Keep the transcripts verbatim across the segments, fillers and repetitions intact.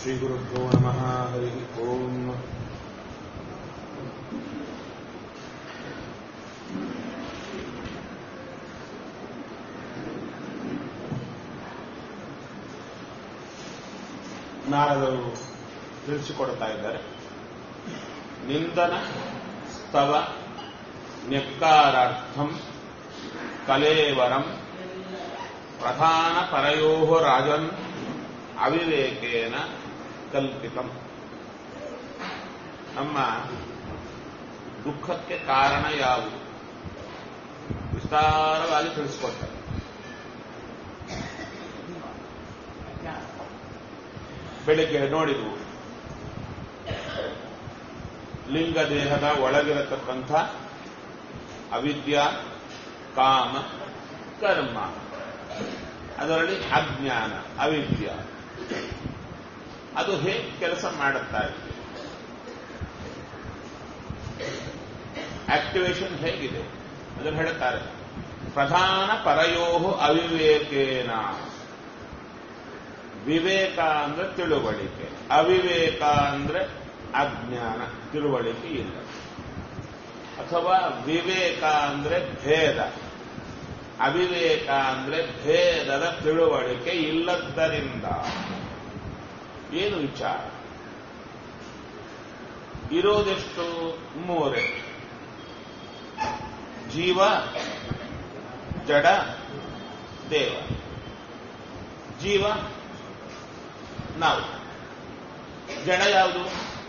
ಶ್ರೀಗುರುಭ್ಯೋ ನಮಃ. ಹರಿ ಓಂ. ನಾರದರು ತಿಳಿಸಿಕೊಡ್ತಾ ಇದ್ದಾರೆ. ನಿಂದನ ಸ್ತವ ನ್ಯಕ್ಕಾರಾರ್ಥಂ ಕಲೇವರಂ ಪ್ರಧಾನ ಪರಯೋ ರಾಜನ್ ಅವಿವೇಕೇನ ಕಲ್ಪಿತಂ. ನಮ್ಮ ದುಃಖಕ್ಕೆ ಕಾರಣ ಯಾವುದು ವಿಸ್ತಾರವಾಗಿ ತಿಳಿಸಿಕೊಡ್ತಾರೆ. ಬೆಳಿಗ್ಗೆ ನೋಡಿದ್ವು, ಲಿಂಗ ದೇಹದ ಒಳಗಿರತಕ್ಕಂಥ ಅವಿದ್ಯಾ, ಕಾಮ, ಕರ್ಮ, ಅದರಲ್ಲಿ ಅಜ್ಞಾನ, ಅವಿದ್ಯ, ಅದು ಹೇಗೆ ಕೆಲಸ ಮಾಡುತ್ತಾ ಇದೆ, ಆಕ್ಟಿವೇಶನ್ ಹೇಗಿದೆ ಅದನ್ನು ಹೇಳುತ್ತಾರೆ. ಪ್ರಧಾನ ಪರಯೋ ಅವಿವೇಕೇನ. ವಿವೇಕ ಅಂದ್ರೆ ತಿಳುವಳಿಕೆ, ಅವಿವೇಕ ಅಂದ್ರೆ ಅಜ್ಞಾನ, ತಿಳುವಳಿಕೆ ಇಲ್ಲ. ಅಥವಾ ವಿವೇಕ ಅಂದ್ರೆ ಭೇದ, ಅವಿವೇಕ ಅಂದ್ರೆ ಭೇದದ ತಿಳುವಳಿಕೆ ಇಲ್ಲದ್ದರಿಂದ. ಏನು ವಿಚಾರ? ಇರೋದೆಷ್ಟು? ಮೂರೇ. ಜೀವ, ಜಡ, ದೇವ. ಜೀವ ನಾವು. ಜಡ ಯಾವುದು?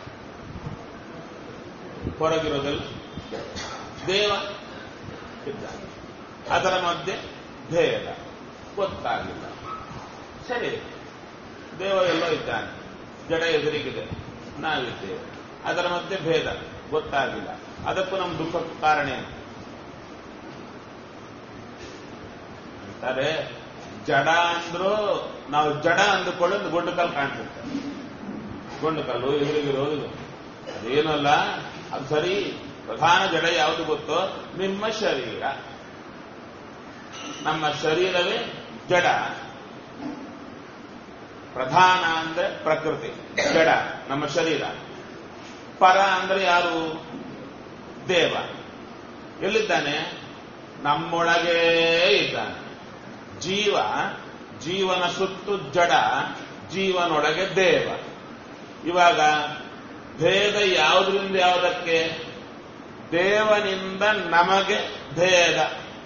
ಹೊರಗಿರೋದಲ್ಲ. ದೇವ ಇದ್ದಾನೆ, ಅದರ ಮಧ್ಯೆ ಭೇದ ಗೊತ್ತಾಗಿಲ್ಲ. ಸರಿ, ದೇವ ಎಲ್ಲೋ ಇದ್ದಾನೆ, ಜಡ ಎದುರಿಗಿದೆ, ನಾವಿದ್ದೇವೆ, ಅದರ ಮಧ್ಯೆ ಭೇದ ಗೊತ್ತಾಗಿಲ್ಲ. ಅದಕ್ಕೂ ನಮ್ಮ ದುಃಖಕ್ಕೆ ಕಾರಣ ಏನು ಅಂತಾರೆ. ಜಡ ಅಂದ್ರೂ ನಾವು ಜಡ ಅಂದುಕೊಳ್ಳೋದು ಗುಂಡು ಕಲ್ಲು ಕಾಣ್ತಿರ್ತಾರೆ. ಗುಂಡು ಕಲ್ಲು ಎದುರಿಗಿರೋದು ಅದೇನಲ್ಲ, ಅದು ಸರಿ. ಪ್ರಧಾನ ಜಡ ಯಾವುದು ಗೊತ್ತೋ? ನಿಮ್ಮ ಶರೀರ. ನಮ್ಮ ಶರೀರವೇ ಜಡ. ಪ್ರಧಾನ ಅಂದ್ರೆ ಪ್ರಕೃತಿ, ಜಡ ನಮ್ಮ ಶರೀರ. ಪರ ಅಂದ್ರೆ ಯಾರು? ದೇವ. ಎಲ್ಲಿದ್ದಾನೆ? ನಮ್ಮೊಳಗೇ ಇದ್ದಾನೆ. ಜೀವ, ಜೀವನ ಸುತ್ತು ಜಡ, ಜೀವನೊಳಗೆ ದೇವ. ಇವಾಗ ಭೇದ ಯಾವುದರಿಂದ ಯಾವುದಕ್ಕೆ? ದೇವನಿಂದ ನಮಗೆ ಭೇದ,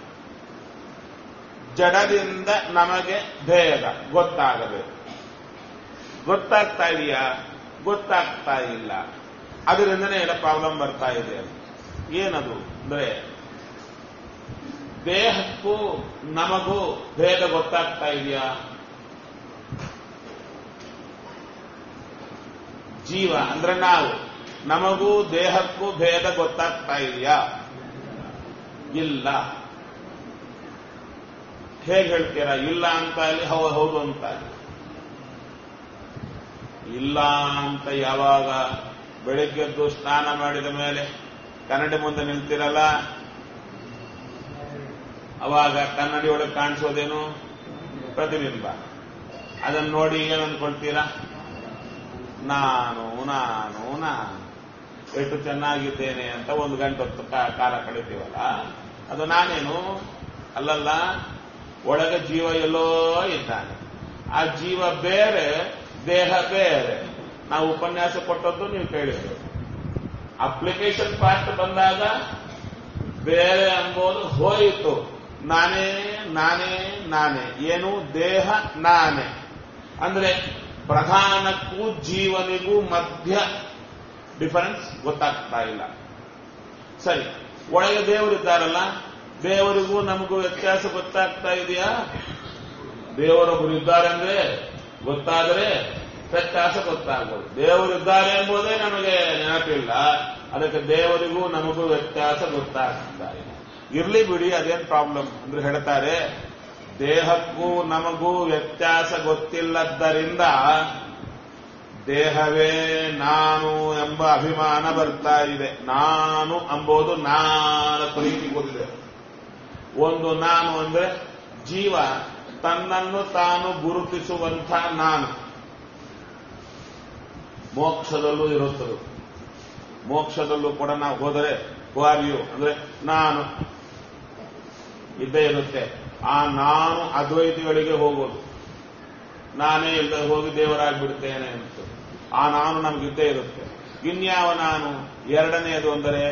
ಜಡದಿಂದ ನಮಗೆ ಭೇದ ಗೊತ್ತಾಗಬೇಕು. ಗೊತ್ತಾಗ್ತಾ ಇದೆಯಾ? ಗೊತ್ತಾಗ್ತಾ ಇಲ್ಲ. ಅದರಿಂದನೇ ಎಲ್ಲ ಪ್ರಾಬ್ಲಮ್ ಬರ್ತಾ ಇದೆ. ಏನದು ಅಂದ್ರೆ, ದೇಹಕ್ಕೂ ನಮಗೂ ಭೇದ ಗೊತ್ತಾಗ್ತಾ ಇದೆಯಾ? ಜೀವ ಅಂದ್ರೆ ನಾವು, ನಮಗೂ ದೇಹಕ್ಕೂ ಭೇದ ಗೊತ್ತಾಗ್ತಾ ಇದೆಯಾ? ಇಲ್ಲ. ಹೇಗೆ ಹೇಳ್ತೀರಾ? ಇಲ್ಲ ಅಂತ ಅಲ್ಲಿ ಹೌದು ಅಂತ. ಇಲ್ಲ ಅಂತ ಯಾವಾಗ? ಬೆಳಿಗ್ಗೆದ್ದು ಸ್ನಾನ ಮಾಡಿದ ಮೇಲೆ ಕನ್ನಡಿ ಮುಂದೆ ನಿಲ್ತಿರಲ್ಲ, ಅವಾಗ ಕನ್ನಡಿ ಒಳಗೆ ಕಾಣಿಸೋದೇನು? ಪ್ರತಿಬಿಂಬ. ಅದನ್ನು ನೋಡಿ ಏನು ಅಂದ್ಕೊಳ್ತೀರಾ? ನಾನು ನಾನು ನಾನು ಎಷ್ಟು ಚೆನ್ನಾಗಿದ್ದೇನೆ ಅಂತ ಒಂದು ಗಂಟೆ ಹೊತ್ತು ಕಾಲ ಕಳಿತೀವಲ್ಲ, ಅದು ನಾನೇನು ಅಲ್ಲಲ್ಲ. ಒಳಗೆ ಜೀವ ಎಲ್ಲೋ ಇದ್ದಾನೆ. ಆ ಜೀವ ಬೇರೆ, ದೇಹ ಬೇರೆ. ನಾವು ಉಪನ್ಯಾಸ ಕೊಟ್ಟದ್ದು ನೀವು ಕೇಳಿದ್ರು. ಅಪ್ಲಿಕೇಶನ್ ಪಾರ್ಟ್ ಬಂದಾಗ ಬೇರೆ ಎಂಬುದು ಹೋಯಿತು. ನಾನೇ ನಾನೇ ನಾನೇ. ಏನು? ದೇಹ ನಾನೇ. ಅಂದ್ರೆ ಪ್ರಧಾನಕ್ಕೂ ಜೀವನಿಗೂ ಮಧ್ಯ ಡಿಫರೆನ್ಸ್ ಗೊತ್ತಾಗ್ತಾ ಇಲ್ಲ. ಸರಿ, ಒಳಗೆ ದೇವರಿದ್ದಾರಲ್ಲ, ದೇವರಿಗೂ ನಮಗೂ ವ್ಯತ್ಯಾಸ ಗೊತ್ತಾಗ್ತಾ ಇದೆಯಾ? ದೇವರೊಬ್ಬರು ಇದ್ದಾರೆ ಅಂದ್ರೆ ಗೊತ್ತಾದರೆ ವ್ಯತ್ಯಾಸ ಗೊತ್ತಾಗ್ಬೋದು. ದೇವರಿದ್ದಾರೆ ಎಂಬುದೇ ನಮಗೆ ನೆನಪಿಲ್ಲ, ಅದಕ್ಕೆ ದೇವರಿಗೂ ನಮಗೂ ವ್ಯತ್ಯಾಸ ಗೊತ್ತಾಗ್ತಾ ಇಲ್ಲ. ಇರ್ಲಿ ಬಿಡಿ, ಅದೇನು ಪ್ರಾಬ್ಲಮ್ ಅಂದ್ರೆ ಹೇಳ್ತಾರೆ, ದೇಹಕ್ಕೂ ನಮಗೂ ವ್ಯತ್ಯಾಸ ಗೊತ್ತಿಲ್ಲದ್ದರಿಂದ ದೇಹವೇ ನಾನು ಎಂಬ ಅಭಿಮಾನ ಬರ್ತಾ ಇದೆ. ನಾನು ಎಂಬುದು ನಾಲ್ಕು ರೀತಿ ಗೊತ್ತಿದೆ. ಒಂದು ನಾನು ಅಂದ್ರೆ ಜೀವ ತನ್ನನ್ನು ತಾನು ಗುರುತಿಸುವಂಥ ನಾನು. ಮೋಕ್ಷದಲ್ಲೂ ಇರುತ್ತದೆ. ಮೋಕ್ಷದಲ್ಲೂ ಕೂಡ ನಾವು ಹೋದರೆ ವಾರಿಯು ಅಂದ್ರೆ ನಾನು ಇದ್ದೇ ಇರುತ್ತೆ. ಆ ನಾನು ಅದ್ವೈತಿಗಳಿಗೆ ಹೋಗೋದು, ನಾನೇ ಇಲ್ಲ ಹೋಗಿ ದೇವರಾಗ್ಬಿಡ್ತೇನೆ ಅಂತ ಆ ನಾನು ನಮಗಿದ್ದೇ ಇರುತ್ತೆ. ಇನ್ಯಾವ ನಾನು ಎರಡನೆಯದು ಅಂದರೆ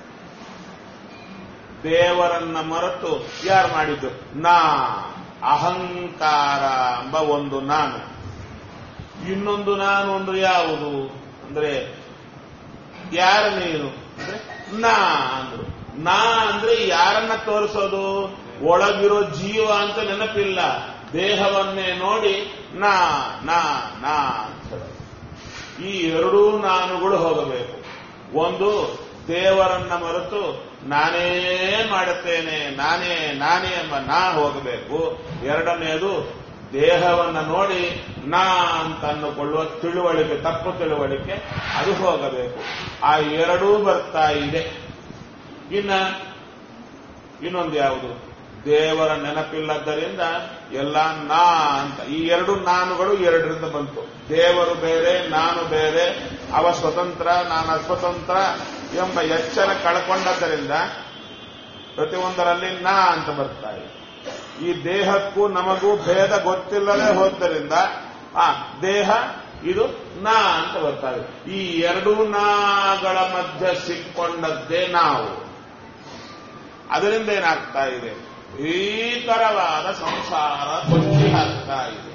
ದೇವರನ್ನ ಮರೆತು ಯಾರು ಮಾಡಿದ್ದು ನಾ ಅಹಂಕಾರ ಎಂಬ ಒಂದು ನಾನು. ಇನ್ನೊಂದು ನಾನು ಒಂದು ಯಾವುದು ಅಂದ್ರೆ ಯಾರ ನೀನು ಅಂದ್ರೆ ನಾ ಅಂದ್ರು. ನಾ ಅಂದ್ರೆ ಯಾರನ್ನ ತೋರಿಸೋದು? ಒಳಗಿರೋ ಜೀವ ಅಂತ ನೆನಪಿಲ್ಲ, ದೇಹವನ್ನೇ ನೋಡಿ ನಾ ನಾ ನಾ ಅಂತ ಹೇಳೋದು. ಈ ಎರಡೂ ನಾನುಗಳು ಹೋಗಬೇಕು. ಒಂದು ದೇವರನ್ನ ಮರೆತು ನಾನೇ ಮಾಡುತ್ತೇನೆ, ನಾನೇ ನಾನೇ ಎಂಬ ನಾ ಹೋಗಬೇಕು. ಎರಡನೆಯದು ದೇಹವನ್ನ ನೋಡಿ ನಾ ಅಂತ ಅನ್ನುಕೊಳ್ಳುವ ತಿಳುವಳಿಕೆ, ತಪ್ಪು ತಿಳುವಳಿಕೆ, ಅದು ಹೋಗಬೇಕು. ಆ ಎರಡೂ ಬರ್ತಾ ಇದೆ. ಇನ್ನ ಇನ್ನೊಂದು ಯಾವುದು? ದೇವರ ನೆನಪಿಲ್ಲದ್ದರಿಂದ ಎಲ್ಲ ನಾ ಅಂತ. ಈ ಎರಡು ನಾನುಗಳು ಎರಡರಿಂದ ಬಂತು. ದೇವರು ಬೇರೆ, ನಾನು ಬೇರೆ, ಅವ ಸ್ವತಂತ್ರ, ನಾನು ಅಸ್ವತಂತ್ರ ಎಂಬ ಎಚ್ಚರ ಕಳ್ಕೊಂಡದ್ದರಿಂದ ಪ್ರತಿಯೊಂದರಲ್ಲಿ ನಾ ಅಂತ ಬರ್ತಾ ಇದೆ. ಈ ದೇಹಕ್ಕೂ ನಮಗೂ ಭೇದ ಗೊತ್ತಿಲ್ಲದೆ ಹೋದ್ದರಿಂದ ಆ ದೇಹ ಇದು ನಾ ಅಂತ ಬರ್ತಾ ಇದೆ. ಈ ಎರಡೂ ನಾಗಳ ಮಧ್ಯೆ ಸಿಕ್ಕೊಂಡದ್ದೇ ನಾವು. ಅದರಿಂದ ಏನಾಗ್ತಾ ಇದೆ? ಭೀಕರವಾದ ಸಂಸಾರ ಕೊಚ್ಚಿ ಹಾಕ್ತಾ ಇದೆ.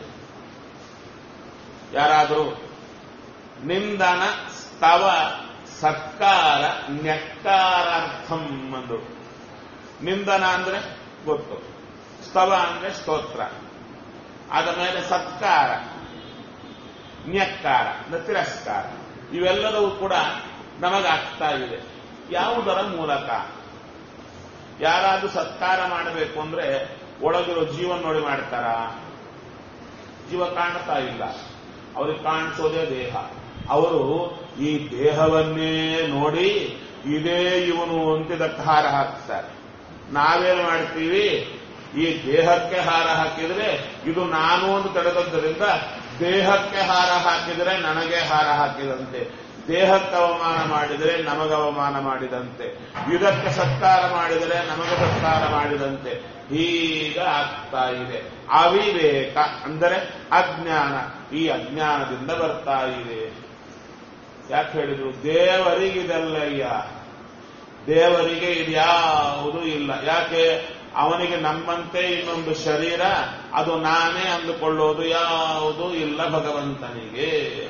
ಯಾರಾದರೂ ನಿಂದನ ಸ್ತವ ಸತ್ಕಾರ ನ್ಯಕ್ಕಾರಾರ್ಥಂ ಅಂದ್ರು. ನಿಂದನ ಅಂದ್ರೆ ಗೊತ್ತು, ಸ್ತವ ಅಂದ್ರೆ ಸ್ತೋತ್ರ, ಆದ ಮೇಲೆ ಸತ್ಕಾರ, ನ್ಯಕ್ಕಾರ ಅಂದ್ರೆ ತಿರಸ್ಕಾರ. ಇವೆಲ್ಲದೂ ಕೂಡ ನಮಗಾಗ್ತಾ ಇದೆ. ಯಾವುದರ ಮೂಲಕ? ಯಾರಾದ್ರೂ ಸತ್ಕಾರ ಮಾಡಬೇಕು ಅಂದ್ರೆ ಒಳಗಿರೋ ಜೀವನ ನೋಡಿ ಮಾಡ್ತಾರ? ಜೀವ ಕಾಣ್ತಾ ಇಲ್ಲ, ಅವ್ರಿಗೆ ಕಾಣಿಸೋದೇ ದೇಹ. ಅವರು ಈ ದೇಹವನ್ನೇ ನೋಡಿ ಇದೇ ಇವನು ಅಂತಿದ್ದಕ್ಕೆ ಹಾರ ಹಾಕ್ತಾರೆ. ನಾವೇನು ಮಾಡ್ತೀವಿ? ಈ ದೇಹಕ್ಕೆ ಹಾರ ಹಾಕಿದ್ರೆ ಇದು ನಾನು ಅಂತ ತಿಳಿದದ್ದರಿಂದ ದೇಹಕ್ಕೆ ಹಾರ ಹಾಕಿದರೆ ನನಗೆ ಹಾರ ಹಾಕಿದಂತೆ, ದೇಹಕ್ಕೆ ಅವಮಾನ ಮಾಡಿದರೆ ನಮಗೆ ಅವಮಾನ ಮಾಡಿದಂತೆ, ಇದಕ್ಕೆ ಸತ್ಕಾರ ಮಾಡಿದರೆ ನಮಗೆ ಸತ್ಕಾರ ಮಾಡಿದಂತೆ. ಹೀಗ ಆಗ್ತಾ ಇದೆ. ಅವಿವೇಕ ಅಂದರೆ ಅಜ್ಞಾನ. ಈ ಅಜ್ಞಾನದಿಂದ ಬರ್ತಾ ಇದೆ. ಯಾಕೆ ಹೇಳಿದ್ರು? ದೇವರಿಗಿದಲ್ಲಯ್ಯ, ದೇವರಿಗೆ ಇದ್ಯಾವುದೂ ಇಲ್ಲ. ಯಾಕೆ? ಅವನಿಗೆ ನಮ್ಮಂತೆ ಇನ್ನೊಂದು ಶರೀರ, ಅದು ನಾನೇ ಅಂದುಕೊಳ್ಳೋದು ಯಾವುದೂ ಇಲ್ಲ ಭಗವಂತನಿಗೆ.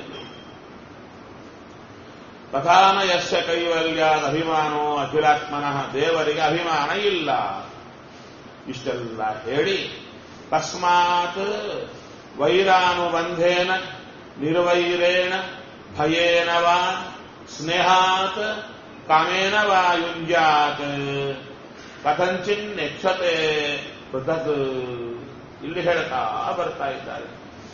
ತಥಾನ ಯಸ್ಯ ಕೈವಲ್ಯಾದ ಅಭಿಮಾನೋ ಅಖಿಲಾತ್ಮನಃ, ದೇವರಿಗೆ ಅಭಿಮಾನ ಇಲ್ಲ. ಇಷ್ಟೆಲ್ಲ ಹೇಳಿ ತಸ್ಮಾತ್ ವೈರಾನುಬಂಧೇನ ನಿರ್ವೈರೇಣ ಭಯೇನ ವಾ ಸ್ನೇಹಾತ್ ಕಾಮೇನ ವಾ ಯುಂಜಾತ್ ಕಥಂಚಿನ್ ನೆಕ್ಷತೆ ಪೃಥಕ್. ಇಲ್ಲಿ ಹೇಳ್ತಾ ಬರ್ತಾ ಇದ್ದಾರೆ.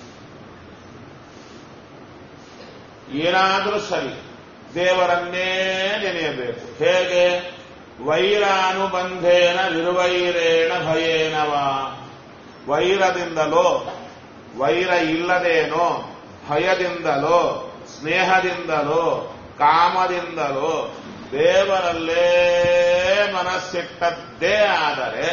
ಏನಾದರೂ ಸರಿ ದೇವರನ್ನೇ ನೆನೆಯಬೇಕು. ಹೇಗೆ? ವೈರಾನುಬಂಧೇನ ನಿರ್ವೈರೇಣ ಭಯೇನವಾ. ವೈರದಿಂದಲೋ, ವೈರ ಇಲ್ಲದೇನೋ, ಭಯದಿಂದಲೋ, ಸ್ನೇಹದಿಂದಲೋ, ಕಾಮದಿಂದಲೋ ದೇವರಲ್ಲೇ ಮನಸ್ಸಿಟ್ಟದ್ದೇ ಆದರೆ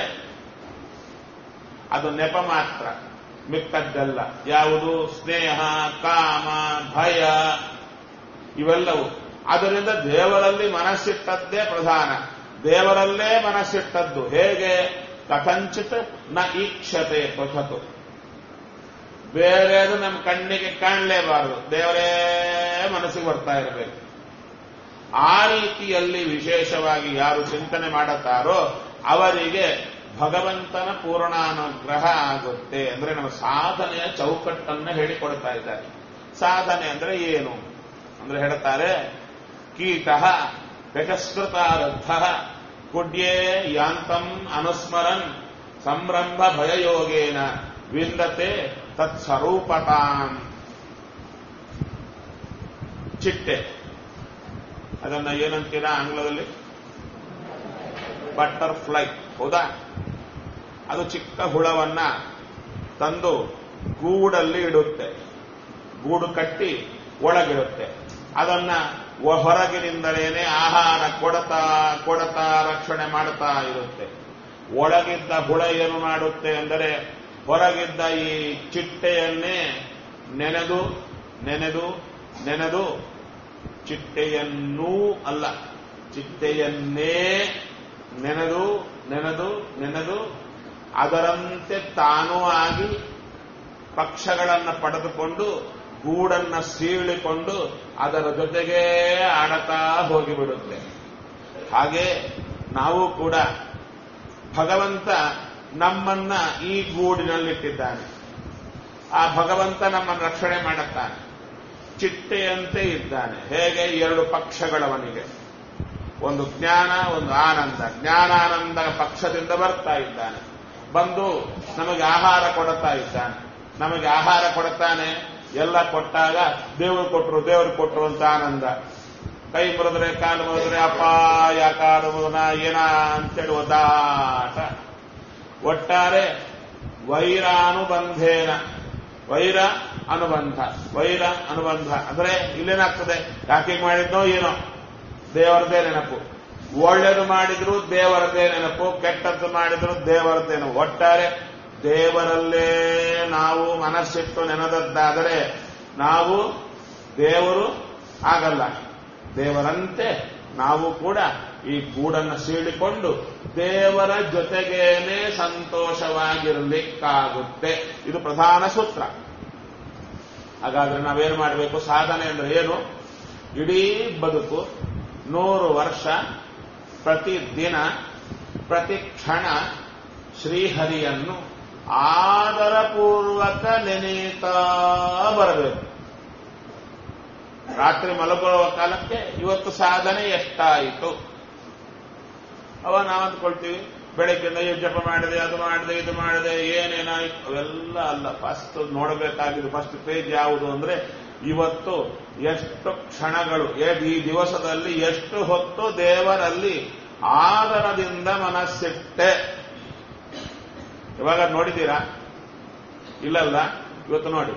ಅದು ನೆಪ ಮಾತ್ರ, ಮಿಕ್ಕದ್ದಲ್ಲ. ಯಾವುದು? ಸ್ನೇಹ, ಕಾಮ, ಭಯ ಇವೆಲ್ಲವೂ. ಅದರಿಂದ ದೇವರಲ್ಲಿ ಮನಸ್ಸಿಟ್ಟದ್ದೇ ಪ್ರಧಾನ. ದೇವರಲ್ಲೇ ಮನಸ್ಸಿಟ್ಟದ್ದು ಹೇಗೆ? ಕಥಂಚಿತ್ ನ ಈಕ್ಷತೆ ಪಥತು. ಬೇರೆದು ನಮ್ಮ ಕಣ್ಣಿಗೆ ಕಾಣಲೇಬಾರದು, ದೇವರೇ ಮನಸ್ಸಿಗೆ ಬರ್ತಾ ಇರಬೇಕು. ಆ ರೀತಿಯಲ್ಲಿ ವಿಶೇಷವಾಗಿ ಯಾರು ಚಿಂತನೆ ಮಾಡುತ್ತಾರೋ ಅವರಿಗೆ ಭಗವಂತನ ಪೂರ್ಣಾನುಗ್ರಹ ಆಗುತ್ತೆ. ಅಂದ್ರೆ ನಮ್ಮ ಸಾಧನೆಯ ಚೌಕಟ್ಟನ್ನು ಹೇಳಿಕೊಡ್ತಾ ಇದ್ದಾರೆ. ಸಾಧನೆ ಅಂದ್ರೆ ಏನು ಅಂದ್ರೆ ಹೇಳ್ತಾರೆ, ಕೀಟಃ ವ್ಯಕಸ್ಕೃತಾರಬ್ಧ ಕುಡ್ಯೇ ಯಾಂತಂ ಅನುಸ್ಮರನ್ ಸಂರಂಭ ಭಯಯೋಗೇನ ವಿಂದತೆ ತತ್ಸ್ವರೂಪತಾಂ. ಚಿಟ್ಟೆ, ಅದನ್ನ ಏನಂತೀರಾ ಆಂಗ್ಲದಲ್ಲಿ? ಬಟರ್ಫ್ಲೈ, ಹೌದಾ? ಅದು ಚಿಕ್ಕ ಹುಳವನ್ನ ತಂದು ಗೂಡಲ್ಲಿ ಇಡುತ್ತೆ. ಗೂಡು ಕಟ್ಟಿ ಒಳಗಿರುತ್ತೆ. ಅದನ್ನ ಹೊರಗಿನಿಂದಲೇನೆ ಆಹಾರ ಕೊಡತಾ ಕೊಡತಾ ರಕ್ಷಣೆ ಮಾಡ್ತಾ ಇರುತ್ತೆ. ಒಳಗಿದ್ದ ಹುಳ ಏನು ಮಾಡುತ್ತೆ ಅಂದರೆ ಹೊರಗಿದ್ದ ಈ ಚಿಟ್ಟೆಯನ್ನೇ ನೆನೆದು ನೆನೆದು ನೆನೆದು ಚಿಟ್ಟೆಯನ್ನೂ ಅಲ್ಲ ಚಿಟ್ಟೆಯನ್ನೇ ನೆನೆದು ನೆನೆದು ನೆನೆದು ಅದರಂತೆ ತಾನೂ ಆಗಿ ಪಕ್ಷಗಳನ್ನು ಪಡೆದುಕೊಂಡು ಗೂಡನ್ನ ಸೀಳಿಕೊಂಡು ಅದರ ಜೊತೆಗೇ ಆಡತಾ ಹೋಗಿಬಿಡುತ್ತೆ. ಹಾಗೆ ನಾವು ಕೂಡ ಭಗವಂತ ನಮ್ಮನ್ನ ಈ ಗೂಡಿನಲ್ಲಿಟ್ಟಿದ್ದಾನೆ. ಆ ಭಗವಂತ ನಮ್ಮನ್ನು ರಕ್ಷಣೆ ಮಾಡುತ್ತಾನೆ. ಚಿಟ್ಟೆಯಂತೆ ಇದ್ದಾನೆ. ಹೇಗೆ ಎರಡು ಪಕ್ಷಗಳವನಿಗೆ, ಒಂದು ಜ್ಞಾನ, ಒಂದು ಆನಂದ. ಜ್ಞಾನಾನಂದ ಪಕ್ಷದಿಂದ ಬರ್ತಾ ಇದ್ದಾನೆ. ಬಂದು ನಮಗೆ ಆಹಾರ ಕೊಡುತ್ತಾ ಇದ್ದಾನೆ. ನಮಗೆ ಆಹಾರ ಕೊಡುತ್ತಾನೆ. ಎಲ್ಲ ಕೊಟ್ಟಾಗ ದೇವರು ಕೊಟ್ಟರು ದೇವರು ಕೊಟ್ಟರು ಅಂತ ಆನಂದ. ಕೈ ಮುರಿದ್ರೆ ಕಾಲು ಮುರಿದ್ರೆ ಅಪ್ಪ ಯಾ ಕಾಲು ಮುರಿದ ಏನ ಅಂತೇಳಿ ಒದ್ದಾಟ. ಒಟ್ಟಾರೆ ವೈರಾನುಬಂಧೇನ, ವೈರ ಅನುಬಂಧ, ವೈರ ಅನುಬಂಧ ಅಂದ್ರೆ ಇಲ್ಲೇನಾಗ್ತದೆ, ಯಾಕೆ ಮಾಡಿದ್ನೋ ಏನೋ ದೇವರದೇ ನೆನಪು. ಒಳ್ಳೆಯದು ಮಾಡಿದ್ರು ದೇವರದೇ ನೆನಪು, ಕೆಟ್ಟದ್ದು ಮಾಡಿದ್ರು ದೇವರದೇ ನೆನಪು. ಒಟ್ಟಾರೆ ದೇವರಲ್ಲೇ ನಾವು ಮನಸ್ಸಿಟ್ಟು ನೆನೆದದ್ದಾದರೆ ನಾವು ದೇವರು ಆಗಲ್ಲ. ದೇವರಂತೆ ನಾವು ಕೂಡ ಈ ಗೂಡನ್ನು ಸೀಳಿಕೊಂಡು ದೇವರ ಜೊತೆಗೇನೆ ಸಂತೋಷವಾಗಿರಲಿಕ್ಕಾಗುತ್ತೆ. ಇದು ಪ್ರಧಾನ ಸೂತ್ರ. ಹಾಗಾದ್ರೆ ನಾವೇನು ಮಾಡಬೇಕು? ಸಾಧನೆ ಅಂದ್ರೆ ಏನು? ಇಡೀ ಬದುಕು ನೂರು ವರ್ಷ ಪ್ರತಿ ದಿನ ಪ್ರತಿ ಕ್ಷಣ ಶ್ರೀಹರಿಯನ್ನು ಆದರಪೂರ್ವಕ ನೆನೆಯುತ್ತಾ ಬರಬೇಕು. ರಾತ್ರಿ ಮಲಗುವ ಕಾಲಕ್ಕೆ ಇವತ್ತು ಸಾಧನೆ ಎಷ್ಟಾಯಿತು ಅವ ನಾವು ಅಂದ್ಕೊಳ್ತೀವಿ. ಬೆಳಗ್ಗೆಯಿಂದ ಈ ಜಪ ಮಾಡಿದೆ, ಅದು ಮಾಡಿದೆ, ಇದು ಮಾಡಿದೆ, ಏನೇನಾಯ್ತು ಅವೆಲ್ಲ ಅಲ್ಲ. ಫಸ್ಟ್ ನೋಡಬೇಕಾಗಿದ್ದು ಫಸ್ಟ್ ಪೇಜ್ ಯಾವುದು ಅಂದ್ರೆ ಇವತ್ತು ಎಷ್ಟು ಕ್ಷಣಗಳು, ಈ ದಿವಸದಲ್ಲಿ ಎಷ್ಟು ಹೊತ್ತು ದೇವರಲ್ಲಿ ಆದರದಿಂದ ಮನಸ್ಸಿಟ್ಟೆ. ಇವಾಗ ನೋಡಿದ್ದೀರಾ? ಇಲ್ಲಲ್ಲ. ಇವತ್ತು ನೋಡಿ,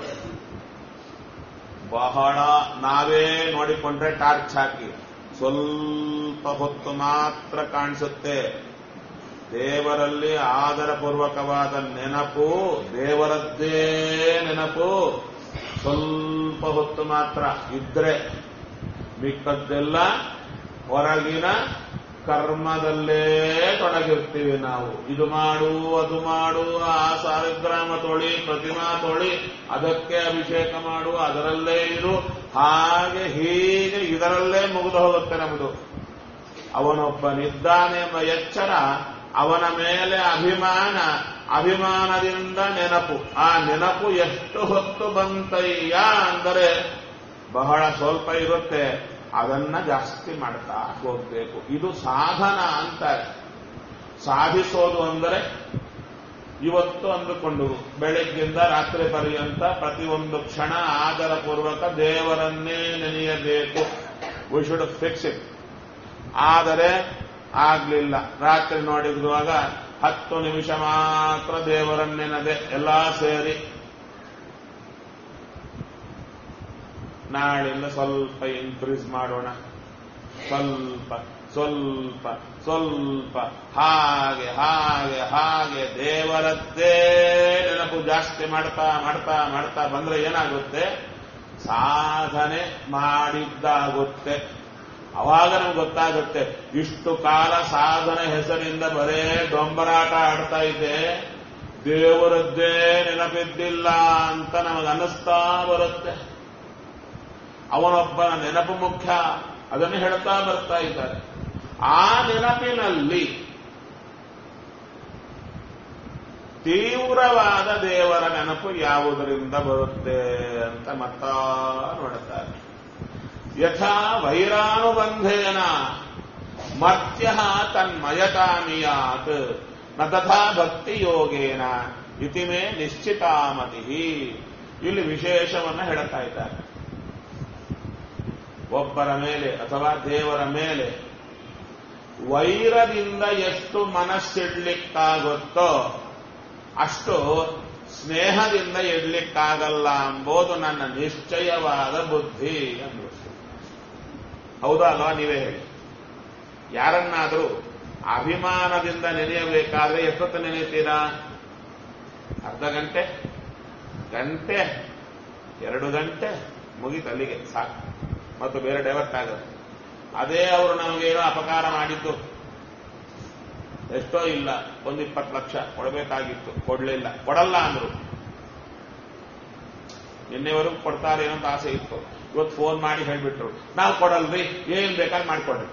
ಬಹಳ ನಾವೇ ನೋಡಿಕೊಂಡ್ರೆ ಟಾರ್ಚ್ ಹಾಕಿ ಸ್ವಲ್ಪ ಹೊತ್ತು ಮಾತ್ರ ಕಾಣಿಸುತ್ತೆ. ದೇವರಲ್ಲಿ ಆದರಪೂರ್ವಕವಾದ ನೆನಪು, ದೇವರದ್ದೇ ನೆನಪು ಸ್ವಲ್ಪ ಹೊತ್ತು ಮಾತ್ರ ಇದ್ರೆ ಮಿಕ್ಕದ್ದೆಲ್ಲ ಹೊರಗಿನ ಕರ್ಮದಲ್ಲೇ ತೊಡಗಿರ್ತೀವಿ ನಾವು. ಇದು ಮಾಡು, ಅದು ಮಾಡು, ಆ ಸಾಲಿಗ್ರಾಮ ತೊಳಿ, ಪ್ರತಿಮಾ ತೊಳಿ, ಅದಕ್ಕೆ ಅಭಿಷೇಕ ಮಾಡು, ಅದರಲ್ಲೇ ಇರು, ಹಾಗೆ ಹೀಗೆ ಇದರಲ್ಲೇ ಮುಗಿದು ಹೋಗುತ್ತೆ ನಮ್ಮದು. ಅವನೊಬ್ಬನಿದ್ದಾನೆ ಎಂಬ ಎಚ್ಚರ, ಅವನ ಮೇಲೆ ಅಭಿಮಾನ, ಅಭಿಮಾನದಿಂದ ನೆನಪು. ಆ ನೆನಪು ಎಷ್ಟು ಹೊತ್ತು ಬಂತಯ್ಯ ಅಂದರೆ ಬಹಳ ಸ್ವಲ್ಪ ಇರುತ್ತೆ. ಅದನ್ನ ಜಾಸ್ತಿ ಮಾಡ್ತಾ ಹೋಗ್ಬೇಕು. ಇದು ಸಾಧನ ಅಂತಾರೆ. ಸಾಧಿಸೋದು ಅಂದರೆ ಇವತ್ತು ಅಂದುಕೊಂಡು ಬೆಳಗ್ಗಿಂದ ರಾತ್ರಿ ಪರ್ಯಂತ ಪ್ರತಿಯೊಂದು ಕ್ಷಣ ಆದರಪೂರ್ವಕ ದೇವರನ್ನೇ ನೆನೆಯಬೇಕು. We should fix it. ಆದರೆ ಆಗ್ಲಿಲ್ಲ. ರಾತ್ರಿ ನೋಡಿರುವಾಗ ಹತ್ತು ನಿಮಿಷ ಮಾತ್ರ ದೇವರನ್ನೆನದೆ ಎಲ್ಲಾ ಸೇರಿ ನಾಳಿಂದ ಸ್ವಲ್ಪ ಇನ್ಕ್ರೀಸ್ ಮಾಡೋಣ, ಸ್ವಲ್ಪ ಸ್ವಲ್ಪ ಸ್ವಲ್ಪ ಹಾಗೆ ಹಾಗೆ ಹಾಗೆ ದೇವರದ್ದೇ ನೆನಪು ಜಾಸ್ತಿ ಮಾಡ್ತಾ ಮಾಡ್ತಾ ಮಾಡ್ತಾ ಬಂದ್ರೆ ಏನಾಗುತ್ತೆ? ಸಾಧನೆ ಮಾಡಿದ್ದಾಗುತ್ತೆ. ಅವಾಗ ನಮ್ಗೆ ಗೊತ್ತಾಗುತ್ತೆ, ಇಷ್ಟು ಕಾಲ ಸಾಧನೆ ಹೆಸರಿಂದ ಬರೇ ಡೊಂಬರಾಟ ಆಡ್ತಾ ಇದೆ, ದೇವರದ್ದೇ ನೆನಪಿದ್ದಿಲ್ಲ ಅಂತ ನಮಗೆ ಅನ್ನಿಸ್ತಾ ಬರುತ್ತೆ. ಅವನೊಬ್ಬನ ನೆನಪು ಮುಖ್ಯ, ಅದನ್ನು ಹೇಳ್ತಾ ಬರ್ತಾ ಇದ್ದಾರೆ. ಆ ನೆನಪಿನಲ್ಲಿ ತೀವ್ರವಾದ ದೇವರ ನೆನಪು ಯಾವುದರಿಂದ ಬರುತ್ತೆ ಅಂತ ಮತ್ತ ನೋಡುತ್ತಾರೆ. ಯಥಾ ವೈರಾನುಬಂಧೇನ ಮರ್ತ್ಯ ತನ್ಮಯತಾಮಿಯಾತ್ ನ ತಥಾ ಭಕ್ತಿ ಯೋಗೇನ ಇತಿ ಮೇ ನಿಶ್ಚಿತಾಮತಿ. ಇಲ್ಲಿ ವಿಶೇಷವನ್ನು ಹೇಳುತ್ತಾ ಇದ್ದಾರೆ. ಒಬ್ಬರ ಮೇಲೆ ಅಥವಾ ದೇವರ ಮೇಲೆ ವೈರದಿಂದ ಎಷ್ಟು ಮನಸ್ಸಿಡ್ಲಿಕ್ಕಾಗುತ್ತೋ ಅಷ್ಟು ಸ್ನೇಹದಿಂದ ಇಡ್ಲಿಕ್ಕಾಗಲ್ಲ ಎಂಬುದು ನನ್ನ ನಿಶ್ಚಯವಾದ ಬುದ್ಧಿ ಅಂದ್ರು. ಹೌದಾ ಅಲ್ವಾ? ನೀವೇ ಹೇಳಿ. ಯಾರನ್ನಾದರೂ ಅಭಿಮಾನದಿಂದ ನೆನೆಯಬೇಕಾದ್ರೆ ಎಷ್ಟೊತ್ತು ನೆನೆಯುತ್ತೀರಾ? ಅರ್ಧ ಗಂಟೆ, ಗಂಟೆ, ಎರಡು ಗಂಟೆ ಮುಗಿತು, ಅಲ್ಲಿಗೆ ಸಾಕು. ಮತ್ತು ಬೇರೆ ಡೈವರ್ಟ್ ಆಗುತ್ತೆ. ಅದೇ ಅವರು ನಮಗೇನೋ ಅಪಕಾರ ಮಾಡಿದ್ದು, ಎಷ್ಟೋ ಇಲ್ಲ, ಒಂದು ಇಪ್ಪತ್ತು ಲಕ್ಷ ಕೊಡಬೇಕಾಗಿತ್ತು, ಕೊಡ್ಲಿಲ್ಲ, ಕೊಡಲ್ಲ ಅಂದ್ರು. ನಿನ್ನೆವರೆಗೂ ಕೊಡ್ತಾರೆ ಏನಂತ ಆಸೆ ಇತ್ತು, ಇವತ್ತು ಫೋನ್ ಮಾಡಿ ಹೇಳ್ಬಿಟ್ರು ನಾವು ಕೊಡಲ್ರಿ, ಏನ್ ಬೇಕಾದ್ರೆ ಮಾಡಿಕೊಡ್ರಿ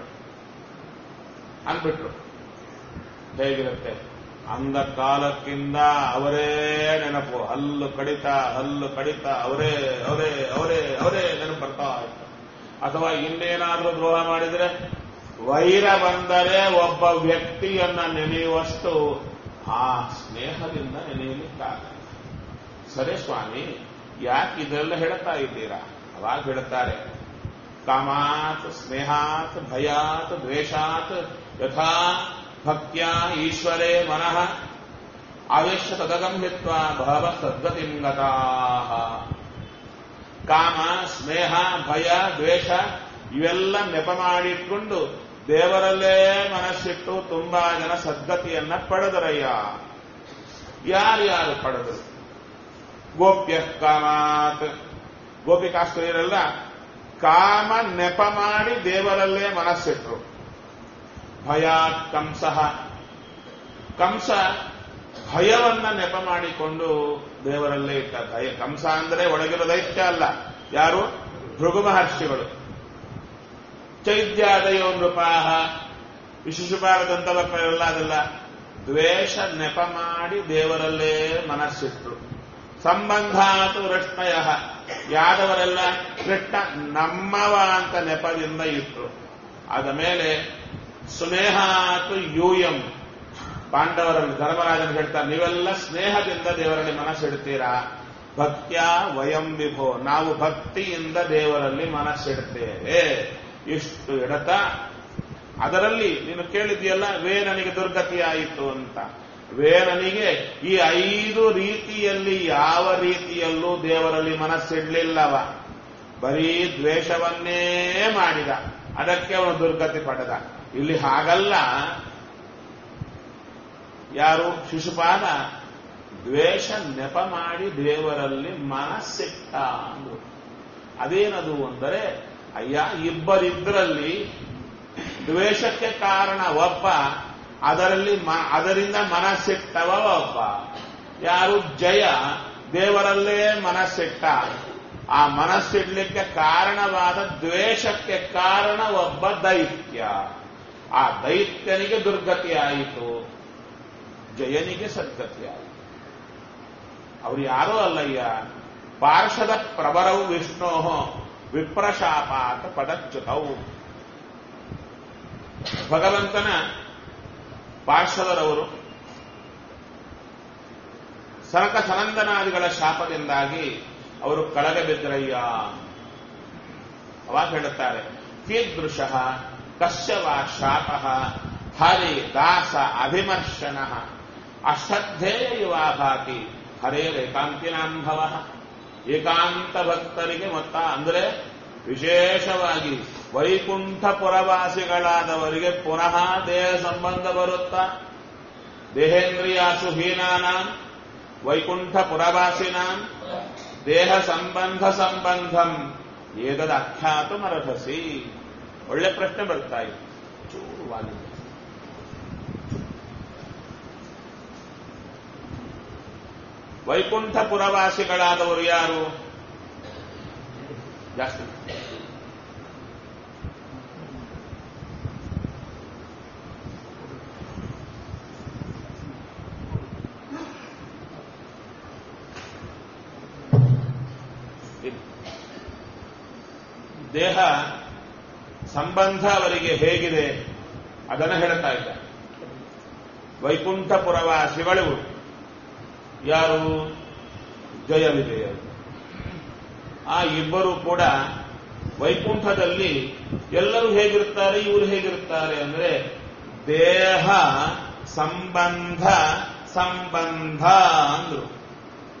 ಅಂದ್ಬಿಟ್ರು. ಹೇಗಿರುತ್ತೆ? ಅಂದ ಕಾಲಕ್ಕಿಂತ ಅವರೇ ನೆನಪು, ಹಲ್ಲು ಕಡಿತ ಹಲ್ಲು ಕಡಿತ ಅವರೇ ಅವರೇ ಅವರೇ ಅವರೇ ನೆನಪು ಬರ್ತಾ ಇತ್ತು. ಅಥವಾ ಇನ್ನೇನಾದ್ರೂ ದ್ರೋಹ ಮಾಡಿದ್ರೆ, ವೈರ ಬಂದರೆ ಒಬ್ಬ ವ್ಯಕ್ತಿಯನ್ನ ನೆನೆಯುವಷ್ಟು ಆ ಸ್ನೇಹದಿಂದ ನೆನೆಯಲಿಕ್ಕಾಗಲ್ಲ. ಸರಿ ಸ್ವಾಮಿ, ಯಾಕೆ ಇದೆಲ್ಲ ಹೇಳ್ತಾ ಇದ್ದೀರಾ? ಅವಾಗ ಹೇಳ್ತಾರೆ, ಕಾಮಾತ್ ಸ್ನೇಹಾತ್ ಭಯಾತ್ ದ್ವೇಷಾತ್ ಯಥಾ ಭಕ್ತ್ಯ ಈಶ್ವರೇ ಮನಃ ಆವೇಶ ತದಗಮ್ಯತ್ವ ಭವ ಸದ್ಗತಿಂಗತಾಃ. ಕಾಮ, ಸ್ನೇಹ, ಭಯ, ದ್ವೇಷ ಇವೆಲ್ಲ ನೆಪ ಮಾಡಿಟ್ಕೊಂಡು ದೇವರಲ್ಲೇ ಮನಸ್ಸಿಟ್ಟು ತುಂಬಾ ಜನ ಸದ್ಗತಿಯನ್ನ ಪಡೆದರಯ್ಯ. ಯಾರ್ಯಾರು ಪಡೆದರು? ಗೋಪ್ಯ ಕಾಮಾತ್, ಗೋಪಿಕಾಸ್ತ್ರೀಯರೆಲ್ಲ ಕಾಮ ನೆಪ ಮಾಡಿ ದೇವರಲ್ಲೇ ಮನಸ್ಸಿಟ್ರು. ಭಯಾತ್ ಕಂಸಃ, ಕಂಸ ಭಯವನ್ನ ನೆಪ ಮಾಡಿಕೊಂಡು ದೇವರಲ್ಲೇ ಇಟ್ಟ. ಭಯ ಕಂಸ ಅಂದ್ರೆ ಒಳಗಿರೋ ದೈತ್ಯ ಅಲ್ಲ, ಯಾರು? ಭೃಗು ಮಹರ್ಷಿಗಳು. ಚೈತ್ಯಾದಯೋ ನೃಪಾಹ, ವಿಶಿಶುಪಾಲದಂತವಕ್ಕೆಲ್ಲ ಅದೆಲ್ಲ ದ್ವೇಷ ನೆಪ ಮಾಡಿ ದೇವರಲ್ಲೇ ಮನಸ್ಸಿಟ್ರು. ಸಂಬಂಧಾತು ವೃಷ್ಣಯ, ಯಾದವರೆಲ್ಲ ಕೃಷ್ಣ ನಮ್ಮವ ಅಂತ ನೆಪದಿಂದ ಇಟ್ರು. ಆದ ಮೇಲೆ ಸ್ನೇಹಾತು ಯೂಯಂ, ಪಾಂಡವರಲ್ಲಿ ಧರ್ಮರಾಜನ್ ಹೇಳ್ತಾರೆ, ನೀವೆಲ್ಲ ಸ್ನೇಹದಿಂದ ದೇವರಲ್ಲಿ ಮನಸ್ಸಿಡ್ತೀರಾ. ಭಕ್ತ್ಯ ವಯಂ ವಿಭೋ, ನಾವು ಭಕ್ತಿಯಿಂದ ದೇವರಲ್ಲಿ ಮನಸ್ಸಿಡ್ತೇವೆ. ಇಷ್ಟು ಇಡತ ಅದರಲ್ಲಿ ನೀನು ಕೇಳಿದ್ಯಲ್ಲ, ವೇನನಿಗೆ ದುರ್ಗತಿಯಾಯಿತು ಅಂತ. ವೇನನಿಗೆ ಈ ಐದು ರೀತಿಯಲ್ಲಿ ಯಾವ ರೀತಿಯಲ್ಲೂ ದೇವರಲ್ಲಿ ಮನಸ್ಸಿಡ್ಲಿಲ್ಲವ, ಬರೀ ದ್ವೇಷವನ್ನೇ ಮಾಡಿದ, ಅದಕ್ಕೆ ಅವನು ದುರ್ಗತಿ ಪಡೆದ. ಇಲ್ಲಿ ಹಾಗಲ್ಲ. ಯಾರು? ಶಿಶುಪಾಲ ದ್ವೇಷ ನೆಪ ಮಾಡಿ ದೇವರಲ್ಲಿ ಮನಸ್ಸಿಟ್ಟ ಅಂದ್ರು. ಅದೇನದು ಅಂದರೆ, ಅಯ್ಯ ಇಬ್ಬರಿದ್ರಲ್ಲಿ ದ್ವೇಷಕ್ಕೆ ಕಾರಣ ಒಬ್ಬ, ಅದರಲ್ಲಿ ಅದರಿಂದ ಮನಸ್ಸಿಟ್ಟವ ಒಬ್ಬ. ಯಾರು? ಜಯ ದೇವರಲ್ಲೇ ಮನಸ್ಸಿಟ್ಟ. ಆ ಮನಸ್ಸಿಡ್ಲಿಕ್ಕೆ ಕಾರಣವಾದ ದ್ವೇಷಕ್ಕೆ ಕಾರಣ ಒಬ್ಬ ದೈತ್ಯ. ಆ ದೈತ್ಯನಿಗೆ ದುರ್ಗತಿ ಆಯಿತು, ಜಯನಿಗೆ ಸದ್ಗತಿ ಆಯಿತು. ಅವರು ಯಾರೋ ಅಲ್ಲಯ್ಯ, ಪಾರ್ಷದ ಪ್ರಬರವು ವಿಷ್ಣೋ ವಿಪ್ರಶಾಪಾತ ಪದಚ್ಯುತವು. ಭಗವಂತನ ಪಾರ್ಷದರವರು ಸನಕ ಸನಂದನಾದಿಗಳ ಶಾಪದಿಂದಾಗಿ ಅವರು ಕಳಗೆ ಬಿದ್ದರಯ್ಯ. ಅವಾಗ ಹೇಳುತ್ತಾರೆ, ಕೀದೃಶ ಕಶ್ಯವ ಶಾಪ ಹರಿ ದಾಸ ಅಭಿಮರ್ಶನ ಅಶ್ರದ್ಧೇಯ ಯುವಾಭಾತಿ ಹರೇರೇಕಾಂತಿನಾಂಭವ. ಏಕಾಂತ ಭಕ್ತರಿಗೆ ಮತ್ತ ಅಂದರೆ ವಿಶೇಷವಾಗಿ ವೈಕುಂಠ ಪುರವಾಸಿಗಳಾದವರಿಗೆ ಪುನಃ ದೇಹ ಸಂಬಂಧ ಬರುತ್ತಾ. ದೇಹೇಂದ್ರಿಯಾಸು ಹೀನಾನಾಂ ವೈಕುಂಠ ಪುರವಾಸಿನಾಂ ದೇಹ ಸಂಬಂಧ ಸಂಬಂಧಂ ಏತದ್ ಅಖ್ಯಾತು ಮರಭಸಿ. ಒಳ್ಳೆ ಪ್ರಶ್ನೆ ಬರ್ತಾ ಇದೆ, ಚೂರು ವಾಲಿ. ವೈಕುಂಠ ಪುರವಾಸಿಗಳಾದವರು ಯಾರು? ಜಾಸ್ತಿ ದೇಹ ಸಂಬಂಧ ಅವರಿಗೆ ಹೇಗಿದೆ ಅದನ್ನು ಹೇಳ್ತಾ ಇದ್ದ. ವೈಕುಂಠ ಪುರವಾಸಿಗಳು ಯಾರು? ಜಯ ವಿಜಯರು. ಆ ಇಬ್ಬರು ಕೂಡ ವೈಕುಂಠದಲ್ಲಿ ಎಲ್ಲರೂ ಹೇಗಿರುತ್ತಾರೆ, ಇವರು ಹೇಗಿರುತ್ತಾರೆ ಅಂದ್ರೆ ದೇಹ ಸಂಬಂಧ ಸಂಬಂಧ ಅಂದ್ರು.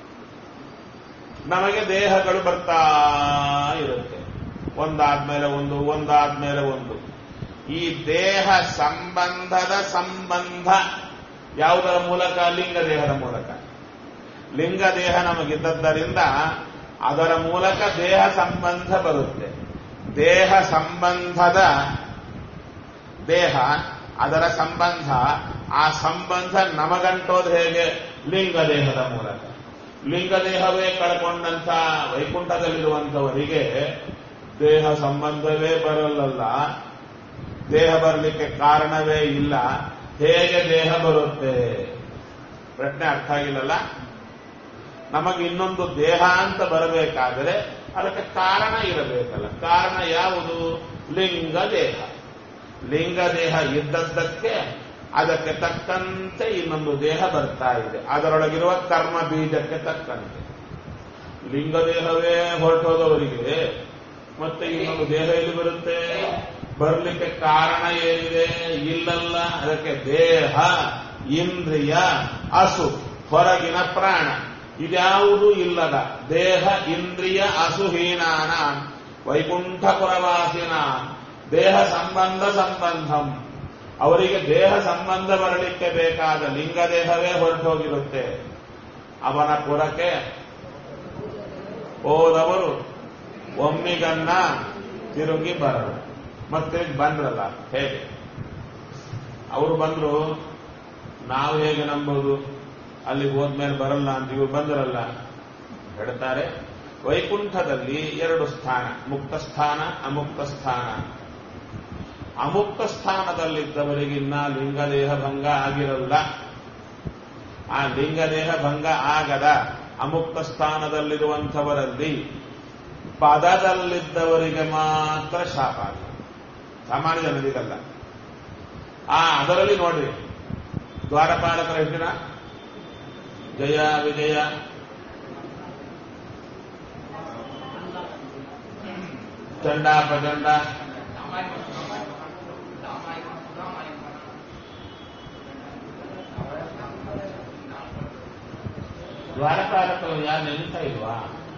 ನಮಗೆ ದೇಹಗಳು ಬರ್ತಾ ಇರುತ್ತೆ, ಒಂದಾದ್ಮೇಲೆ ಒಂದು ಒಂದಾದ್ಮೇಲೆ ಒಂದು. ಈ ದೇಹ ಸಂಬಂಧದ ಸಂಬಂಧ ಯಾವುದರ ಮೂಲಕ? ಲಿಂಗ ದೇಹದ ಮೂಲಕ. ಲಿಂಗ ದೇಹ ನಮಗಿದ್ದದ್ದರಿಂದ ಅದರ ಮೂಲಕ ದೇಹ ಸಂಬಂಧ ಬರುತ್ತೆ. ದೇಹ ಸಂಬಂಧದ ದೇಹ, ಅದರ ಸಂಬಂಧ, ಆ ಸಂಬಂಧ ನಮಗಂಟೋದು ಹೇಗೆ? ಲಿಂಗ ದೇಹದ ಮೂಲಕ. ಲಿಂಗ ದೇಹವೇ ಕಳ್ಕೊಂಡಂತ ವೈಕುಂಠದಲ್ಲಿರುವಂಥವರಿಗೆ ದೇಹ ಸಂಬಂಧವೇ ಬರಲ್ಲ, ದೇಹ ಬರಲಿಕ್ಕೆ ಕಾರಣವೇ ಇಲ್ಲ. ಹೇಗೆ ದೇಹ ಬರುತ್ತೆ? ಪ್ರಶ್ನೆ ಅರ್ಥ ಆಗಿಲ್ಲಲ್ಲ. ನಮಗೆ ಇನ್ನೊಂದು ದೇಹ ಅಂತ ಬರಬೇಕಾದರೆ ಅದಕ್ಕೆ ಕಾರಣ ಇರಬೇಕಲ್ಲ. ಕಾರಣ ಯಾವುದು? ಲಿಂಗ ದೇಹ. ಲಿಂಗ ದೇಹ ಇದ್ದದ್ದಕ್ಕೆ ಅದಕ್ಕೆ ತಕ್ಕಂತೆ ಇನ್ನೊಂದು ದೇಹ ಬರ್ತಾ ಇದೆ, ಅದರೊಳಗಿರುವ ಕರ್ಮ ಬೀಜಕ್ಕೆ ತಕ್ಕಂತೆ. ಲಿಂಗ ದೇಹವೇ ಹೊರಟೋದವರಿಗೆ ಮತ್ತೆ ಇನ್ನೊಂದು ದೇಹ ಎಲ್ಲಿ ಬರುತ್ತೆ? ಬರಲಿಕ್ಕೆ ಕಾರಣ ಏನಿದೆ? ಇಲ್ಲಲ್ಲ. ಅದಕ್ಕೆ ದೇಹ, ಇಂದ್ರಿಯ, ಅಸು, ಹೊರಗಿನ ಪ್ರಾಣ, ಇದ್ಯಾವುದೂ ಇಲ್ಲದ ದೇಹ ಇಂದ್ರಿಯ ಅಸುಹೀನಾನ ವೈಕುಂಠಪುರವಾಸಿನ ದೇಹ ಸಂಬಂಧ ಸಂಬಂಧಂ. ಅವರಿಗೆ ದೇಹ ಸಂಬಂಧ ಬರಲಿಕ್ಕೆ ಬೇಕಾದ ಲಿಂಗ ದೇಹವೇ ಹೊರಟೋಗಿರುತ್ತೆ. ಅವನ ಪುರಕ್ಕೆ ಹೋದವರು ಒಮ್ಮಿಗನ್ನ ತಿರುಗಿ ಬರರು. ಮತ್ತೆ ಬಂದ್ರಲ್ಲ, ಹೇಗೆ ಅವರು ಬಂದ್ರು? ನಾವು ಹೇಗೆ ನಂಬೋದು? ಅಲ್ಲಿ ಹೋದ್ಮೇಲೆ ಬರಲ್ಲ ಅಂತ ಇವರು ಬಂದರಲ್ಲ. ಹೇಳ್ತಾರೆ, ವೈಕುಂಠದಲ್ಲಿ ಎರಡು ಸ್ಥಾನ, ಮುಕ್ತ ಸ್ಥಾನ, ಅಮುಕ್ತ ಸ್ಥಾನ. ಅಮುಕ್ತ ಸ್ಥಾನದಲ್ಲಿದ್ದವರಿಗಿನ್ನ ಲಿಂಗದೇಹ ಭಂಗ ಆಗಿರಲ್ಲ. ಆ ಲಿಂಗದೇಹ ಭಂಗ ಆಗದ ಅಮುಕ್ತ ಸ್ಥಾನದಲ್ಲಿರುವಂಥವರಲ್ಲಿ ಪದದಲ್ಲಿದ್ದವರಿಗೆ ಮಾತ್ರ ಶಾಪ ಆಗಿದೆ, ಸಾಮಾನ್ಯ ಜನರಿಗಲ್ಲ. ಆ ಅದರಲ್ಲಿ ನೋಡ್ರಿ, ದ್ವಾರಪಾಲಕರ ಹೆಸರಿನ ಜಯ, ವಿಜಯ, ಚಂಡ, ಪ್ರಚಂಡ, ದ್ವಾರಪಾಲಕರು ಯಾರು ನೆನೀತಾ ಇಲ್ವಾ?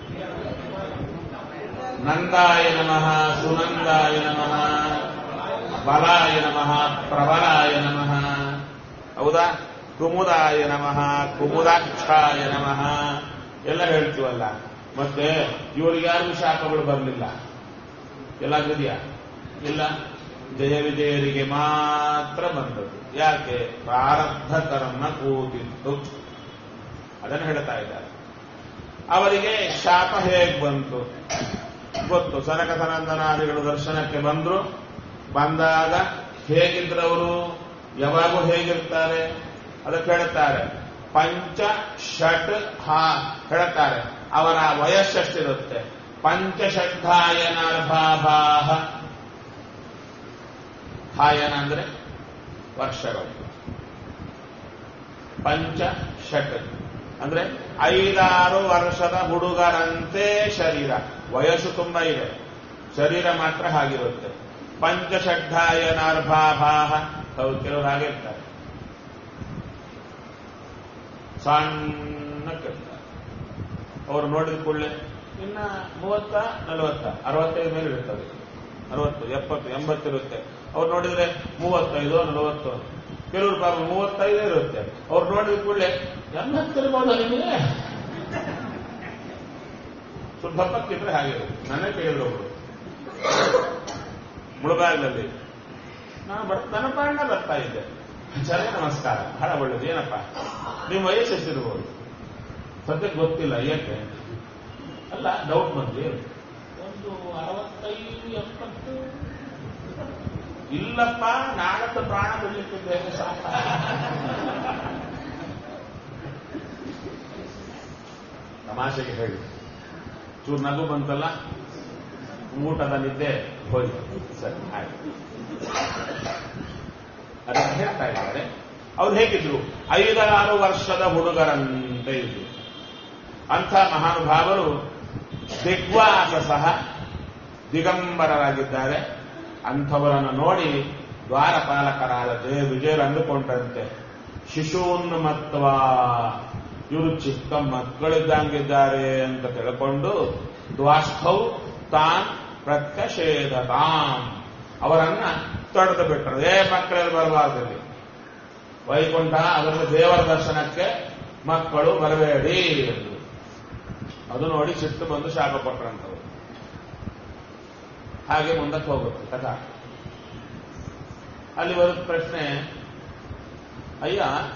ನಂದಾಯ ನಮಃ, ಸುನಂದಾಯ ನಮಃ, ಬಲಾಯ ನಮಃ, ಪ್ರಬಲಾಯ ನಮಃ. ಹೌದಾ? ಕುಮುದಾಯ ನಮಃ, ಕುಮುದಾಕ್ಷಾಯ ನಮಃ ಎಲ್ಲ ಹೇಳ್ತೀವಲ್ಲ. ಮತ್ತೆ ಇವರಿಗೆ ಯಾರಿಗೂ ಶಾಪಗಳು ಬರಲಿಲ್ಲ. ಎಲ್ಲಾಗಿದೆಯಾ? ಇಲ್ಲ. ಜಯ ವಿಜಯರಿಗೆ ಮಾತ್ರ ಬಂದದ್ದು. ಯಾಕೆ? ಪ್ರಾರಬ್ಧ ಕರ್ಮ ಕೂತಿತ್ತು. ಅದನ್ನು ಹೇಳ್ತಾ ಇದ್ದಾರೆ. ಅವರಿಗೆ ಶಾಪ ಹೇಗೆ ಬಂತು ಗೊತ್ತು. ಸನಕ ಸನಂದನಾದಿಗಳು ದರ್ಶನಕ್ಕೆ ಬಂದ್ರು. ಬಂದಾಗ ಹೇಗಿದ್ರವರು? ಯಾವಾಗೂ ಹೇಗಿರ್ತಾರೆ? ಅದಕ್ಕೆ ಹೇಳ್ತಾರೆ ಪಂಚ ಷಟ್ ಹಾ ಹೇಳ್ತಾರೆ. ಅವರ ವಯಸ್ಸೆಷ್ಟಿರುತ್ತೆ? ಪಂಚಷಡ್ಧಾಯನಾರ್ಭಾಭಾಹ. ಹಾಯನ ಅಂದ್ರೆ ವರ್ಷಗಳು. ಪಂಚ ಷಟ್ ಅಂದ್ರೆ ಐದಾರು ವರ್ಷದ ಹುಡುಗರಂತೆ ಶರೀರ. ವಯಸ್ಸು ತುಂಬಾ ಇದೆ, ಶರೀರ ಮಾತ್ರ ಹಾಗಿರುತ್ತೆ. ಪಂಚಷಡ್ಧಾಯನಾರ್ಭಾಭಾಹ. ಹೌದು, ಕೆಲವರು ಹಾಗೆ ಇರ್ತಾರೆ, ಸಣ್ಣಕ್ಕಿರ್ತಾರೆ. ಅವರು ನೋಡಿದ ಕೂಡಲೇ ಇನ್ನ ಮೂವತ್ತ, ನಲವತ್ತ, ಅರವತ್ತೈದು ಮೇಲೆ ಇರ್ತದೆ. ಅರವತ್ತು, ಎಪ್ಪತ್ತು, ಎಂಬತ್ತು ಇರುತ್ತೆ. ಅವ್ರು ನೋಡಿದ್ರೆ ಮೂವತ್ತೈದು, ನಲವತ್ತು. ಕೆಲವರು ಪಾಪ ಮೂವತ್ತೈದು ಇರುತ್ತೆ. ಅವ್ರು ನೋಡಿದ ಕೂಡಲೇ ಎಂಬತ್ತಿರ್ಬೋದು ನಿಮಗೆ. ಸ್ವಲ್ಪ ಹಪ್ಪಕ್ಕಿದ್ರೆ ಹಾಗಿರುತ್ತೆ. ನಾನೇ ಕೇಳಿದ್ರು ಒಬ್ರು ಮುಳುಬಾಗಿಲಲ್ಲಿ, ನಾನು ಬರ್ ನನ್ನ ಪ್ರಾಣ ಬರ್ತಾ ಇದ್ದೆ. ಸರಿ, ನಮಸ್ಕಾರ, ಬಹಳ ಒಳ್ಳೇದು. ಏನಪ್ಪ ನಿಮ್ಮ ವಯಸ್ಸು ಎಷ್ಟಿರ್ಬೋದು? ಸದ್ಯಕ್ಕೆ ಗೊತ್ತಿಲ್ಲ. ಏಕೆ? ಅಲ್ಲ, ಡೌಟ್ ಬಂದು ಒಂದು ಅರವತ್ತೈದು, ಎಪ್ಪತ್ತು. ಇಲ್ಲಪ್ಪ, ನಾಳತ್ತ ಪ್ರಾಣ ಬಿಡ್ಲಿಕ್ಕಿದ್ದೆ. ತಮಾಷೆಗೆ ಹೇಳಿ, ಚೂರು ನಗು ಬಂತಲ್ಲ, ಊಟದ ನಿದ್ದೆ ಹೋಯ್ತು. ಸರಿ, ಆಯ್ತು. ಅದಕ್ಕೆ ಹೇಳ್ತಾ ಇದ್ದಾರೆ, ಅವ್ರು ಹೇಗಿದ್ರು? ಐದಾರು ವರ್ಷದ ಹುಡುಗರಂತೆ ಇದ್ರು. ಅಂಥ ಮಹಾನುಭಾವರು ದಿಗ್ವಾಸ ಸಹ ದಿಗಂಬರರಾಗಿದ್ದಾರೆ. ಅಂಥವರನ್ನು ನೋಡಿ ದ್ವಾರಪಾಲಕರಾದ ಜಯ ವಿಜಯರು ಅಂದುಕೊಂಡಂತೆ ಶಿಶೂನ್ಮತ್ವ, ಇವರು ಚಿಕ್ಕ ಮಕ್ಕಳಿದ್ದಂಗಿದ್ದಾರೆ ಅಂತ ತಿಳ್ಕೊಂಡು ದ್ವಾಸ್ಥೌ ತಾನ್ ಪ್ರತ್ಯಷೇಧತಾಂ ಅವರನ್ನ ತೊಡೆದು ಬಿಟ್ಟರು. ಏ ಮಕ್ಕಳಲ್ಲಿ ಬರಬಾರ್ದಲ್ಲಿ ವೈಕುಂಠ ಅದರಲ್ಲಿ ದೇವರ ದರ್ಶನಕ್ಕೆ ಮಕ್ಕಳು ಬರಬೇಡಿ ಎಂದು. ಅದು ನೋಡಿ ಸಿಟ್ಟು ಬಂದು ಶಾಪ ಕೊಟ್ಟರಂತವರು. ಹಾಗೆ ಮುಂದಕ್ಕೆ ಹೋಗುತ್ತೆ ಕಥಾ. ಅಲ್ಲಿ ಬರುತ್ತೆ ಪ್ರಶ್ನೆ, ಅಯ್ಯ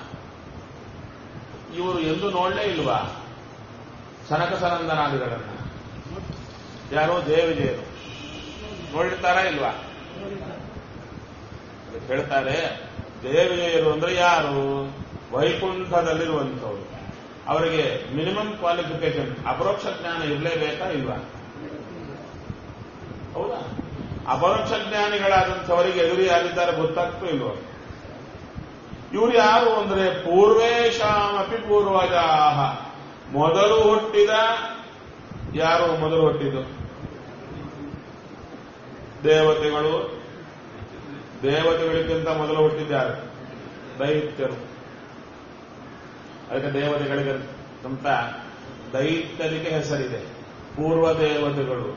ಇವರು ಎಂದು ನೋಡಲೇ ಇಲ್ವಾ ಸನಕ ಸನಂದನಾದಿಗಳನ್ನ? ಯಾರೋ ದೇವಿಜಯರು ನೋಡಿರ್ತಾರಾ ಇಲ್ವಾ? ಹೇಳ್ತಾರೆ ದೇವಿಜಯರು ಅಂದ್ರೆ ಯಾರು? ವೈಕುಂಠದಲ್ಲಿರುವಂಥವ್ರು. ಅವರಿಗೆ ಮಿನಿಮಮ್ ಕ್ವಾಲಿಫಿಕೇಶನ್ ಅಪರೋಕ್ಷ ಜ್ಞಾನ ಇರಲೇಬೇಕಾ ಇಲ್ವಾ? ಹೌದಾ? ಅಪರೋಕ್ಷ ಜ್ಞಾನಿಗಳಾದಂಥವರಿಗೆ ಎದುರು ಯಾರಿದ್ದಾರೆ ಗೊತ್ತಾಗ್ತೂ ಇಲ್ವ? ಇವರು ಯಾರು ಅಂದ್ರೆ ಪೂರ್ವೇಶಾಮಪಿ ಪೂರ್ವಜಾಹ, ಮೊದಲು ಹುಟ್ಟಿದ ಯಾರು? ಮೊದಲು ಹುಟ್ಟಿದ್ದು ದೇವತೆಗಳು. ದೇವತೆಗಳಿಗಿಂತ ಮೊದಲು ಹುಟ್ಟಿದ್ದಾರೆ ದೈತ್ಯರು. ಅದಕ್ಕೆ ದೇವತೆಗಳಿಗೆ ಅಂತ ದೈತ್ಯರಿಗೆ ಹೆಸರಿದೆ, ಪೂರ್ವ ದೇವತೆಗಳು.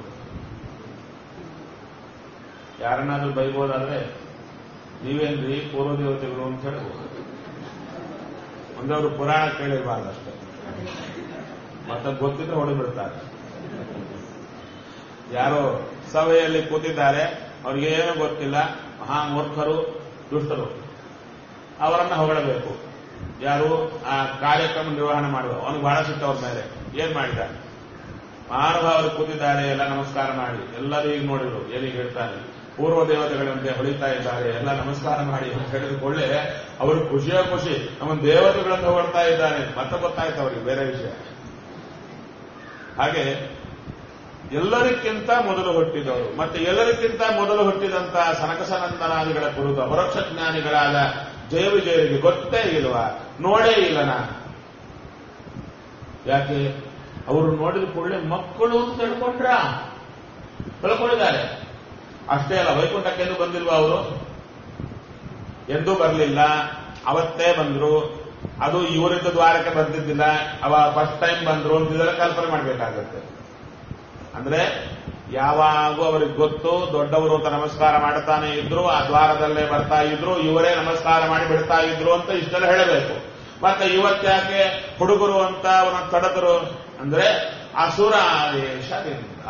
ಯಾರನ್ನಾದ್ರೂ ಬೈಬೋದಾದ್ರೆ ನೀವೇನ್ರಿ ಪೂರ್ವ ದೇವತೆಗಳು ಅಂತ ಹೇಳ್ಬೋದು. ಒಂದವರು ಪುರಾಣ ಕೇಳಿರಬಾರ್ದಷ್ಟೇ, ಮತ್ತೆ ಗೊತ್ತಿದ್ರೆ ಹೊಡೆಬಿಡ್ತಾರೆ. ಯಾರೋ ಸಭೆಯಲ್ಲಿ ಕೂತಿದ್ದಾರೆ, ಅವ್ರಿಗೇನು ಗೊತ್ತಿಲ್ಲ, ಮಹಾ ಮೂರ್ಖರು, ದುಷ್ಟರು, ಅವರನ್ನ ಹೊಗಳಬೇಕು. ಯಾರು ಆ ಕಾರ್ಯಕ್ರಮ ನಿರ್ವಹಣೆ ಮಾಡುವ ಅವನಿಗೆ ಬಹಳ ಸಿಟ್ಟು ಅವ್ರ ಮೇಲೆ. ಏನ್ ಮಾಡಿದ್ದಾರೆ? ಮಹಾನುಭಾವರು ಕೂತಿದ್ದಾರೆ, ಎಲ್ಲ ನಮಸ್ಕಾರ ಮಾಡಿ, ಎಲ್ಲರೂ ಈಗ ನೋಡಿದ್ರು ಏನೀಗ ಹೇಳ್ತಾನೆ, ಪೂರ್ವ ದೇವತೆಗಳಂತೆ ಹೊಳಿತಾ ಇದ್ದಾರೆ, ಎಲ್ಲ ನಮಸ್ಕಾರ ಮಾಡಿ ಅಂತ ಹೇಳಿದುಕೊಳ್ಳೆ ಅವರು ಖುಷಿಯ ಖುಷಿ, ನಮ್ಮ ದೇವತೆಗಳನ್ನು ಹೊಡ್ತಾ ಇದ್ದಾನೆ. ಮತ್ತೆ ಗೊತ್ತಾಯ್ತು ಅವರಿಗೆ ಬೇರೆ ವಿಷಯ. ಹಾಗೆ ಎಲ್ಲರಿಗಿಂತ ಮೊದಲು ಹುಟ್ಟಿದವರು, ಮತ್ತೆ ಎಲ್ಲರಿಗಿಂತ ಮೊದಲು ಹುಟ್ಟಿದಂತ ಸನಕ ಸನಂದನಾದಿಗಳ ಕುರಿತು ಅಪರೋಕ್ಷ ಜ್ಞಾನಿಗಳಾದ ಜಯ ವಿಜಯರಿಗೆ ಗೊತ್ತೇ ಇಲ್ವಾ? ನೋಡೇ ಇಲ್ಲ ನಾನು. ಯಾಕೆ? ಅವರು ನೋಡಿದ ಕೂಡಲೇ ಮಕ್ಕಳು ಅಂತ ತಿಳ್ಕೊಂಡ್ರ ತಿಳ್ಕೊಂಡಿದ್ದಾರೆ. ಅಷ್ಟೇ ಅಲ್ಲ, ವೈಕುಂಠಕ್ಕೆಂದು ಬಂದಿಲ್ವಾ ಅವರು? ಎಂದೂ ಬರಲಿಲ್ಲ. ಅವತ್ತೇ ಬಂದ್ರು. ಅದು ಇವರಿಂದ ದ್ವಾರಕ್ಕೆ ಬಂದಿದ್ದಿಲ್ಲ, ಅವ ಫಸ್ಟ್ ಟೈಮ್ ಬಂದ್ರು ಅಂತ ಇದೆಲ್ಲ ಕಲ್ಪನೆ ಮಾಡಬೇಕಾಗತ್ತೆ. ಅಂದ್ರೆ ಯಾವಾಗೂ ಅವ್ರಿಗೆ ಗೊತ್ತು, ದೊಡ್ಡವರು ಅಂತ ನಮಸ್ಕಾರ ಮಾಡ್ತಾನೆ ಇದ್ರು, ಆ ದ್ವಾರದಲ್ಲೇ ಬರ್ತಾ ಇದ್ರು, ಇವರೇ ನಮಸ್ಕಾರ ಮಾಡಿ ಬಿಡ್ತಾ ಇದ್ರು ಅಂತ ಇಷ್ಟೆಲ್ಲ ಹೇಳಬೇಕು. ಮತ್ತೆ ಇವತ್ತ್ಯಾಕೆ ಹುಡುಗರು ಅಂತ ಅವನ ತಡೆದರು ಅಂದ್ರೆ ಅಸುರಾವೇಶದಿಂದ.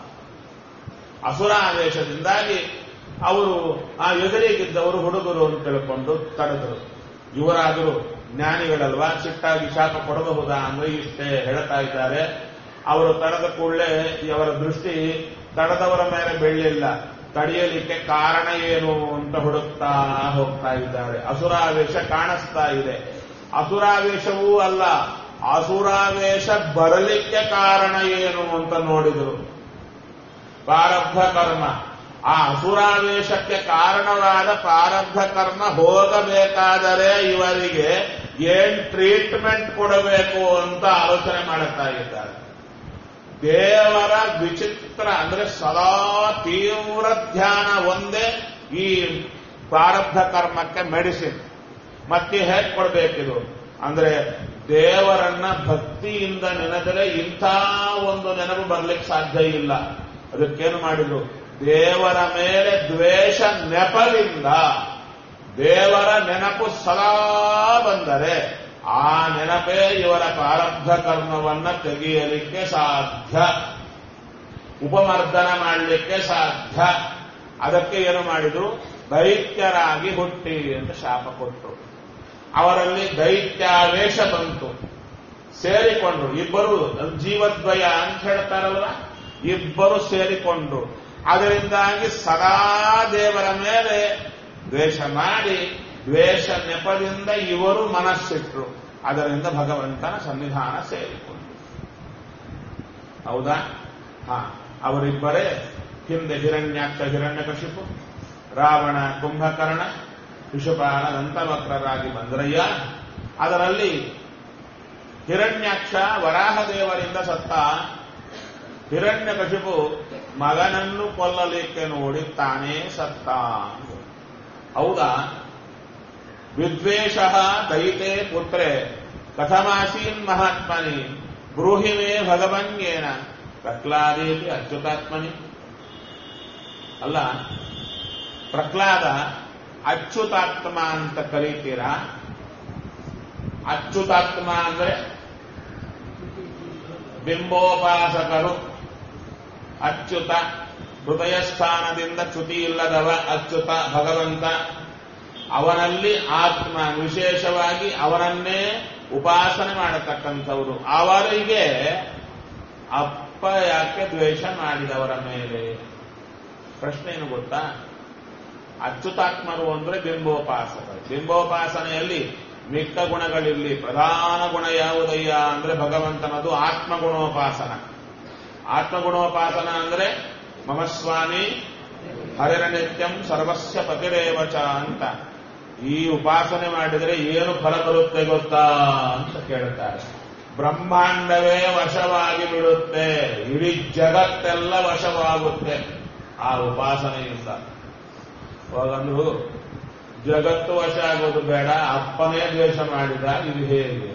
ಅಸುರಾವೇಶದಿಂದಾಗಿ ಅವರು ಆ ಎದುರಿಗಿದ್ದವರು ಹುಡುಗರು ಅಂತ ತಿಳ್ಕೊಂಡು ತಡೆದರು. ಇವರಾದರೂ ಜ್ಞಾನಿಗಳಲ್ವಾ, ಸಿಟ್ಟಾಗಿ ಶಾಪ ಕೊಡಬಹುದಾ ಅಂದ್ರೆ ಇಷ್ಟೇ ಹೇಳ್ತಾ ಇದ್ದಾರೆ. ಅವರು ತಡೆದ ಕೂಡಲೇ ಅವರ ದೃಷ್ಟಿ ತಡೆದವರ ಮೇಲೆ ಬೀಳಲಿಲ್ಲ, ತಡೆಯಲಿಕ್ಕೆ ಕಾರಣ ಏನು ಅಂತ ಹುಡುಕ್ತಾ ಹೋಗ್ತಾ ಇದ್ದಾರೆ. ಅಸುರಾವೇಶ ಕಾಣಿಸ್ತಾ ಇದೆ. ಅಸುರಾವೇಶವೂ ಅಲ್ಲ, ಅಸುರಾವೇಶ ಬರಲಿಕ್ಕೆ ಕಾರಣ ಏನು ಅಂತ ನೋಡಿದರು. ಪ್ರಾರಬ್ಧ ಕರ್ಮ. ಆ ಅಸುರಾವೇಶಕ್ಕೆ ಕಾರಣವಾದ ಪ್ರಾರಬ್ಧ ಕರ್ಮ ಹೋಗಬೇಕಾದರೆ ಇವರಿಗೆ ಏನ್ ಟ್ರೀಟ್ಮೆಂಟ್ ಕೊಡಬೇಕು ಅಂತ ಆಲೋಚನೆ ಮಾಡುತ್ತಾ ಇದ್ದಾರೆ. ದೇವರ ವಿಚಿತ್ರ ಅಂದ್ರೆ ಸದಾ ತೀವ್ರ ಧ್ಯಾನ ಒಂದೇ ಈ ಪ್ರಾರಬ್ಧ ಕರ್ಮಕ್ಕೆ ಮೆಡಿಸಿನ್. ಮತ್ತೆ ಹೇಗೆ ಕೊಡಬೇಕಿದು ಅಂದ್ರೆ ದೇವರನ್ನ ಭಕ್ತಿಯಿಂದ ನೆನೆದರೆ ಇಂಥ ಒಂದು ನೆನಪು ಬರ್ಲಿಕ್ಕೆ ಸಾಧ್ಯ ಇಲ್ಲ. ಅದಕ್ಕೇನು ಮಾಡಿದ್ರು? ದೇವರ ಮೇಲೆ ದ್ವೇಷ ನೆಪದಿಂದ ದೇವರ ನೆನಪು ಸದಾ ಬಂದರೆ ಆ ನೆನಪೇ ಇವರ ಪ್ರಾರಬ್ಧ ಕರ್ಮವನ್ನ ತೆಗೆಯಲಿಕ್ಕೆ ಸಾಧ್ಯ, ಉಪಮರ್ದನ ಮಾಡಲಿಕ್ಕೆ ಸಾಧ್ಯ. ಅದಕ್ಕೆ ಏನು ಮಾಡಿದ್ರು? ದೈತ್ಯರಾಗಿ ಹುಟ್ಟಿ ಅಂತ ಶಾಪ ಕೊಟ್ಟರು. ಅವರಲ್ಲಿ ದೈತ್ಯಾವೇಶ ಬಂತು, ಸೇರಿಕೊಂಡ್ರು. ಇಬ್ಬರು ಜೀವದ್ವಯ ಅಂತ ಹೇಳ್ತಾರಲ್ವ, ಇಬ್ಬರು ಸೇರಿಕೊಂಡ್ರು. ಅದರಿಂದಾಗಿ ಸದಾ ದೇವರ ಮೇಲೆ ದ್ವೇಷ ಮಾಡಿ ದ್ವೇಷ ನೆಪದಿಂದ ಇವರು ಮನಸ್ಸಿಟ್ರು. ಅದರಿಂದ ಭಗವಂತನ ಸನ್ನಿಧಾನ ಸೇರಿಕೊಂಡ್ರು. ಹೌದಾ? ಹಾ, ಅವರಿಬ್ಬರೇ ಹಿಂದೆ ಹಿರಣ್ಯಾಕ್ಷ ಹಿರಣ್ಯಕಶಿಪು, ರಾವಣ ಕುಂಭಕರ್ಣ, ಶಿಶುಪಾಲ ದಂತವಕ್ರರಾಗಿ ಬಂದ್ರಯ್ಯ. ಅದರಲ್ಲಿ ಹಿರಣ್ಯಾಕ್ಷ ವರಾಹದೇವರಿಂದ ಸತ್ತ. ಹಿರಣ್ಯಕಶಿಪು ಮಗನನ್ನು ಕೊಲ್ಲಲಿಕ್ಕೆ ನೋಡಿ ತಾನೇ ಸತ್ತ. ಹೌದಾ? ವಿದ್ವೇಷ ದೈತೆ ಪುತ್ರೆ ಕಥಮಾಸೀನ್ ಮಹಾತ್ಮನಿ ಬ್ರೂಹಿ ಮೇ ಭಗವನ್ಯೇನ ಪ್ರಹ್ಲಾದೇತಿ ಅಚ್ಯುತಾತ್ಮನಿ. ಅಲ್ಲ, ಪ್ರಹ್ಲಾದ ಅಚ್ಯುತಾತ್ಮ ಅಂತ ಕರೀತೀರಾ? ಅಚ್ಯುತಾತ್ಮ ಅಂದ್ರೆ ಬಿಂಬೋಪಾಸಕರು. ಅಚ್ಯುತ ಹೃದಯ ಸ್ಥಾನದಿಂದ ಚ್ಯುತಿ ಇಲ್ಲದವ ಅಚ್ಯುತ ಭಗವಂತ. ಅವನಲ್ಲಿ ಆತ್ಮ, ವಿಶೇಷವಾಗಿ ಅವನನ್ನೇ ಉಪಾಸನೆ ಮಾಡತಕ್ಕಂಥವರು. ಅವರಿಗೆ ಅಪ್ಪ ಯಾಕೆ ದ್ವೇಷ ಮಾಡಿದವರ ಮೇಲೆ? ಪ್ರಶ್ನೆ ಏನು ಗೊತ್ತಾ? ಅಚ್ಯುತಾತ್ಮರು ಅಂದ್ರೆ ಬಿಂಬೋಪಾಸಕರು. ಬಿಂಬೋಪಾಸನೆಯಲ್ಲಿ ಮಿಕ್ಕ ಗುಣಗಳಿರಲಿ, ಪ್ರಧಾನ ಗುಣ ಯಾವುದಯ್ಯ ಅಂದ್ರೆ ಭಗವಂತನದು ಆತ್ಮಗುಣೋಪಾಸನ. ಆತ್ಮಗುಣೋಪಾಸನ ಅಂದ್ರೆ ಮಮ ಸ್ವಾಮಿ ಹರಿರನಿತ್ಯಂ ಸರ್ವಸ್ಯ ಪತಿರೇವಚ ಅಂತ. ಈ ಉಪಾಸನೆ ಮಾಡಿದರೆ ಏನು ಫಲ ಬರುತ್ತೆ ಗೊತ್ತಾ ಅಂತ ಕೇಳುತ್ತಾರೆ. ಬ್ರಹ್ಮಾಂಡವೇ ವಶವಾಗಿ ಬಿಡುತ್ತೆ, ಇಡೀ ಜಗತ್ತೆಲ್ಲ ವಶವಾಗುತ್ತೆ ಆ ಉಪಾಸನೆಯಿಂದ. ಹೋಗಂದ್ರು ಜಗತ್ತು ವಶ ಆಗೋದು ಬೇಡ, ಅಪ್ಪನೇ ದ್ವೇಷ ಮಾಡಿದ, ಇದು ಹೇಗೆ?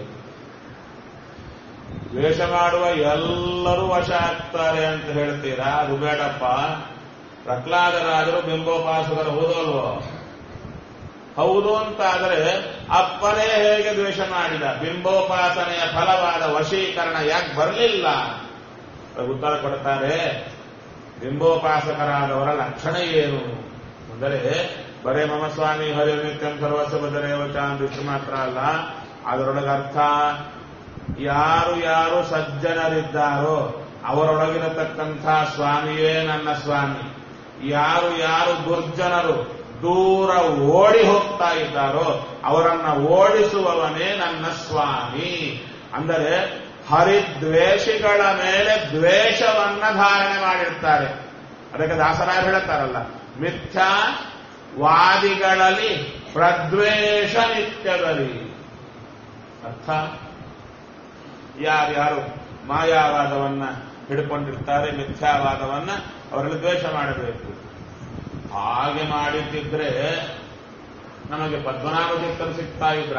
ದ್ವೇಷ ಮಾಡುವ ಎಲ್ಲರೂ ವಶ ಆಗ್ತಾರೆ ಅಂತ ಹೇಳ್ತೀರಾ? ಅದು ಬೇಡಪ್ಪ. ಪ್ರಹ್ಲಾದರಾದರೂ ಬಿಂಬೋಪಾಸಕರು ಹೌದಲ್ವೋ? ಹೌದು ಅಂತಾದರೆ ಅಪ್ಪನೇ ಹೇಗೆ ದ್ವೇಷ ಮಾಡಿದ? ಬಿಂಬೋಪಾಸನೆಯ ಫಲವಾದ ವಶೀಕರಣ ಯಾಕೆ ಬರಲಿಲ್ಲ? ಉತ್ತರ ಕೊಡ್ತಾರೆ. ಬಿಂಬೋಪಾಸಕರಾದವರ ಲಕ್ಷಣ ಏನು ಅಂದರೆ ಬರೇ ಮಮ ಸ್ವಾಮಿ ಹರಿ ನಿತ್ಯಂ ಸರ್ವಸ್ವ ಬದರೇವಚ ಅಂದಿಷ್ಟು ಮಾತ್ರ ಅಲ್ಲ, ಅದರೊಳಗೆ ಅರ್ಥ ಯಾರು ಯಾರು ಸಜ್ಜನರಿದ್ದಾರೋ ಅವರೊಳಗಿರತಕ್ಕಂಥ ಸ್ವಾಮಿಯೇ ನನ್ನ ಸ್ವಾಮಿ. ಯಾರು ಯಾರು ದುರ್ಜನರು ದೂರ ಓಡಿ ಹೋಗ್ತಾ ಇದ್ದಾರೋ ಅವರನ್ನ ಓಡಿಸುವವನೇ ನನ್ನ ಸ್ವಾಮಿ. ಅಂದರೆ ಹರಿದ್ವೇಷಿಗಳ ಮೇಲೆ ದ್ವೇಷವನ್ನ ಧಾರಣೆ ಮಾಡಿರ್ತಾರೆ. ಅದಕ್ಕೆ ದಾಸರಾಯರು ಹೇಳುತ್ತಾರಲ್ಲ, ಮಿಥ್ಯಾ ವಾದಿಗಳಲ್ಲಿ ಪ್ರದ್ವೇಷ ನಿತ್ಯದಲ್ಲಿ. ಅರ್ಥ ಯಾರ್ಯಾರು ಮಾಯಾವಾದವನ್ನ ಹಿಡ್ಕೊಂಡಿರ್ತಾರೆ, ಮಿಥ್ಯಾವಾದವನ್ನ ಅವರಲ್ಲಿ ದ್ವೇಷ ಮಾಡಬೇಕು. ಹಾಗೆ ಮಾಡಿದ್ದಿದ್ರೆ ನಮಗೆ ಪದ್ಮನಾಭ ತೀರ್ಥರು ಸಿಗ್ತಾ ಇದ್ರ,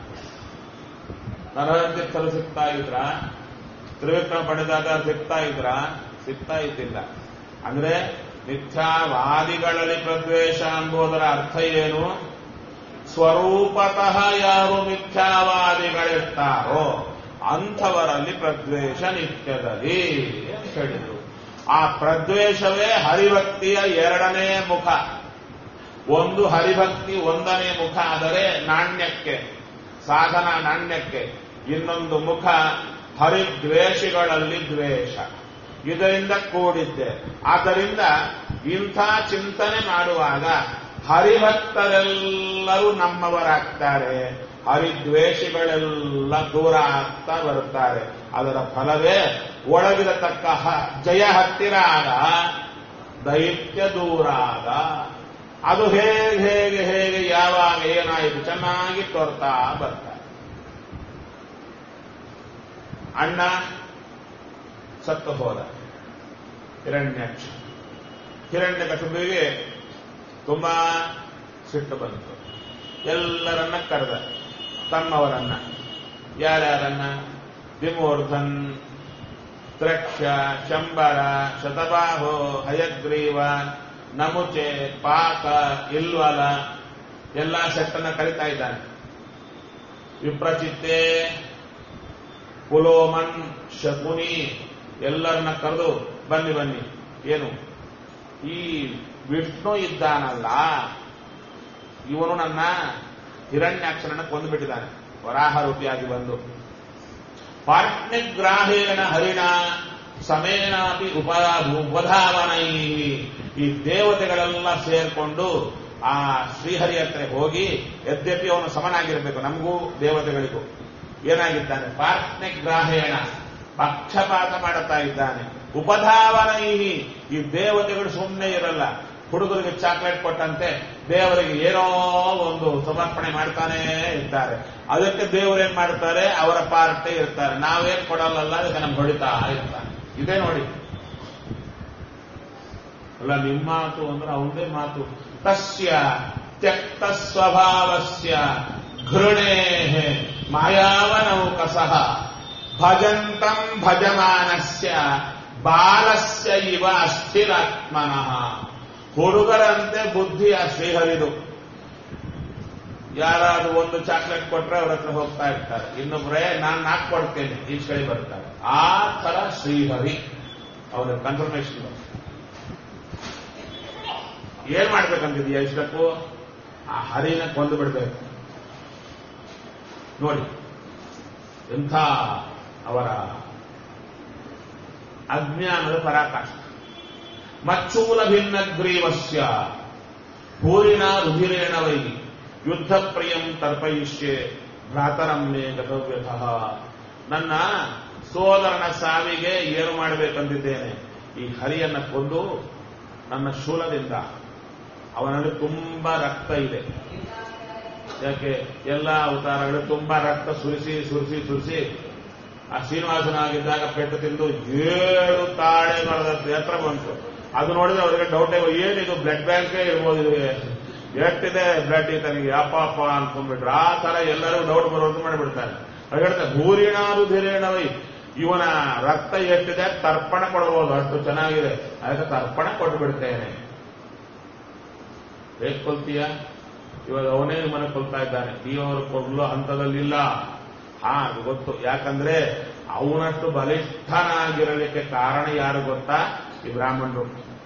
ನರಹರ ತೀರ್ಥರು ಸಿಗ್ತಾ ಇದ್ರ, ತ್ರಿವಿಕ್ರಮ ಪಡೆದಾಗ ಸಿಗ್ತಾ ಇದ್ರ? ಸಿಗ್ತಾ ಇದ್ದಿಲ್ಲ. ಅಂದ್ರೆ ಮಿಥ್ಯಾವಾದಿಗಳಲ್ಲಿ ಪ್ರದ್ವೇಷ ಎಂಬುದರ ಅರ್ಥ ಏನು? ಸ್ವರೂಪತಃ ಯಾರು ಮಿಥ್ಯಾವಾದಿಗಳಿರ್ತಾರೋ ಅಂಥವರಲ್ಲಿ ಪ್ರದ್ವೇಷ ನಿತ್ಯದಲ್ಲಿ ಅಂತ ಹೇಳಿದರು. ಆ ಪ್ರದ್ವೇಷವೇ ಹರಿಭಕ್ತಿಯ ಎರಡನೇ ಮುಖ. ಒಂದು ಹರಿಭಕ್ತಿ ಒಂದನೇ ಮುಖ ಆದರೆ ನಾಣ್ಯಕ್ಕೆ, ಸಾಧನ ನಾಣ್ಯಕ್ಕೆ. ಇನ್ನೊಂದು ಮುಖ ಹರಿದ್ವೇಷಿಗಳಲ್ಲಿ ದ್ವೇಷ. ಇದರಿಂದ ಕೂಡಿದ್ದೆ. ಆದ್ದರಿಂದ ಇಂಥ ಚಿಂತನೆ ಮಾಡುವಾಗ ಹರಿಭಕ್ತರೆಲ್ಲರೂ ನಮ್ಮವರಾಗ್ತಾರೆ, ಹರಿದ್ವೇಷಿಗಳೆಲ್ಲ ದೂರ ಆಗ್ತಾ ಬರುತ್ತಾರೆ. ಅದರ ಫಲವೇ ಒಳಗಿರತಕ್ಕ ಜಯ ಹತ್ತಿರ ಆದ, ದೈತ್ಯ ದೂರ ಆದ. ಅದು ಹೇಗೆ ಹೇಗೆ ಹೇಗೆ ಯಾವಾಗ ಏನಾಯಿತು ಚೆನ್ನಾಗಿ ತೋರ್ತಾ ಬರ್ತಾರೆ. ಅಣ್ಣ ಸತ್ತು ಹೋದ, ಹಿರಣ್ಯಾಕ್ಷ. ಹಿರಣ್ಯಕಶಿಪುವಿಗೆ ತುಂಬಾ ಸಿಟ್ಟು ಬಂತು. ಎಲ್ಲರನ್ನ ಕರೆದ, ತಮ್ಮವರನ್ನ. ಯಾರ್ಯಾರನ್ನ? ವಿಮೂರ್ಧನ್, ತ್ರಕ್ಷ, ಶಂಬರ, ಶತಬಾಹೋ, ಹಯಗ್ರೀವ, ನಮುಚೆ, ಪಾಕ, ಇಲ್ವಲ ಎಲ್ಲ ಸೆಟ್ಟನ್ನ ಕರಿತಾ ಇದ್ದಾನೆ. ವಿಪ್ರಚಿತ್ತೆ, ಪುಲೋಮನ್, ಶಕುನಿ ಎಲ್ಲರನ್ನ ಕರೆದು ಬನ್ನಿ ಬನ್ನಿ. ಏನು ಈ ವಿಷ್ಣು ಇದ್ದಾನಲ್ಲ, ಇವನು ನನ್ನ ಹಿರಣ್ಯಾಕ್ಷರನ್ನ ಕೊಂದುಬಿಟ್ಟಿದ್ದಾನೆ ವರಾಹ ರೂಪಿಯಾಗಿ ಬಂದು. ಪಾರ್ಟ್ನಿಗ್ರಾಹೇಣ ಹರಿಣ ಸಮೇನಾಪಿ ಉಪ ಉಪಧಾವನೈ. ಈ ದೇವತೆಗಳೆಲ್ಲ ಸೇರ್ಕೊಂಡು ಆ ಶ್ರೀಹರಿ ಹತ್ರ ಹೋಗಿ, ಯದ್ಯಪಿ ಅವನು ಸಮನಾಗಿರಬೇಕು ನಮಗೂ ದೇವತೆಗಳಿಗೂ, ಏನಾಗಿದ್ದಾನೆ? ಪಾರ್ಟ್ನಿಗ್ರಾಹೇಣ ಪಕ್ಷಪಾತ ಮಾಡುತ್ತಾ ಇದ್ದಾನೆ. ಉಪಧಾವನೈ, ಈ ದೇವತೆಗಳು ಸುಮ್ಮನೆ ಇರಲ್ಲ. ಹುಡುಗರಿಗೆ ಚಾಕ್ಲೇಟ್ ಕೊಟ್ಟಂತೆ ದೇವರಿಗೆ ಏನೋ ಒಂದು ಸಮರ್ಪಣೆ ಮಾಡ್ತಾನೆ ಇರ್ತಾರೆ. ಅದಕ್ಕೆ ದೇವರೇನ್ ಮಾಡ್ತಾರೆ? ಅವರ ಪಾರ್ಟೇ ಇರ್ತಾರೆ. ನಾವೇನ್ ಕೊಡಲ್ಲ, ಅದಕ್ಕೆ ನಮ್ಗೆ ಹೊಡಿತಾ ಇರ್ತಾನೆ. ಇದೇ ನೋಡಿ ಅಲ್ಲ, ನಿಮ್ಮ ಮಾತು ಅಂದ್ರೆ ಅವನದೇ ಮಾತು. ತಸ್ಯ ತ್ಯಕ್ತ ಸ್ವಭಾವಸ್ಯ ಘೃಣೇ ಮಾಯಾವನೌಕಸಃ ಭಜಂತಂ ಭಜಮಾನಸ್ಯ ಬಾಲಸ್ಯ ಇವ ಅಸ್ಥಿರಾತ್ಮನಃ. ಹುಡುಗರಂತೆ ಬುದ್ಧಿಯ ಶ್ರೀಹರಿದು. ಯಾರಾದ್ರೂ ಒಂದು ಚಾಕ್ಲೇಟ್ ಕೊಟ್ರೆ ಅವ್ರ ಹತ್ರ ಹೋಗ್ತಾ ಇರ್ತಾರೆ, ಇನ್ನೊಬ್ಬರೇ ನಾನು ನಾಲ್ಕು ಕೊಡ್ತೇನೆ ಈ ಕಡೆ ಬರ್ತಾರೆ. ಆ ತರ ಶ್ರೀಹರಿ ಅವರ ಕನ್ಫರ್ಮೇಶನ್. ಏನ್ ಮಾಡ್ಬೇಕಂತಿದೀಯ ಇಷ್ಟಕ್ಕೂ? ಆ ಹರಿನ ಕೊಂದು ಬಿಡ್ಬೇಕು. ನೋಡಿ ಎಂಥ ಅವರ ಅಜ್ಞಾನದ ಪರಾಕಾಷ್ಠ. ಮಚ್ಚೂಲ ಭಿನ್ನ ಗ್ರೀವಸ್ಯ ಭೂರಿಣ ರುಧಿರೇಣ ವೈ ಯುದ್ಧ ಪ್ರಿಯಂ ತರ್ಪಯಿಷ್ಯೆ ಭ್ರಾತರಂ ಮೇ ಗತವ್ಯತಃ. ನನ್ನ ಸೋದರನ ಸಾವಿಗೆ ಏನು ಮಾಡಬೇಕಂದಿದ್ದೇನೆ, ಈ ಹರಿಯನ್ನ ಕೊಂದು ನನ್ನ ಶೂಲದಿಂದ. ಅವನಲ್ಲಿ ತುಂಬಾ ರಕ್ತ ಇದೆ. ಯಾಕೆ ಎಲ್ಲ ಅವತಾರಗಳು ತುಂಬಾ ರಕ್ತ ಸುರಿಸಿ ಸುರಿಸಿ ಸುರಿಸಿ ಆ ಶ್ರೀನಿವಾಸನಾಗಿದ್ದಾಗ ಪೆಟ್ಟು ತಿಂದು ಏಳು ತಾಳೆ ಮರದ ಎತ್ತರ ಬಂತು. ಅದು ನೋಡಿದ್ರೆ ಅವರಿಗೆ ಡೌಟ್ ಏನಿದು ಬ್ಲಡ್ ಬ್ಯಾಂಕೇ ಇರ್ಬೋದು, ಇದು ಎಷ್ಟಿದೆ ಬ್ಲಡ್ ತನಗೆ ಅಪ್ಪ ಅಪ್ಪ ಅನ್ಕೊಂಡ್ಬಿಟ್ರು. ಆ ತರ ಎಲ್ಲರೂ ಡೌಟ್ ಬರೋದು ಮಾಡಿಬಿಡ್ತಾರೆ. ಅವ್ರು ಹೇಳ್ತಾರೆ ಭೂರಿಣಾರು ಧೀರೇಣವೈ, ಇವನ ರಕ್ತ ಎಷ್ಟಿದೆ ತರ್ಪಣ ಕೊಡಬಹುದು, ಅಷ್ಟು ಚೆನ್ನಾಗಿದೆ, ಅದಕ್ಕೆ ತರ್ಪಣ ಕೊಟ್ಟು ಬಿಡ್ತೇನೆ. ಹೇಗೆ ಕೊಲ್ತೀಯ? ಇವಾಗ ಅವನೇ ಮನೆ ಕೊಲ್ತಾ ಇದ್ದಾನೆ, ನೀವರು ಕೊಲ್ಲೋ ಹಂತದಲ್ಲಿಲ್ಲ. ಹಾ ಅದು ಗೊತ್ತು. ಯಾಕಂದ್ರೆ ಅವನಷ್ಟು ಬಲಿಷ್ಠನಾಗಿರಲಿಕ್ಕೆ ಕಾರಣ ಯಾರು ಗೊತ್ತಾ? ಈ ಬ್ರಾಹ್ಮಣರು.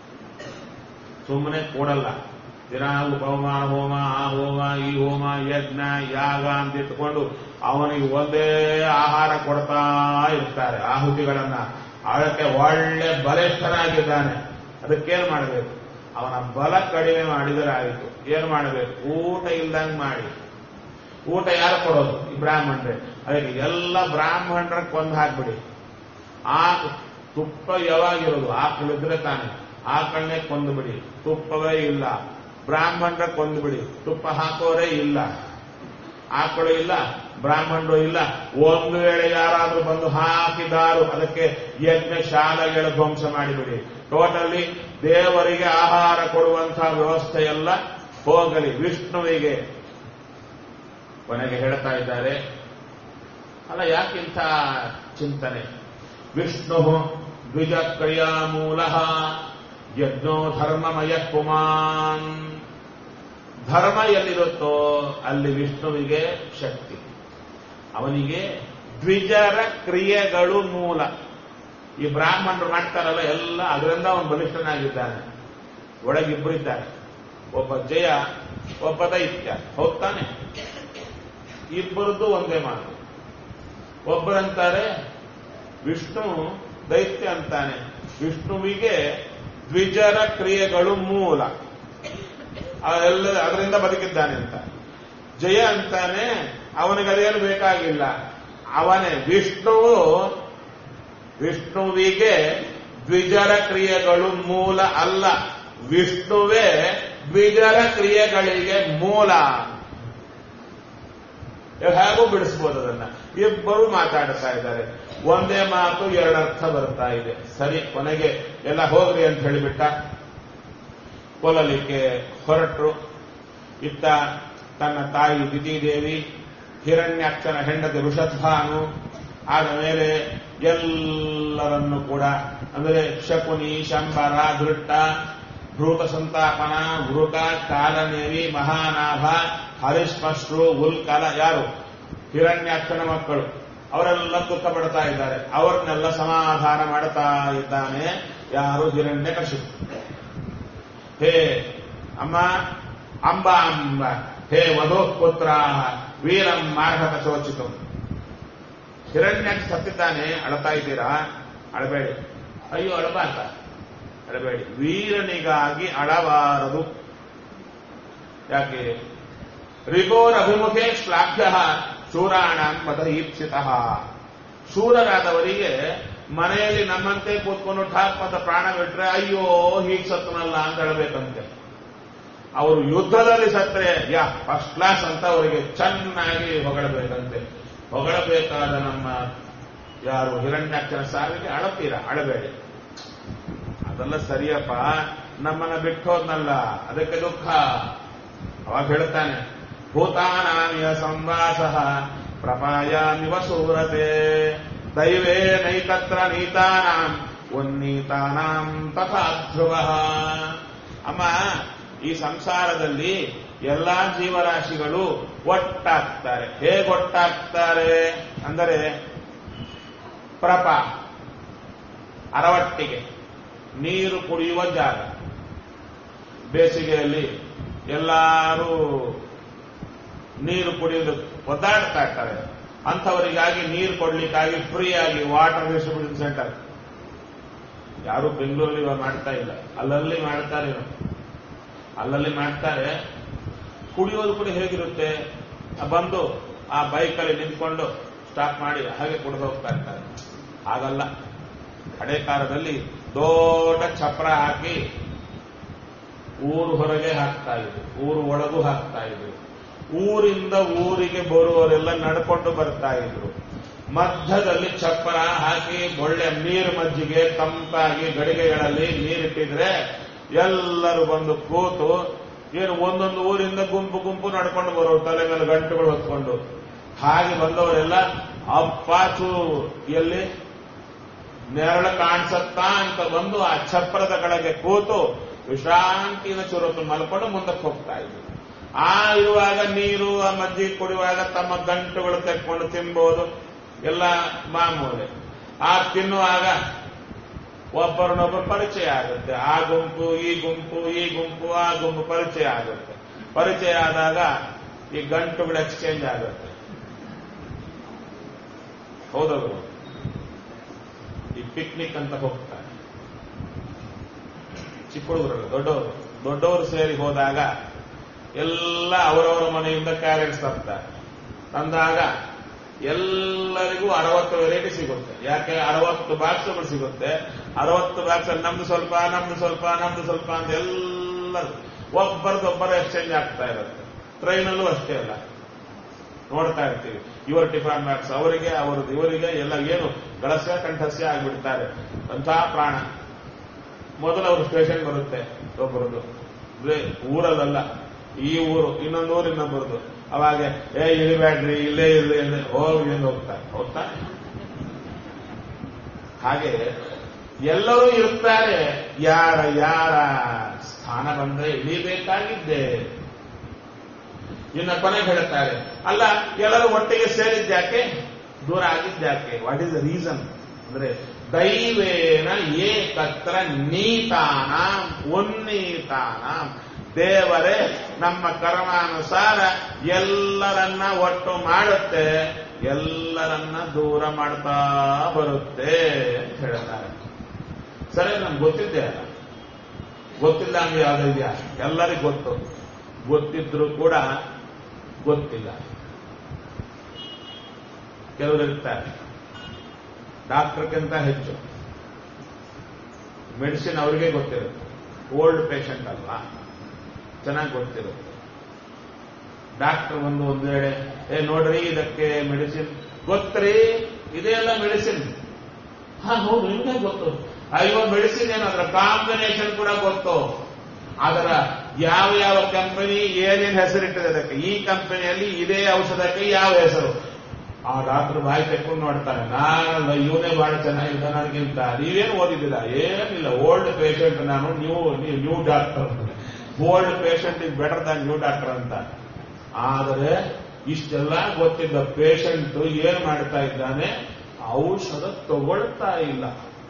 ಸುಮ್ಮನೆ ಕೂಡಲ್ಲ, ದಿನಾಲು ಪವಮಾನ ಹೋಮ, ಆ ಹೋಮ, ಈ ಹೋಮ, ಯಜ್ಞ, ಯಾಗ ಅಂತ ಇಟ್ಕೊಂಡು ಅವನಿಗೆ ಒಂದೇ ಆಹಾರ ಕೊಡ್ತಾ ಇರ್ತಾರೆ, ಆಹುತಿಗಳನ್ನ. ಅದಕ್ಕೆ ಒಳ್ಳೆ ಬಲಿಷ್ಠನಾಗಿದ್ದಾನೆ. ಅದಕ್ಕೇನು ಮಾಡಬೇಕು? ಅವನ ಬಲ ಕಡಿಮೆ ಮಾಡಿದರೆ ಆಯಿತು. ಏನು ಮಾಡಬೇಕು? ಊಟ ಇಲ್ದಂಗೆ ಮಾಡಿ. ಊಟ ಯಾರು ಕೊಡೋದು? ಈ ಬ್ರಾಹ್ಮಣರೇ. ಅದಕ್ಕೆ ಎಲ್ಲ ಬ್ರಾಹ್ಮಣರ ಕೊಂದು ಹಾಕ್ಬಿಡಿ. ಆ ತುಪ್ಪ ಯಾವಾಗಿರೋದು? ಆಕಳಿದ್ರೆ ತಾನೆ, ಆಕಳನ್ನೇ ಕೊಂದು ಬಿಡಿ. ತುಪ್ಪವೇ ಇಲ್ಲ, ಬ್ರಾಹ್ಮಣರ ಕೊಂದು ಬಿಡಿ. ತುಪ್ಪ ಹಾಕೋರೇ ಇಲ್ಲ, ಆಕಳು ಇಲ್ಲ, ಬ್ರಾಹ್ಮಣರು ಇಲ್ಲ. ಒಂದು ವೇಳೆ ಯಾರಾದ್ರೂ ಬಂದು ಹಾಕಿದಾರು, ಅದಕ್ಕೆ ಯಜ್ಞ ಶಾಲೆಗಳ ಧ್ವಂಸ ಮಾಡಿಬಿಡಿ. ಟೋಟಲಿ ದೇವರಿಗೆ ಆಹಾರ ಕೊಡುವಂತಹ ವ್ಯವಸ್ಥೆ ಎಲ್ಲ ಹೋಗಲಿ. ವಿಷ್ಣುವಿಗೆ ಕೊನೆಗೆ ಹೇಳ್ತಾ ಇದ್ದಾರೆ, ಅಲ್ಲ ಯಾಕಿಂತ ಚಿಂತನೆ? ವಿಷ್ಣು ದ್ವಿಜ ಕ್ರಿಯಾ ಮೂಲ ಯಜ್ಞೋ ಧರ್ಮಮಯ ಪುಮಾನ್. ಧರ್ಮ ಎಲ್ಲಿರುತ್ತೋ ಅಲ್ಲಿ ವಿಷ್ಣುವಿಗೆ ಶಕ್ತಿ. ಅವನಿಗೆ ದ್ವಿಜರ ಕ್ರಿಯೆಗಳು ಮೂಲ. ಈ ಬ್ರಾಹ್ಮಣರು ಮಾಡ್ತಾರಲ್ಲ ಎಲ್ಲ, ಅದರಿಂದ ಅವನು ಬಲಿಷ್ಠನಾಗಿದ್ದಾನೆ. ಒಳಗಿಬ್ಬರು ಇದ್ದಾರೆ, ಒಬ್ಬ ಜಯ, ಒಬ್ಬ ದೈತ್ಯ. ಹೋಗ್ತಾನೆ, ಇಬ್ಬರದ್ದು ಒಂದೇ ಮಾತು. ಒಬ್ಬರಂತಾರೆ ವಿಷ್ಣು ದೈತ್ಯ ಅಂತಾನೆ, ವಿಷ್ಣುವಿಗೆ ದ್ವಿಜರ ಕ್ರಿಯೆಗಳು ಮೂಲ, ಅದೆಲ್ಲ ಅದರಿಂದ ಬದುಕಿದ್ದಾನೆ ಅಂತ. ಜಯ ಅಂತಾನೆ ಅವನಿಗೆ ಅದೇನು ಬೇಕಾಗಿಲ್ಲ, ಅವನೇ ವಿಷ್ಣುವು. ವಿಷ್ಣುವಿಗೆ ದ್ವಿಜರ ಕ್ರಿಯೆಗಳು ಮೂಲ ಅಲ್ಲ, ವಿಷ್ಣುವೇ ದ್ವಿಜರ ಕ್ರಿಯೆಗಳಿಗೆ ಮೂಲ. ಹೇಗೂ ಬಿಡಿಸ್ಬೋದು ಅದನ್ನ. ಇಬ್ಬರು ಮಾತಾಡ್ತಾ ಇದ್ದಾರೆ, ಒಂದೇ ಮಾತು ಎರಡರ್ಥ ಬರ್ತಾ ಇದೆ. ಸರಿ, ಕೊನೆಗೆ ಎಲ್ಲ ಹೋಗ್ರಿ ಅಂತ ಹೇಳಿಬಿಟ್ಟ. ಕೊಲ್ಲಲಿಕ್ಕೆ ಹೊರಟರು. ಇತ್ತ ತನ್ನ ತಾಯಿ ದಿತಿದೇವಿ, ಹಿರಣ್ಯಾಕ್ಷನ ಹೆಂಡತಿ ಋಷಧ್ವಾನು, ಆದ ಮೇಲೆ ಎಲ್ಲರನ್ನು ಕೂಡ, ಅಂದರೆ ಶಕುನಿ, ಶಂಬರ, ಧೃಷ್ಟ, ಭ್ರೂತ ಸಂತಾಪನ, ಮೃಗ, ಕಾಲನೇವಿ, ಮಹಾನಾಭ, ಹರಿಶ್ಮಶ್ರು, ಉಲ್ಕಲ, ಯಾರು ಹಿರಣ್ಯಾಕ್ಷನ ಮಕ್ಕಳು, ಅವರೆಲ್ಲ ದುಃಖ ಪಡ್ತಾ ಇದ್ದಾರೆ. ಅವರನ್ನೆಲ್ಲ ಸಮಾಧಾನ ಮಾಡ್ತಾ ಇದ್ದಾನೆ ಯಾರು? ಹಿರಣ್ಯಕಶಿಪು. ಹೇ ಅಮ್ಮ, ಅಂಬ ಅಂಬ, ಹೇ ವಧೋ ಪುತ್ರ, ವೀರಂ ಮಾರ್ಹತ ಶೋಚಿತು. ಹಿರಣ್ಯಾಕ್ಷ ಸತ್ತಿದ್ದಾನೆ, ಅಳತಾ ಇದ್ದೀರಾ? ಅಳಬೇಡಿ. ಅಯ್ಯೋ ಅಳಬಾರ್ದ, ಅಳಬೇಡಿ. ವೀರನಿಗಾಗಿ ಅಳಬಾರದು. ಯಾಕೆ? ರಿಗೋರ್ ಅಭಿಮುಖೇ ಶ್ಲಾಘ್ಯ ಶೂರಾಣಾಂ ಮತ ಈಪ್ಸಿತ. ಶೂರರಾದವರಿಗೆ ಮನೆಯಲ್ಲಿ ನಮ್ಮಂತೆ ಕೂತ್ಕೊಂಡು ಠಾಕ್ ಮತ ಪ್ರಾಣ ಬಿಟ್ರೆ ಅಯ್ಯೋ ಹೀಗೆ ಸತ್ತನಲ್ಲ ಅಂತ ಹೇಳಬೇಕಂತೆ. ಅವರು ಯುದ್ಧದಲ್ಲಿ ಸತ್ರೆ ಯಾ ಫಸ್ಟ್ ಕ್ಲಾಸ್ ಅಂತ ಅವರಿಗೆ ಚೆನ್ನಾಗಿ ಹೊಗಳಬೇಕಂತೆ. ಹೊಗಳಬೇಕಾದ ನಮ್ಮ ಯಾರು ಹಿರಣ್ಯಾಕ್ಷನ ಸಾವಿಗೆ ಅಳತೀರ, ಅಳಬೇಡಿ. ಅದೆಲ್ಲ ಸರಿಯಪ್ಪ, ನಮ್ಮನ್ನ ಬಿಟ್ಟೋದ್ನಲ್ಲ, ಅದಕ್ಕೆ ದುಃಖ. ಅವಾಗ ಹೇಳ್ತಾನೆ, ಭೂತಾನಾಮಿಯ ಸಂವಾಸ ಪ್ರಪಾಯಾಮಿವ ಸೂರತೆ ದೈವೇ ನೈತತ್ರ ನೀತಾನಾಂ ಉನ್ನೀತಾನಾಂ ತಥಾ ಧ್ರುವಃ. ಅಮ್ಮ, ಈ ಸಂಸಾರದಲ್ಲಿ ಎಲ್ಲಾ ಜೀವರಾಶಿಗಳು ಒಟ್ಟಾಗ್ತಾರೆ. ಹೇಗೊಟ್ಟಾಗ್ತಾರೆ ಅಂದರೆ, ಪ್ರಪ ಅರವಟ್ಟಿಗೆ ನೀರು ಕುಡಿಯುವ ಜಾಗ. ಬೇಸಿಗೆಯಲ್ಲಿ ಎಲ್ಲರೂ ನೀರು ಕುಡಿಯೋದು ಒದ್ದಾಡ್ತಾ ಇರ್ತಾರೆ. ಅಂಥವರಿಗಾಗಿ ನೀರು ಕೊಡ್ಲಿಕ್ಕಾಗಿ ಫ್ರೀಯಾಗಿ ವಾಟರ್ ಡಿಸ್ಟ್ರಿಬ್ಯೂಷನ್ ಸೆಂಟರ್, ಯಾರು ಬೆಂಗಳೂರಲ್ಲಿ ಇವಾಗ ಮಾಡ್ತಾ ಇಲ್ಲ, ಅಲ್ಲಲ್ಲಿ ಮಾಡ್ತಾರೆ. ಅಲ್ಲಲ್ಲಿ ಮಾಡ್ತಾರೆ. ಕುಡಿಯೋದು ಕೂಡ ಹೇಗಿರುತ್ತೆ, ಬಂದು ಆ ಬೈಕಲ್ಲಿ ನಿಂತ್ಕೊಂಡು ಸ್ಟಾಪ್ ಮಾಡಿ ಹಾಗೆ ಕುಡಿದು ಹೋಗ್ತಾ ಇರ್ತಾರೆ. ಹಾಗಲ್ಲ, ಹಳೆ ಕಾಲದಲ್ಲಿ ದೊಡ್ಡ ಚಪ್ರ ಹಾಕಿ ಊರು ಹೊರಗೆ ಹಾಕ್ತಾ ಇದ್ರು, ಊರು ಒಳಗೂ ಹಾಕ್ತಾ ಇದ್ರು. ಊರಿಂದ ಊರಿಗೆ ಬರುವವರೆಲ್ಲ ನಡ್ಕೊಂಡು ಬರ್ತಾ ಇದ್ರು. ಮಧ್ಯದಲ್ಲಿ ಚಪ್ಪರ ಹಾಕಿ ಒಳ್ಳೆ ನೀರು ಮಜ್ಜಿಗೆ ತಂಪಾಗಿ ಗಡಿಗೆಗಳಲ್ಲಿ ನೀರಿಟ್ಟಿದ್ರೆ ಎಲ್ಲರೂ ಬಂದು ಕೂತು, ಏನು ಒಂದೊಂದು ಊರಿಂದ ಗುಂಪು ಗುಂಪು ನಡ್ಕೊಂಡು ಬರೋರು, ತಲೆ ಮೇಲೆ ಗಂಟುಗಳು ಹೊತ್ಕೊಂಡು. ಹಾಗೆ ಬಂದವರೆಲ್ಲ ಅಪ್ಪಾಚು ಎಲ್ಲಿ ನೆರಳು ಕಾಣಿಸತ್ತಾ ಅಂತ ಬಂದು ಆ ಛಪ್ರದ ಕಡೆಗೆ ಕೂತು ವಿಶ್ರಾಂತಿನ ಚುರುಕು ಮಲ್ಕೊಂಡು ಮುಂದಕ್ಕೆ ಹೋಗ್ತಾ ಇದ್ರು. ಆ ಇರುವಾಗ ನೀರು ಆ ಮಜ್ಜಿಗೆ ಕುಡಿಯುವಾಗ ತಮ್ಮ ಗಂಟುಗಳು ತೆಕ್ಕೊಂಡು ತಿನ್ಬಹುದು, ಎಲ್ಲ ಮಾಮೂಲಿ. ಆ ತಿನ್ನುವಾಗ ಒಬ್ಬರನ್ನೊಬ್ಬರು ಪರಿಚಯ ಆಗುತ್ತೆ. ಆ ಗುಂಪು ಈ ಗುಂಪು ಈ ಗುಂಪು ಆ ಗುಂಪು ಪರಿಚಯ ಆಗುತ್ತೆ. ಪರಿಚಯ ಆದಾಗ ಈ ಗಂಟುಗಳು ಎಕ್ಸ್ಚೇಂಜ್ ಆಗುತ್ತೆ. ಹೌದವರು ಈ ಪಿಕ್ನಿಕ್ ಅಂತ ಹೋಗ್ತಾರೆ, ಚಿಕ್ಕ ಹುಡುಗರಲ್ಲ, ದೊಡ್ಡವರು ದೊಡ್ಡವರು ಸೇರಿ ಹೋದಾಗ ಎಲ್ಲ ಅವರವರ ಮನೆಯಿಂದ ಕ್ಯಾರೆಟ್ಸ್ ತರ್ತಾರೆ. ತಂದಾಗ ಎಲ್ಲರಿಗೂ ಅರವತ್ತು ವೆರೈಟಿ ಸಿಗುತ್ತೆ. ಯಾಕೆ ಅರವತ್ತು ಬಾಕ್ಸ್ಗಳು ಸಿಗುತ್ತೆ. ಅರವತ್ತು ಬಾಕ್ಸ್ ಅಲ್ಲಿ ನಮ್ದು ಸ್ವಲ್ಪ ನಮ್ದು ಸ್ವಲ್ಪ ನಮ್ದು ಸ್ವಲ್ಪ ಅಂತ ಎಲ್ಲರೂ ಒಬ್ಬರದೊಬ್ಬರ ಎಕ್ಸ್ಚೇಂಜ್ ಆಗ್ತಾ ಇರುತ್ತೆ. ಟ್ರೈನಲ್ಲೂ ಅಷ್ಟೇ ಅಲ್ಲ, ನೋಡ್ತಾ ಇರ್ತೀವಿ. ಇವರ ಟಿಫಾನ್ ಬಾಕ್ಸ್ ಅವರಿಗೆ, ಅವರದ್ದು ಇವರಿಗೆ, ಎಲ್ಲ ಏನು ಗಳಸ್ಯ ಕಂಠಸ್ಯ ಆಗಿಬಿಡ್ತಾರೆ. ಅಂತಹ ಪ್ರಾಣ. ಮೊದಲು ಅವರು ಸ್ಟೇಷನ್ ಬರುತ್ತೆ ಒಬ್ಬರದು, ಊರಲ್ಲ ಈ ಊರು, ಇನ್ನೊಂದು ಊರು ಇನ್ನೊಬ್ಬರದು. ಅವಾಗ ಏ ಇಳಿಬ್ಯಾಡ್ರಿ, ಇಲ್ಲೇ ಇರ್ರಿ ಅಂದ್ರೆ ಹೋಗಿ ಎಂದು ಹೋಗ್ತಾರೆ. ಹೋಗ್ತಾ ಹಾಗೆ ಎಲ್ಲರೂ ಇರ್ತಾರೆ. ಯಾರ ಯಾರ ಸ್ಥಾನ ಬಂದ್ರೆ ಇಳಿಬೇಕಾಗಿದ್ದೆ. ಇನ್ನು ಕೊನೆಗೆ ಹೇಳ್ತಾರೆ, ಅಲ್ಲ ಎಲ್ಲರೂ ಒಟ್ಟಿಗೆ ಸೇರಿದ್ಯಾಕೆ, ದೂರ ಆಗಿದ್ಯಾಕೆ? ವಾಟ್ ಈಸ್ ದ ರೀಸನ್ ಅಂದ್ರೆ, ದೈವೇನ ಏಕತ್ರ ನೀತಾನ ಉನ್ನೀತಾನ. ದೇವರೇ ನಮ್ಮ ಕರ್ಮಾನುಸಾರ ಎಲ್ಲರನ್ನ ಒಟ್ಟು ಮಾಡುತ್ತೆ, ಎಲ್ಲರನ್ನ ದೂರ ಮಾಡ್ತಾ ಬರುತ್ತೆ ಅಂತ ಹೇಳ್ತಾರೆ. ಸರಿ, ನಮ್ಗೆ ಗೊತ್ತಿದ್ದೆ ಅಲ್ಲ, ಗೊತ್ತಿಲ್ಲ ಅಂದ್ರೆ ಯಾವ್ದು ಇದೆಯಾ? ಎಲ್ಲರಿಗೂ ಗೊತ್ತು. ಗೊತ್ತಿದ್ರು ಕೂಡ ಗೊತ್ತಿಲ್ಲ. ಕೆಲವರು ಇರ್ತಾರೆ ಡಾಕ್ಟರ್ಗಿಂತ ಹೆಚ್ಚು ಮೆಡಿಸಿನ್ ಅವರಿಗೆ ಗೊತ್ತಿರುತ್ತೆ. ಓಲ್ಡ್ ಪೇಷಂಟ್ ಅಲ್ವಾ, ಚೆನ್ನಾಗಿ ಗೊತ್ತಿರುತ್ತೆ. ಡಾಕ್ಟರ್ ಒಂದು ಒಂದು ವೇಳೆ ಏ ನೋಡ್ರಿ ಇದಕ್ಕೆ ಮೆಡಿಸಿನ್ ಗೊತ್ತ್ರಿ, ಇದೆಲ್ಲ ಮೆಡಿಸಿನ್. ಹಾ ಹೌದು, ನಿಮ್ಗೆ ಗೊತ್ತು. ಅಯ್ಯೋ ಮೆಡಿಸಿನ್ ಏನು, ಅದರ ಕಾಂಬಿನೇಷನ್ ಕೂಡ ಗೊತ್ತು. ಅದರ ಯಾವ ಯಾವ ಕಂಪನಿ ಏನೇನು ಹೆಸರಿಟ್ಟಿದೆ ಅದಕ್ಕೆ, ಈ ಕಂಪನಿಯಲ್ಲಿ ಇದೇ ಔಷಧಕ್ಕೆ ಯಾವ ಹೆಸರು, ಆ ಡಾಕ್ಟರ್ ಬಾಯಿ ತೆಕ್ಕೊಂಡು ನೋಡ್ತಾನೆ. ನಾನು ಇವನೇ ಬಹಳ ಚೆನ್ನಾಗಿದ್ದ ನನಗಿಂತ. ನೀವೇನು ಓದಿದ್ದೀರಾ? ಏನಿಲ್ಲ, ಓಲ್ಡ್ ಪೇಷಂಟ್ ನಾನು, ನೀವು new doctor. Old patient is better than new doctor ಅಂತ. ಆದರೆ ಇಷ್ಟೆಲ್ಲ ಗೊತ್ತಿದ್ದ ಪೇಷಂಟ್ ಏನ್ ಮಾಡ್ತಾ ಇದ್ದಾನೆ? ಔಷಧ ತಗೊಳ್ತಾ ಇಲ್ಲ.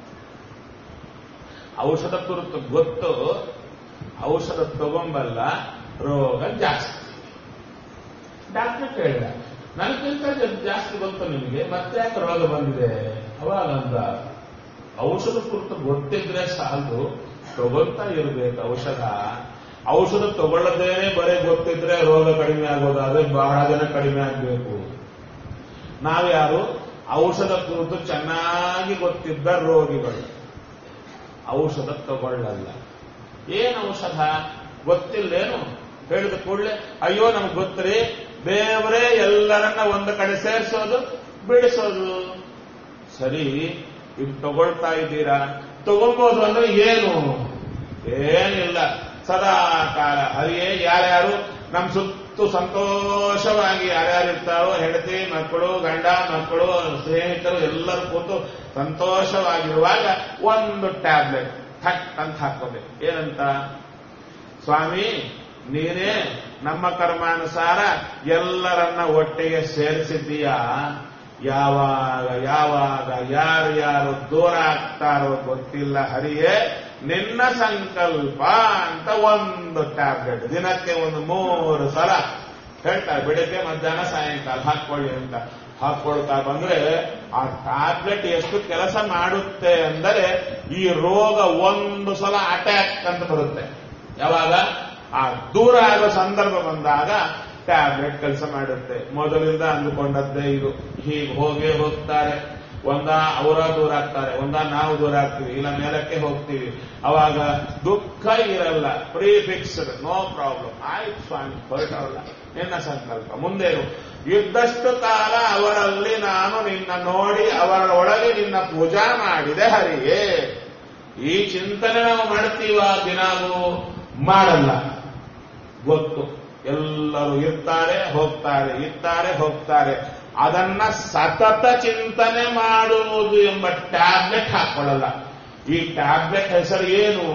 ಔಷಧ ಕುರಿತು ಗೊತ್ತು, ಔಷಧ ತಗೊಂಬಲ್ಲ, ರೋಗ ಜಾಸ್ತಿ. ಡಾಕ್ಟರ್ ಕೇಳಿದ, ನನಗಿಂತ ಜಾಸ್ತಿ ಗೊತ್ತು ನಿಮಗೆ, ಮತ್ತೆ ಯಾಕೆ ರೋಗ ಬಂದಿದೆ? ಅವಾಗ ಅಂತ, ಔಷಧ ಕುರಿತು ಗೊತ್ತಿದ್ರೆ ಸಾಲದು, ತಗೊಳ್ತಾ ಇರಬೇಕು ಔಷಧ. ಔಷಧ ತಗೊಳ್ಳದೇನೆ ಬರೀ ಗೊತ್ತಿದ್ರೆ ರೋಗ ಕಡಿಮೆ ಆಗೋದಾದ್ರೆ ಬಹಳ ಜನ ಕಡಿಮೆ ಆಗಬೇಕು. ನಾವ್ಯಾರು? ಔಷಧ ಕುರಿತು ಚೆನ್ನಾಗಿ ಗೊತ್ತಿದ್ದ ರೋಗಿಗಳು. ಔಷಧ ತಗೊಳ್ಳಲ್ಲ. ಏನು ಔಷಧ ಗೊತ್ತಿಲ್ಲೇನು? ಹೇಳಿದ ಕೂಡಲೇ ಅಯ್ಯೋ ನಮ್ಗೆ ಗೊತ್ತರಿ, ದೇವರೇ ಎಲ್ಲರನ್ನ ಒಂದು ಕಡೆ ಸೇರಿಸೋದು ಬಿಡಿಸೋದು. ಸರಿ, ಇದು ತಗೊಳ್ತಾ ಇದ್ದೀರಾ, ತಗೊಳ್ಬೋದು ಅಂದ್ರೆ ಏನು? ಏನಿಲ್ಲ, ಸದಾ ಕಾಲ ಹರಿಯೇ ಯಾರ್ಯಾರು ನಮ್ಮ ಸುತ್ತ ಸುತ್ತು ಸಂತೋಷವಾಗಿ ಯಾರ್ಯಾರಿರ್ತಾರೋ ಹೆಂಡತಿ ಮಕ್ಕಳು ಗಂಡ ಮಕ್ಕಳು ಸ್ನೇಹಿತರು ಎಲ್ಲರೂ ಕೂತು ಸಂತೋಷವಾಗಿರುವಾಗ ಒಂದು ಟ್ಯಾಬ್ಲೆಟ್ ಥಟ್ ಅಂತ ಹಾಕೋಬೇಕು. ಏನಂತ? ಸ್ವಾಮಿ ನೀನೇ ನಮ್ಮ ಕರ್ಮಾನುಸಾರ ಎಲ್ಲರನ್ನ ಒಟ್ಟಿಗೆ ಸೇರಿಸಿದ್ದೀಯಾ, ಯಾವಾಗ ಯಾವಾಗ ಯಾರು ಯಾರು ದೂರ ಆಗ್ತಾರೋ ಗೊತ್ತಿಲ್ಲ ಹರಿಯೇ, ನಿನ್ನ ಸಂಕಲ್ಪ ಅಂತ ಒಂದು ಟ್ಯಾಬ್ಲೆಟ್ ದಿನಕ್ಕೆ ಒಂದು ಮೂರು ಸಲ ಹೇಳ್ತಾರೆ. ಬೆಳಿಗ್ಗೆ ಮಧ್ಯಾಹ್ನ ಸಾಯಂಕಾಲ ಹಾಕೊಳ್ಳಿ ಅಂತ ಹಾಕೊಳ್ತಾ ಬಂದ್ರೆ ಆ ಟ್ಯಾಬ್ಲೆಟ್ ಎಷ್ಟು ಕೆಲಸ ಮಾಡುತ್ತೆ ಅಂದರೆ ಈ ರೋಗ ಒಂದು ಸಲ ಅಟ್ಯಾಕ್ ಅಂತ ಬರುತ್ತೆ. ಯಾವಾಗ? ಆ ದೂರ ಆಗೋ ಸಂದರ್ಭ ಬಂದಾಗ ಟ್ಯಾಬ್ಲೆಟ್ ಕೆಲಸ ಮಾಡುತ್ತೆ. ಮೊದಲಿಂದ ಅಂದುಕೊಂಡದ್ದೇ ಇದು. ಹೀಗೆ ಹೋಗೇ ಹೋಗ್ತಾರೆ. ಒಂದ ಅವರ ದೂರ ಆಗ್ತಾರೆ, ಒಂದ ನಾವು ದೂರ ಆಗ್ತೀವಿ, ಇಲ್ಲ ಮೇಲಕ್ಕೆ ಹೋಗ್ತೀವಿ. ಅವಾಗ ದುಃಖ ಇರಲ್ಲ, ಪ್ರೀಫಿಕ್ಸ್ಡ್, ನೋ ಪ್ರಾಬ್ಲಮ್. ಆಯ್ತು ಸ್ವಾಮಿ ಹೊರಟವಲ್ಲ, ನಿನ್ನ ಸಂಕಲ್ಪ ಮುಂದೇನು. ಇದ್ದಷ್ಟು ಕಾಲ ಅವರಲ್ಲಿ ನಾನು ನಿನ್ನ ನೋಡಿ ಅವರ ಒಳಗೆ ನಿನ್ನ ಪೂಜಾ ಮಾಡಿದೆ ಹರಿಯೇ. ಈ ಚಿಂತನೆ ನಾವು ಮಾಡ್ತೀವ, ದಿನಾಗೂ ಮಾಡಲ್ಲ. ಗೊತ್ತು ಎಲ್ಲರೂ ಇರ್ತಾರೆ ಹೋಗ್ತಾರೆ, ಇರ್ತಾರೆ ಹೋಗ್ತಾರೆ. ಅದನ್ನ ಸತತ ಚಿಂತನೆ ಮಾಡುವುದು ಎಂಬ ಟ್ಯಾಬ್ಲೆಟ್ ಹಾಕೊಳ್ಳಲ್ಲ. ಈ ಟ್ಯಾಬ್ಲೆಟ್ ಹೆಸರು ಏನು?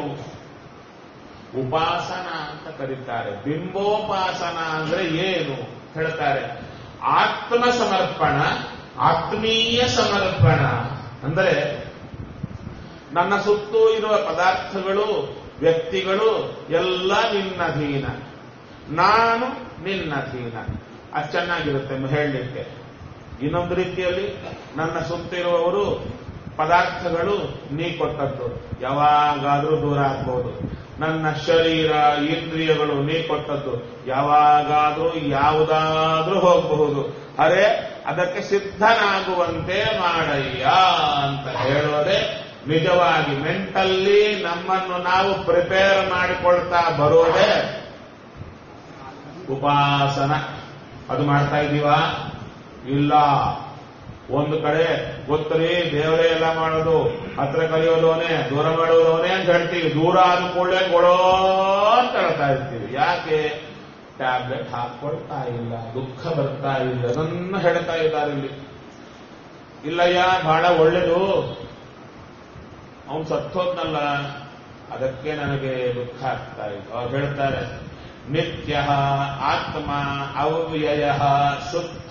ಉಪಾಸನ ಅಂತ ಕರೀತಾರೆ. ಬಿಂಬೋಪಾಸನ ಅಂದ್ರೆ ಏನು ಹೇಳ್ತಾರೆ? ಆತ್ಮ ಸಮರ್ಪಣ, ಆತ್ಮೀಯ ಸಮರ್ಪಣ ಅಂದರೆ ನನ್ನ ಸುತ್ತೂ ಇರುವ ಪದಾರ್ಥಗಳು ವ್ಯಕ್ತಿಗಳು ಎಲ್ಲ ನಿನ್ನಧೀನ, ನಾನು ನಿನ್ನಧೀನ. ಅದು ಚೆನ್ನಾಗಿರುತ್ತೆ ಹೇಳಲಿಕ್ಕೆ. ಇನ್ನೊಂದು ರೀತಿಯಲ್ಲಿ ನನ್ನ ಸುತ್ತಿರುವವರು ಪದಾರ್ಥಗಳು ನೀ ಕೊಟ್ಟದ್ದು, ಯಾವಾಗಾದ್ರೂ ದೂರ ಆಗ್ಬಹುದು. ನನ್ನ ಶರೀರ ಇಂದ್ರಿಯಗಳು ನೀ ಕೊಟ್ಟದ್ದು, ಯಾವಾಗಾದ್ರೂ ಯಾವುದಾದ್ರೂ ಹೋಗಬಹುದು. ಅರೆ ಅದಕ್ಕೆ ಸಿದ್ಧನಾಗುವಂತೆ ಮಾಡಯ್ಯ ಅಂತ ಹೇಳೋದೇ ನಿಜವಾಗಿ ಮೆಂಟಲ್ಲಿ ನಮ್ಮನ್ನು ನಾವು ಪ್ರಿಪೇರ್ ಮಾಡಿಕೊಳ್ತಾ ಬರೋದೇ ಉಪಾಸನ. ಅದು ಮಾಡ್ತಾ ಇದ್ದೀವಾ? ಇಲ್ಲ. ಒಂದು ಕಡೆ ಗೊತ್ತರಿ ದೇವರೇ ಎಲ್ಲ ಮಾಡೋದು, ಹತ್ರ ಕಲಿಯೋದವನೇ ದೂರ ಮಾಡೋದವನೇ ಅಂತ ಹೇಳ್ತೀವಿ. ದೂರ ಆದ ಕೂಡಲೇ ಕೊಡೋ ಅಂತ ಹೇಳ್ತಾ ಇರ್ತೀವಿ. ಯಾಕೆ? ಟ್ಯಾಬ್ಲೆಟ್ ಹಾಕೊಳ್ತಾ ಇಲ್ಲ, ದುಃಖ ಬರ್ತಾ ಇಲ್ಲ. ಅದನ್ನು ಹೇಳ್ತಾ ಇದ್ದಾರೆ ಇಲ್ಲಿ. ಇಲ್ಲಯ್ಯ ಬಹಳ ಒಳ್ಳೇದು, ಅವನು ಸತ್ತೋದ್ನಲ್ಲ, ಅದಕ್ಕೆ ನನಗೆ ದುಃಖ ಆಗ್ತಾ ಇತ್ತು. ಅವ್ರು ಹೇಳ್ತಾರೆ, ನಿತ್ಯ ಆತ್ಮ ಅವ್ಯಯ ಶುದ್ಧ.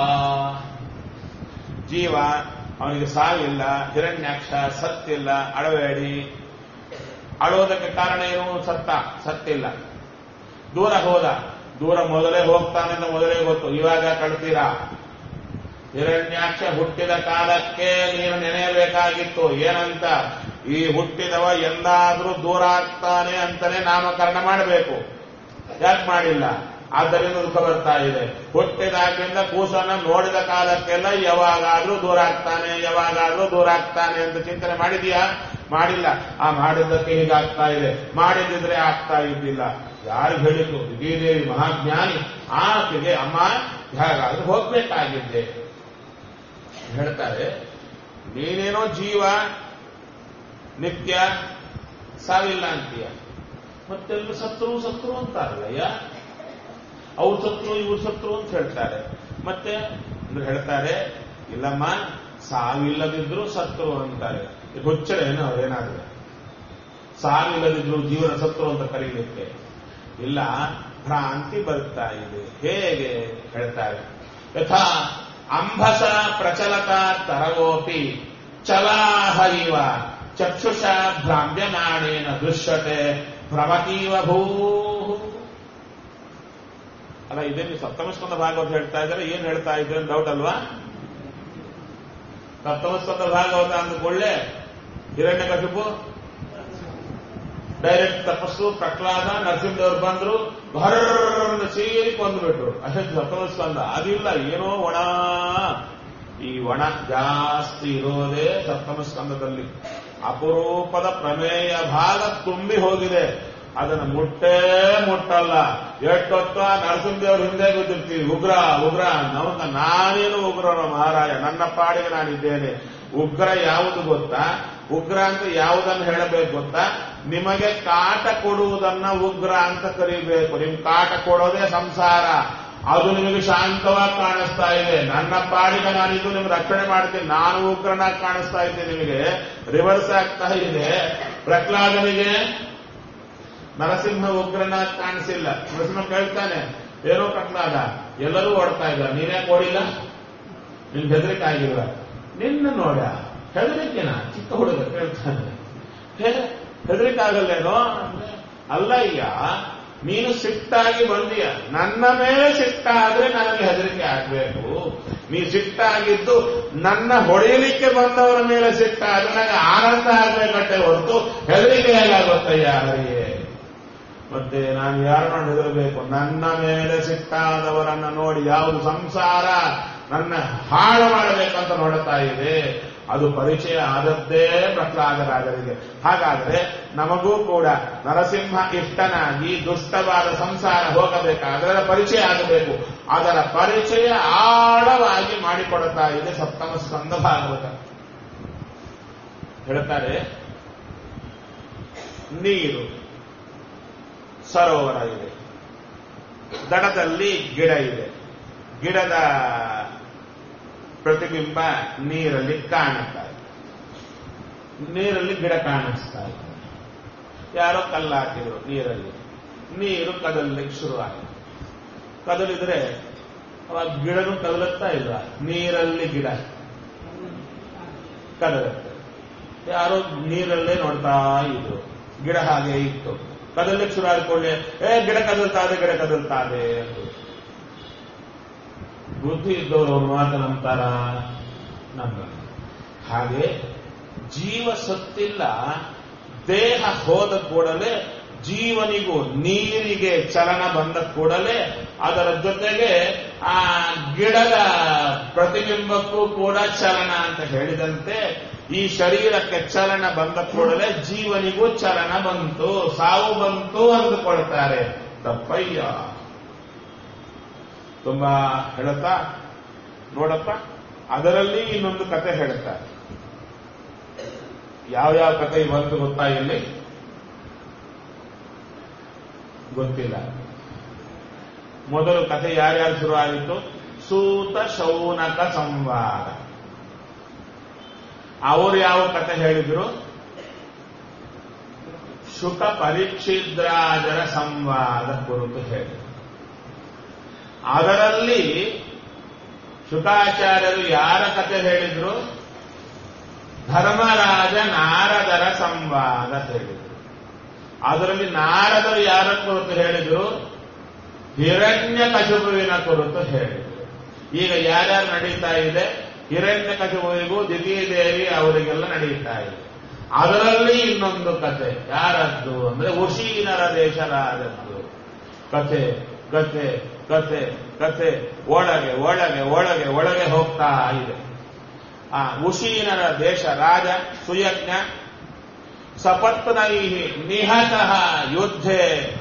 ಜೀವ ಅವನಿಗೆ ಸಾವಿಲ್ಲ, ಹಿರಣ್ಯಾಕ್ಷ ಸತ್ತಿಲ್ಲ, ಅಳಬೇಡಿ. ಅಳೋದಕ್ಕೆ ಕಾರಣ ಏನು? ಸತ್ತ, ಸತ್ತಿಲ್ಲ. ದೂರ ಹೋದ, ದೂರ ಮೊದಲೇ ಹೋಗ್ತಾನೆಂದ ಮೊದಲೇ ಗೊತ್ತು. ಇವಾಗ ಕಳ್ತೀರಾ? ಹಿರಣ್ಯಾಕ್ಷ ಹುಟ್ಟಿದ ಕಾಲಕ್ಕೆ ನೀನು ನೆನೆಯಬೇಕಾಗಿತ್ತು. ಏನಂತ? ಈ ಹುಟ್ಟಿದವ ಎಂದಾದ್ರೂ ದೂರ ಆಗ್ತಾನೆ ಅಂತಾನೆ ನಾಮಕರಣ ಮಾಡಬೇಕು. ಯಾಕೆ ಮಾಡಿಲ್ಲ? ಆದ್ದರಿಂದ ದುಃಖ ಬರ್ತಾ ಇದೆ. ಹುಟ್ಟಿದಾಗಿಂದ ಕೂಸನ್ನ ನೋಡಿದ ಕಾಲಕ್ಕೆಲ್ಲ ಯಾವಾಗಾದ್ರೂ ದೂರ ಆಗ್ತಾನೆ, ಯಾವಾಗಾದ್ರೂ ದೂರ ಆಗ್ತಾನೆ ಅಂತ ಚಿಂತನೆ ಮಾಡಿದೀಯಾ? ಮಾಡಿಲ್ಲ. ಆ ಮಾಡಿದ್ದಕ್ಕೆ ಹೀಗಾಗ್ತಾ ಇದೆ. ಮಾಡಿದ್ರೆ ಆಗ್ತಾ ಇದ್ದಿಲ್ಲ. ಯಾರು ಹೇಳಿದ್ರು? ವಿಜಯದೇವಿ ಮಹಾಜ್ಞಾನಿ. ಆಕೆಗೆ ಅಮ್ಮ ಹೇಗಾದ್ರೂ ಹೋಗ್ಬೇಕಾಗಿದ್ದೆ ಹೇಳ್ತಾರೆ. ನೀನೇನೋ ಜೀವ ನಿತ್ಯ ಸಾವಿಲ್ಲ ಅಂತೀಯ, ಮತ್ತೆಲ್ಲ ಸತ್ರು ಸತ್ರು ಅಂತಾರಲ್ಲಯ್ಯ. ಅವ್ರು ಸತ್ರು ಇವ್ರು ಸತ್ರು ಅಂತ ಹೇಳ್ತಾರೆ. ಮತ್ತೆ ಅಂದ್ರೆ ಹೇಳ್ತಾರೆ, ಇಲ್ಲಮ್ಮ ಸಾವಿಲ್ಲದಿದ್ರು ಸತ್ರು ಅಂತಾರೆ. ಹುಚ್ಚರೇನು ಅವ್ರೇನಾದ್ರೆ ಸಾವಿಲ್ಲದಿದ್ರು ಜೀವನ ಸತ್ರು ಅಂತ ಕರೀಲಿಕ್ಕೆ ಇಲ್ಲ. ಭ್ರಾಂತಿ ಬರ್ತಾ ಇದೆ. ಹೇಗೆ ಹೇಳ್ತಾರೆ? ಯಥಾ ಅಂಬಸ ಪ್ರಚಲತ ತರವೋಪಿ ಚಲಾಹ ಇವ ಚಕ್ಷುಷ ಭ್ರಾಮ್ಯಮಾಣೇನ ದೃಶ್ಯತೆ ಭ್ರಮತೀವ ಭೂ. ಅಲ್ಲ, ಇದೇ ನೀವು ಸಪ್ತಮಸ್ಕಂದ ಭಾಗವತ ಹೇಳ್ತಾ ಇದ್ದಾರೆ. ಏನ್ ಹೇಳ್ತಾ ಇದ್ರೆ ಡೌಟ್ ಅಲ್ವಾ? ಸಪ್ತಮಸ್ಕಂದ ಭಾಗವತ ಅಂದುಕೊಳ್ಳೆ ಹಿರಣ್ಯಕಶಿಪು ಡೈರೆಕ್ಟ್ ತಪಸ್ಸು, ಪ್ರಹ್ಲಾದ, ನರಸಿಂಹದೇವರು ಬಂದ್ರು, ಭರ್ರ ಸೇರಿ ಕೊಂದುಬಿಟ್ರು. ಅಷ್ಟೇ ಸಪ್ತಮಸ್ಕಂದ. ಅದಿಲ್ಲ, ಏನೋ ಒಣ. ಈ ಒಣ ಜಾಸ್ತಿ ಇರೋದೇ ಸಪ್ತಮಸ್ಕಂದದಲ್ಲಿ. ಅಪರೂಪದ ಪ್ರಮೇಯ ಭಾಗ ತುಂಬಿ ಹೋಗಿದೆ. ಅದನ್ನು ಮುಟ್ಟೇ ಮುಟ್ಟಲ್ಲ. ಎಷ್ಟೊತ್ತ ನರಸಿಂಹದೇವರು ಹಿಂದೆ ಗೊತ್ತಿರ್ತೀವಿ. ಉಗ್ರ ಉಗ್ರ ನವನ್ನ ನಾನೇನು ಉಗ್ರನ ಮಹಾರಾಯ, ನನ್ನ ಪಾಡಿಗೆ ನಾನಿದ್ದೇನೆ. ಉಗ್ರ ಯಾವುದು ಗೊತ್ತಾ? ಉಗ್ರ ಅಂತ ಯಾವುದನ್ನು ಹೇಳಬೇಕು ಗೊತ್ತಾ? ನಿಮಗೆ ಕಾಟ ಕೊಡುವುದನ್ನ ಉಗ್ರ ಅಂತ ಕರಿಬೇಕು. ನಿಮ್ಗೆ ಕಾಟ ಕೊಡೋದೇ ಸಂಸಾರ. ಅದು ನಿಮಗೆ ಶಾಂತವಾಗಿ ಕಾಣಿಸ್ತಾ ಇದೆ. ನನ್ನ ಪಾಡಿಗೆ ನಾನಿದ್ದು ನಿಮ್ಗೆ ರಕ್ಷಣೆ ಮಾಡ್ತೀನಿ, ನಾನು ಉಗ್ರನಾಗಿ ಕಾಣಿಸ್ತಾ ಇದ್ದೀನಿ. ನಿಮಗೆ ರಿವರ್ಸ್ ಆಗ್ತಾ ಇದೆ. ಪ್ರಹ್ಲಾದನಿಗೆ ನರಸಿಂಹ ಉಗ್ರನಾಗಿ ಕಾಣಿಸಿಲ್ಲ. ನರಸಿಂಹ ಕೇಳ್ತಾನೆ, ಏನೋ ಪ್ರಹ್ಲಾದ ಎಲ್ಲರೂ ಓಡ್ತಾ ಇದ್ದಾರೆ, ನೀನೇ ಓಡಿಲ್ಲ, ನಿನ್ ಹೆದರಿಕೆ ಆಗಿಲ್ವ? ನಿನ್ನ ನೋಡ ಹೆದರಿಕೆನ? ಚಿಕ್ಕ ಹುಡುಗ ಕೇಳ್ತಾನೆ, ಹೆದರಿಕೆ ಆಗಲ್ಲೇನೋ? ಅಲ್ಲ ಅಯ್ಯ, ನೀನು ಸಿಟ್ಟಾಗಿ ಬಂದೀಯ, ನನ್ನ ಮೇಲೆ ಸಿಟ್ಟಾದ್ರೆ ನನಗೆ ಹೆದರಿಕೆ ಆಗ್ಬೇಕು. ನೀ ಸಿಟ್ಟಾಗಿದ್ದು ನನ್ನ ಹೊಡೆಯಲಿಕ್ಕೆ ಬಂದವರ ಮೇಲೆ ಸಿಟ್ಟಾದ್ರೆ ನನಗೆ ಆನಂದ ಆಗ್ಬೇಕಟ್ಟೆ ಹೊರತು ಹೆದರಿಕೆ ಹೇಗಾಗುತ್ತಯ್ಯ ಅವರಿಗೆ. ಮತ್ತೆ ನಾನು ಯಾರನ್ನ ಹೆದರಬೇಕು? ನನ್ನ ಮೇಲೆ ಸಿಟ್ಟಾದವರನ್ನ ನೋಡಿ ಯಾವುದು ಸಂಸಾರ ನನ್ನ ಹಾಳು ಮಾಡಬೇಕಂತ ನೋಡುತ್ತಾ ಇದೆ. ಅದು ಪರಿಚಯ ಆದದ್ದೇ ಪ್ರಹ್ಲಾದರಾಜರಿಗೆ. ಹಾಗಾದ್ರೆ ನಮಗೂ ಕೂಡ ನರಸಿಂಹ ಇಷ್ಟನಾಗಿ ದುಷ್ಟವಾದ ಸಂಸಾರ ಹೋಗಬೇಕಾದ್ರೆ ಅದರ ಪರಿಚಯ ಆಗಬೇಕು. ಅದರ ಪರಿಚಯ ಆಳವಾಗಿ ಮಾಡಿಕೊಡುತ್ತಾ ಇದೆ ಸಪ್ತಮ ಸ್ಕಂದ ಭಾಗವತ. ಹೇಳ್ತಾರೆ, ನೀರು ಸರೋವರ ಇದೆ, ದಡದಲ್ಲಿ ಗಿಡ ಇದೆ, ಗಿಡದ ಪ್ರತಿಬಿಂಬ ನೀರಲ್ಲಿ ಕಾಣುತ್ತಾ ಇದೆ, ನೀರಲ್ಲಿ ಗಿಡ ಕಾಣಿಸ್ತಾ ಇದೆ. ಯಾರೋ ಕಲ್ಲು ಹಾಕಿದ್ರು ನೀರಲ್ಲಿ, ನೀರು ಕದಲಿಕ್ಕೆ ಶುರುವಾಯಿತು. ಕದಲಿದ್ರೆ ಅವಾಗ ಗಿಡನು ಕದಲುತ್ತಾ ಇಲ್ಲ, ನೀರಲ್ಲಿ ಗಿಡ ಕದಲುತ್ತೆ. ಯಾರೋ ನೀರಲ್ಲೇ ನೋಡ್ತಾ ಇದ್ರು, ಗಿಡ ಹಾಗೆ ಇತ್ತು. ಕದಲಿಕ್ಕೆ ಶುರು ಆದ್ಕೊಳ್ಳಿ, ಏ ಗಿಡ ಕದಲ್ತಾದೆ ಗಿಡ ಕದಲ್ತಾದೆ ಅಂತ. ಬುದ್ಧಿ ಇದ್ದವರು ಅವ್ರು ಮಾತು ನಂಬ್ತಾರ? ನಂಬ. ಹಾಗೆ ಜೀವ ಸತ್ತಿಲ್ಲ, ದೇಹ ಹೋದ ಕೂಡಲೇ ಜೀವನಿಗೂ ನೀರಿಗೆ ಚಲನ ಬಂದ ಕೂಡಲೇ ಅದರ ಜೊತೆಗೆ ಆ ಗಿಡದ ಪ್ರತಿಬಿಂಬಕ್ಕೂ ಕೂಡ ಚಲನ ಅಂತ ಹೇಳಿದಂತೆ ಈ ಶರೀರಕ್ಕೆ ಚಲನ ಬಂದ ಕೂಡಲೇ ಜೀವನಿಗೂ ಚಲನ ಬಂತು, ಸಾವು ಬಂತು ಅಂದುಕೊಳ್ತಾರೆ. ತಪ್ಪಯ್ಯ. ತುಂಬಾ ಹೇಳುತ್ತಾ ನೋಡಪ್ಪ, ಅದರಲ್ಲಿ ಇನ್ನೊಂದು ಕತೆ ಹೇಳುತ್ತಾರೆ. ಯಾವ್ಯಾವ ಕತೆ ಇವತ್ತು ಗೊತ್ತಾ? ಇಲ್ಲಿ ಗೊತ್ತಿಲ್ಲ. ಮೊದಲು ಕತೆ ಯಾರ್ಯಾರು ಶುರು ಆಗಿತ್ತು? ಸೂತ ಶೌನಕ ಸಂವಾದ. ಅವರು ಯಾವ ಕತೆ ಹೇಳಿದ್ರು? ಶುಕ ಪರೀಕ್ಷಿದ್ರಾಜರ ಸಂವಾದ ಕುರಿತು ಹೇಳಿದರು. ಅದರಲ್ಲಿ ಶುಕಾಚಾರ್ಯರು ಯಾರ ಕತೆ ಹೇಳಿದ್ರು? ಧರ್ಮರಾಜ ನಾರದರ ಸಂವಾದ ಹೇಳಿದರು. ಅದರಲ್ಲಿ ನಾರದರು ಯಾರ ಕುರಿತು ಹೇಳಿದ್ರು? ಹಿರಣ್ಯಕಶಿಪುವಿನ ಕುರಿತು ಹೇಳಿದರು. ಈಗ ಯಾರ್ಯಾರು ನಡೀತಾ ಇದೆ? ಹಿರಣ್ಯಕಶಿಪುವಿಗೂ ದಿತಿದೇವಿ ಅವರಿಗೆಲ್ಲ ನಡೀತಾ ಇದೆ. ಅದರಲ್ಲಿ ಇನ್ನೊಂದು ಕತೆ ಯಾರದ್ದು ಅಂದ್ರೆ ಉಶೀನರ ದೇಶರಾಜದ್ದು ಕತೆ. ಕತೆ ಕತೆ ಕತೆ ಒಳಗೆ ಒಳಗೆ ಒಳಗೆ ಒಳಗೆ ಹೋಗ್ತಾ ಇದೆ. ಆ ಉಶೀನರ ದೇಶ ರಾಜ ಸುಯಜ್ಞ ಸಪತ್ನೈ ನಿಹತಃ ಯುದ್ಧೆ.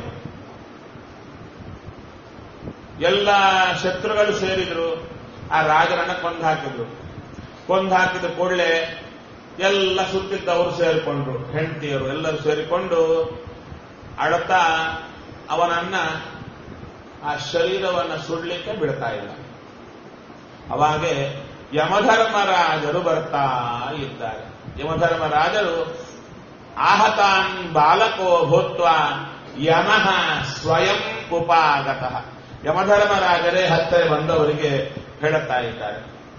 ಎಲ್ಲ ಶತ್ರುಗಳು ಸೇರಿದ್ರು, ಆ ರಾಜರನ್ನ ಕೊಂದು ಹಾಕಿದ್ರು. ಕೊಂದು ಹಾಕಿದ ಕೂಡಲೇ ಎಲ್ಲ ಸುತ್ತಿದ್ದವರು ಸೇರಿಕೊಂಡ್ರು, ಹೆಂಡತಿಯರು ಎಲ್ಲರೂ ಸೇರಿಕೊಂಡು ಅಳತಾ ಅವನನ್ನ ಆ ಶರೀರವನ್ನು ಸುಡ್ಲಿಕ್ಕೆ ಬಿಡ್ತಾ ಇಲ್ಲ. ಅವಾಗೆ ಯಮಧರ್ಮರಾಜರು ಬರ್ತಾ ಇದ್ದಾರೆ. ಯಮಧರ್ಮರಾಜರು ಆಹತಾನ್ ಬಾಲಕೋ ಭೂತ್ವ ಯಮಃ ಸ್ವಯಂ ಉಪಾಗತಃ. ಯಮಧರ್ಮರಾಜರೇ ಹತ್ತಿರ ಬಂದವರಿಗೆ ಹೇಳುತ್ತಾ ಇದ್ದಾರೆ.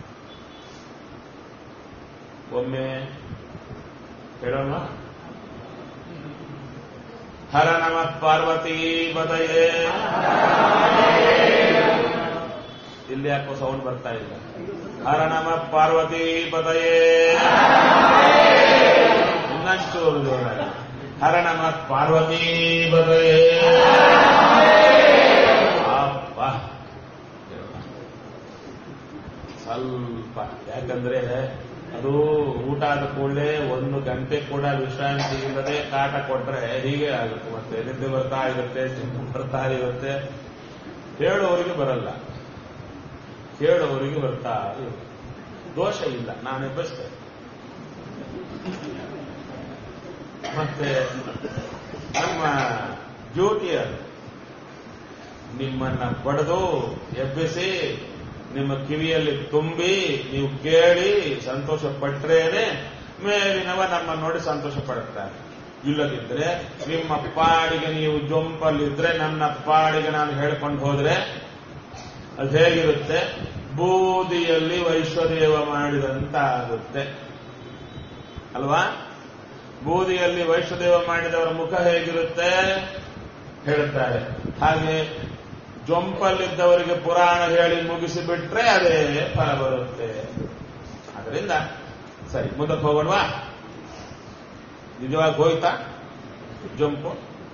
ಒಮ್ಮೆ ಹೇಳೋಣ. ಹರ ನಮಃ ಪಾರ್ವತೀ ಪದಯೇ. ಇಲ್ಲಿ ಯಾಕೋ ಸೌಂಡ್ ಬರ್ತಾ ಇಲ್ಲ. ಹರ ನಮಃ ಪಾರ್ವತೀ ಪದಯೇ. ಇನ್ನಷ್ಟು ಜೋರಾಗಿ ಹರ ನಮಃ ಪಾರ್ವತೀ ಪದಯೇ. ಅಪ್ಪ ಸ್ವಲ್ಪ ಯಾಕಂದ್ರೆ ಅದು ಊಟ ಆದ ಕೂಡಲೇ ಒಂದು ಗಂಟೆ ಕೂಡ ವಿಶ್ರಾಂತಿ ಇಲ್ಲದೆ ಕಾಟ ಕೊಟ್ರೆ ಹೀಗೆ ಆಗುತ್ತೆ. ಮತ್ತೆ ನಿದ್ದೆ ಬರ್ತಾ ಇರುತ್ತೆ, ಬರ್ತಾ ಇರುತ್ತೆ. ಹೇಳೋರಿಗೆ ಬರಲ್ಲ, ಕೇಳೋರಿಗೆ ಬರ್ತಾ ಇರುತ್ತೆ. ದೋಷ ಇಲ್ಲ, ನಾನೇ ಬಸ್ತೇನೆ. ಮತ್ತೆ ನಮ್ಮ ಡ್ಯೂಟಿಯರ್ ನಿಮ್ಮನ್ನ ಬಡಿದು ಎಬ್ಬಿಸಿ ನಿಮ್ಮ ಕಿವಿಯಲ್ಲಿ ತುಂಬಿ ನೀವು ಕೇಳಿ ಸಂತೋಷ ಪಟ್ರೇನೆ ಮೇಲಿನವ ನಮ್ಮ ನೋಡಿ ಸಂತೋಷ ಪಡುತ್ತಾರೆ. ಇಲ್ಲದಿದ್ರೆ ನಿಮ್ಮ ಪಾಡಿಗೆ ನೀವು ಜೊಂಪಲ್ಲಿದ್ರೆ ನನ್ನ ಪಾಡಿಗೆ ನಾನು ಹೇಳ್ಕೊಂಡು ಹೋದ್ರೆ ಅದು ಹೇಗಿರುತ್ತೆ? ಬೂದಿಯಲ್ಲಿ ವೈಶ್ವದೇವ ಮಾಡಿದಂತ ಆಗುತ್ತೆ ಅಲ್ವಾ? ಬೂದಿಯಲ್ಲಿ ವೈಶ್ವದೇವ ಮಾಡಿದವರ ಮುಖ ಹೇಗಿರುತ್ತೆ ಹೇಳುತ್ತಾರೆ. ಹಾಗೆ ಜೊಂಪಲ್ಲಿದ್ದವರಿಗೆ ಪುರಾಣ ಹೇಳಿ ಮುಗಿಸಿಬಿಟ್ರೆ ಅದೇ ಫಲ ಬರುತ್ತೆ. ಅದರಿಂದ ಸರಿ, ಮುಂದಕ್ಕೆ ಹೋಗೋಣವಾ? ನಿಜವಾಗಿ ಹೋಯ್ತಾ ಜೊಂಪು?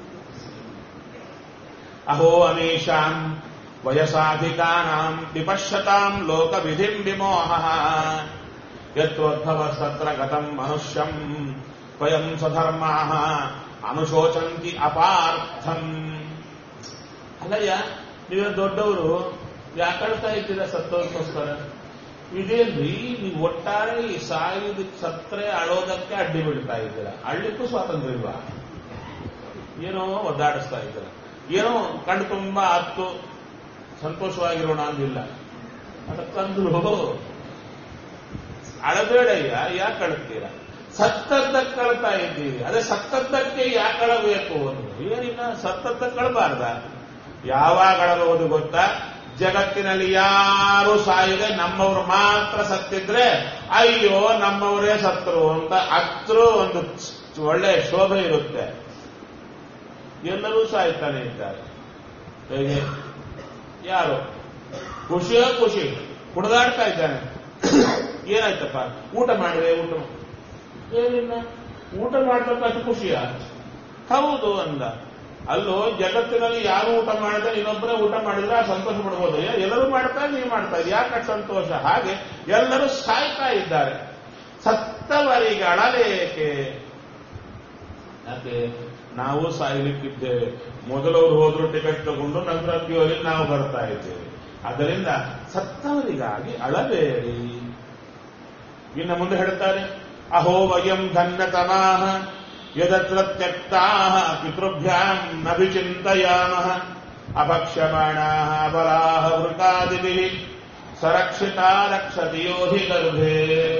ಅಹೋ ಅಮೀಶಾಂ ವಯಸಾಧಿಕಾನಾಂ ವಿಪಶ್ಯತಾಂ ಲೋಕ ವಿಧಿಂ ವಿಮೋಹ ಯತ್ರೋದ್ಭವ ಸತ್ರ ಗತಂ ಮನುಷ್ಯಂ ಸ್ವಯಂ ಸ್ವಧರ್ಮಾಃ ಅನುಶೋಚಂತಿ ಅಪಾರ್ಥಂ. ಅಲ್ಲಯ್ಯ, ನೀವೇ ದೊಡ್ಡವರು ಯಾಕಳ್ತಾ ಇದ್ದೀರಾ ಸತ್ತೋದಕ್ಕೋಸ್ಕರ? ಇದೇನ್ರಿ ನೀವು ಒಟ್ಟಾರೆ ಈ ಸಾಯುವುದಕ್ಕೆ ಸತ್ರೆ ಅಳೋದಕ್ಕೆ ಅಡ್ಡಿ ಬಿಡ್ತಾ ಇದ್ದೀರಾ. ಅಳ್ಳಿಕ್ಕೂ ಸ್ವಾತಂತ್ರ್ಯ ಇಲ್ವಾ? ಏನೋ ಒದ್ದಾಡಿಸ್ತಾ ಇದ್ದೀರ. ಏನೋ ಕಣ್ಣು ತುಂಬಾ ಹತ್ತು ಸಂತೋಷವಾಗಿರೋಣ ಅಂದಿಲ್ಲ. ಅದಕ್ಕಂದ್ರು ಅಳಬೇಡಯ್ಯ, ಯಾಕೆ ಅಳ್ತೀರ? ಸತ್ತದ್ದಕ್ಕೆ ಕಳ್ತಾ ಇದ್ದೀವಿ. ಅದೇ ಸತ್ತದ್ದಕ್ಕೆ ಯಾಕೆ ಅಳಬೇಕು ಅಂದ್ರೆ ಏನಿಲ್ಲ, ಸತ್ತದ್ದಕ್ಕೆ ಕಳಬಾರ್ದ. ಯಾವಾಗ ಅಳಬಹುದು ಗೊತ್ತಾ? ಜಗತ್ತಿನಲ್ಲಿ ಯಾರು ಸಾಯದೆ ನಮ್ಮವರು ಮಾತ್ರ ಸತ್ತಿದ್ರೆ ಅಯ್ಯೋ ನಮ್ಮವರೇ ಸತ್ತರು ಅಂತ ಹತ್ರ ಒಂದು ಒಳ್ಳೆ ಶೋಭೆ ಇರುತ್ತೆ. ಎಲ್ಲರೂ ಸಾಯ್ತಾನೆ ಇದ್ದಾರೆ. ಹೇಗೆ? ಯಾರು ಖುಷಿಯೋ ಖುಷಿ ಕುಡಿದಾಡ್ತಾ ಇದ್ದಾನೆ. ಏನಾಯ್ತಪ್ಪ? ಊಟ ಮಾಡಿದೆ. ಊಟ ಏನಿಲ್ಲ, ಊಟ ಮಾಡ್ಬೇಕಷ್ಟು ಖುಷಿಯ? ಹೌದು ಅಂದ. ಅಲ್ಲೋ ಜಗತ್ತಿನಲ್ಲಿ ಯಾರು ಊಟ ಮಾಡಿದ್ರೆ ಇನ್ನೊಬ್ಬರೇ ಊಟ ಮಾಡಿದ್ರೆ ಸಂತೋಷ ಪಡ್ಬೋದು. ಎಲ್ಲರೂ ಮಾಡ್ತಾ ನೀವು ಮಾಡ್ತಾ ಇದ್ದೀವಿ, ಯಾಕೆ ಸಂತೋಷ? ಹಾಗೆ ಎಲ್ಲರೂ ಸಾಯ್ತಾ ಇದ್ದಾರೆ. ಸತ್ತವರಿಗೆ ಅಳಲೇಕೆ? ಯಾಕೆ? ನಾವು ಸಾಯಲಿಕ್ಕಿದ್ದೇವೆ. ಮೊದಲವರು ಹೋದ್ರು ಟಿಕೆಟ್ ತಗೊಂಡು ನಂತರ ಕ್ಯೂರಲ್ಲಿ ನಾವು ಬರ್ತಾ ಇದ್ದೇವೆ. ಅದರಿಂದ ಸತ್ತವರಿಗಾಗಿ ಅಳಬೇಡಿ. ಇನ್ನು ಮುಂದೆ ಹೇಳ್ತಾರೆ, ಅಹೋ ವಯಂ ಧನ್ಯತಮಾಹ ಯದತ್ರ ತ್ಯಕ್ತಾಃ ಪಿತೃಭ್ಯಾಂ ನಭಿಚಿಂತಯಾಮಃ ಅಭಕ್ಷ್ಯಮಾಣಾಃ ಅಬಲಾಃ ವೃಕಾದಿಭಿಃ ಸರಕ್ಷಿತಾ ರಕ್ಷತಿ ಯೋ ಹಿ ಗರ್ಭೇ.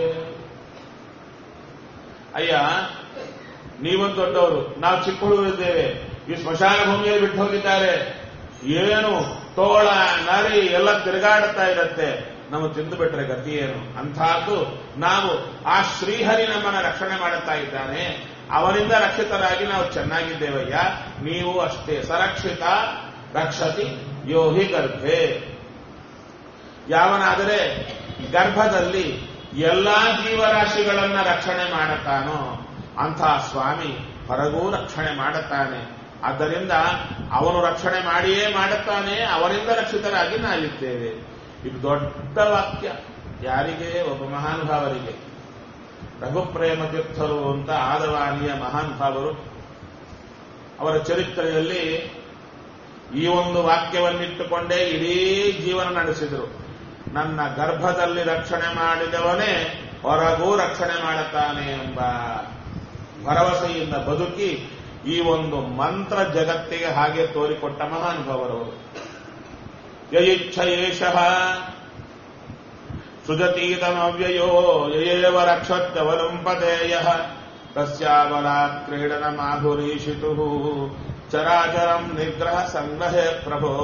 ಅಯ್ಯ, ನೀವೊಂದು ದೊಡ್ಡವರು, ನಾವು ಚಿಕ್ಕ ಹುಡುಗರಿದ್ದೇವೆ. ಈ ಸ್ಮಶಾನ ಭೂಮಿಯಲ್ಲಿ ಬಿಟ್ಟು ಹೋಗಿದ್ದಾರೆ. ಏನು ತೋಳ ನರಿ ಎಲ್ಲ ತಿರುಗಾಡುತ್ತಾ ಇರುತ್ತೆ. ನಾವು ತಿಂದು ಬಿಟ್ರೆ ಗತಿ ಏನು? ಅಂಥದ್ದು ನಾವು ಆ ಶ್ರೀಹರಿ ನಮ್ಮನ್ನ ರಕ್ಷಣೆ ಮಾಡುತ್ತಾ ಇದ್ದಾನೆ. ಅವನಿಂದ ರಕ್ಷಿತರಾಗಿ ನಾವು ಚೆನ್ನಾಗಿದ್ದೇವಯ್ಯ. ನೀವು ಅಷ್ಟೇ. ಸರಕ್ಷಿತ ರಕ್ಷತಿ ಯೋಹಿ ಗರ್ಭೆ. ಯಾವನಾದರೆ ಗರ್ಭದಲ್ಲಿ ಎಲ್ಲಾ ಜೀವರಾಶಿಗಳನ್ನ ರಕ್ಷಣೆ ಮಾಡುತ್ತಾನೋ ಅಂಥ ಸ್ವಾಮಿ ಹೊರಗೂ ರಕ್ಷಣೆ ಮಾಡುತ್ತಾನೆ. ಆದ್ದರಿಂದ ಅವನು ರಕ್ಷಣೆ ಮಾಡಿಯೇ ಮಾಡುತ್ತಾನೆ. ಅವನಿಂದ ರಕ್ಷಿತರಾಗಿ ನಾವಿದ್ದೇವೆ. ಇದು ದೊಡ್ಡ ವಾಕ್ಯ. ಯಾರಿಗೆ? ಒಬ್ಬ ಮಹಾನುಭಾವರಿಗೆ. ರಘುಪ್ರೇಮ ತೀರ್ಥರು ಅಂತ ಆದವಾಣಿಯ ಮಹಾನುಭಾವರು. ಅವರ ಚರಿತ್ರೆಯಲ್ಲಿ ಈ ಒಂದು ವಾಕ್ಯವನ್ನಿಟ್ಟುಕೊಂಡೇ ಇಡೀ ಜೀವನ ನಡೆಸಿದರು. ನನ್ನ ಗರ್ಭದಲ್ಲಿ ರಕ್ಷಣೆ ಮಾಡಿದವನೇ ಹೊರಗೂ ರಕ್ಷಣೆ ಮಾಡುತ್ತಾನೆ ಎಂಬ ಭರವಸೆಯಿಂದ ಬದುಕಿ ಈ ಒಂದು ಮಂತ್ರ ಜಗತ್ತಿಗೆ ಹಾಗೆ ತೋರಿಕೊಟ್ಟ ಮಹಾನುಭಾವರವರು. ಯಯಿಚ್ಛ ಏಷಃ ಸುಜತೀತಮವ್ಯಯೋ ಯಯೇವ ರಕ್ಷತ್ಯವಲಂಪದೇಯಃ ತಸ್ಯಾಬಲಾತ್ ಕ್ರೀಡನ ಮಾಧುರೀಷಿತುಃ ಚರಾಚರಂ ನಿಗ್ರಹ ಸಂಗ್ರಹೇ ಪ್ರಭೋ.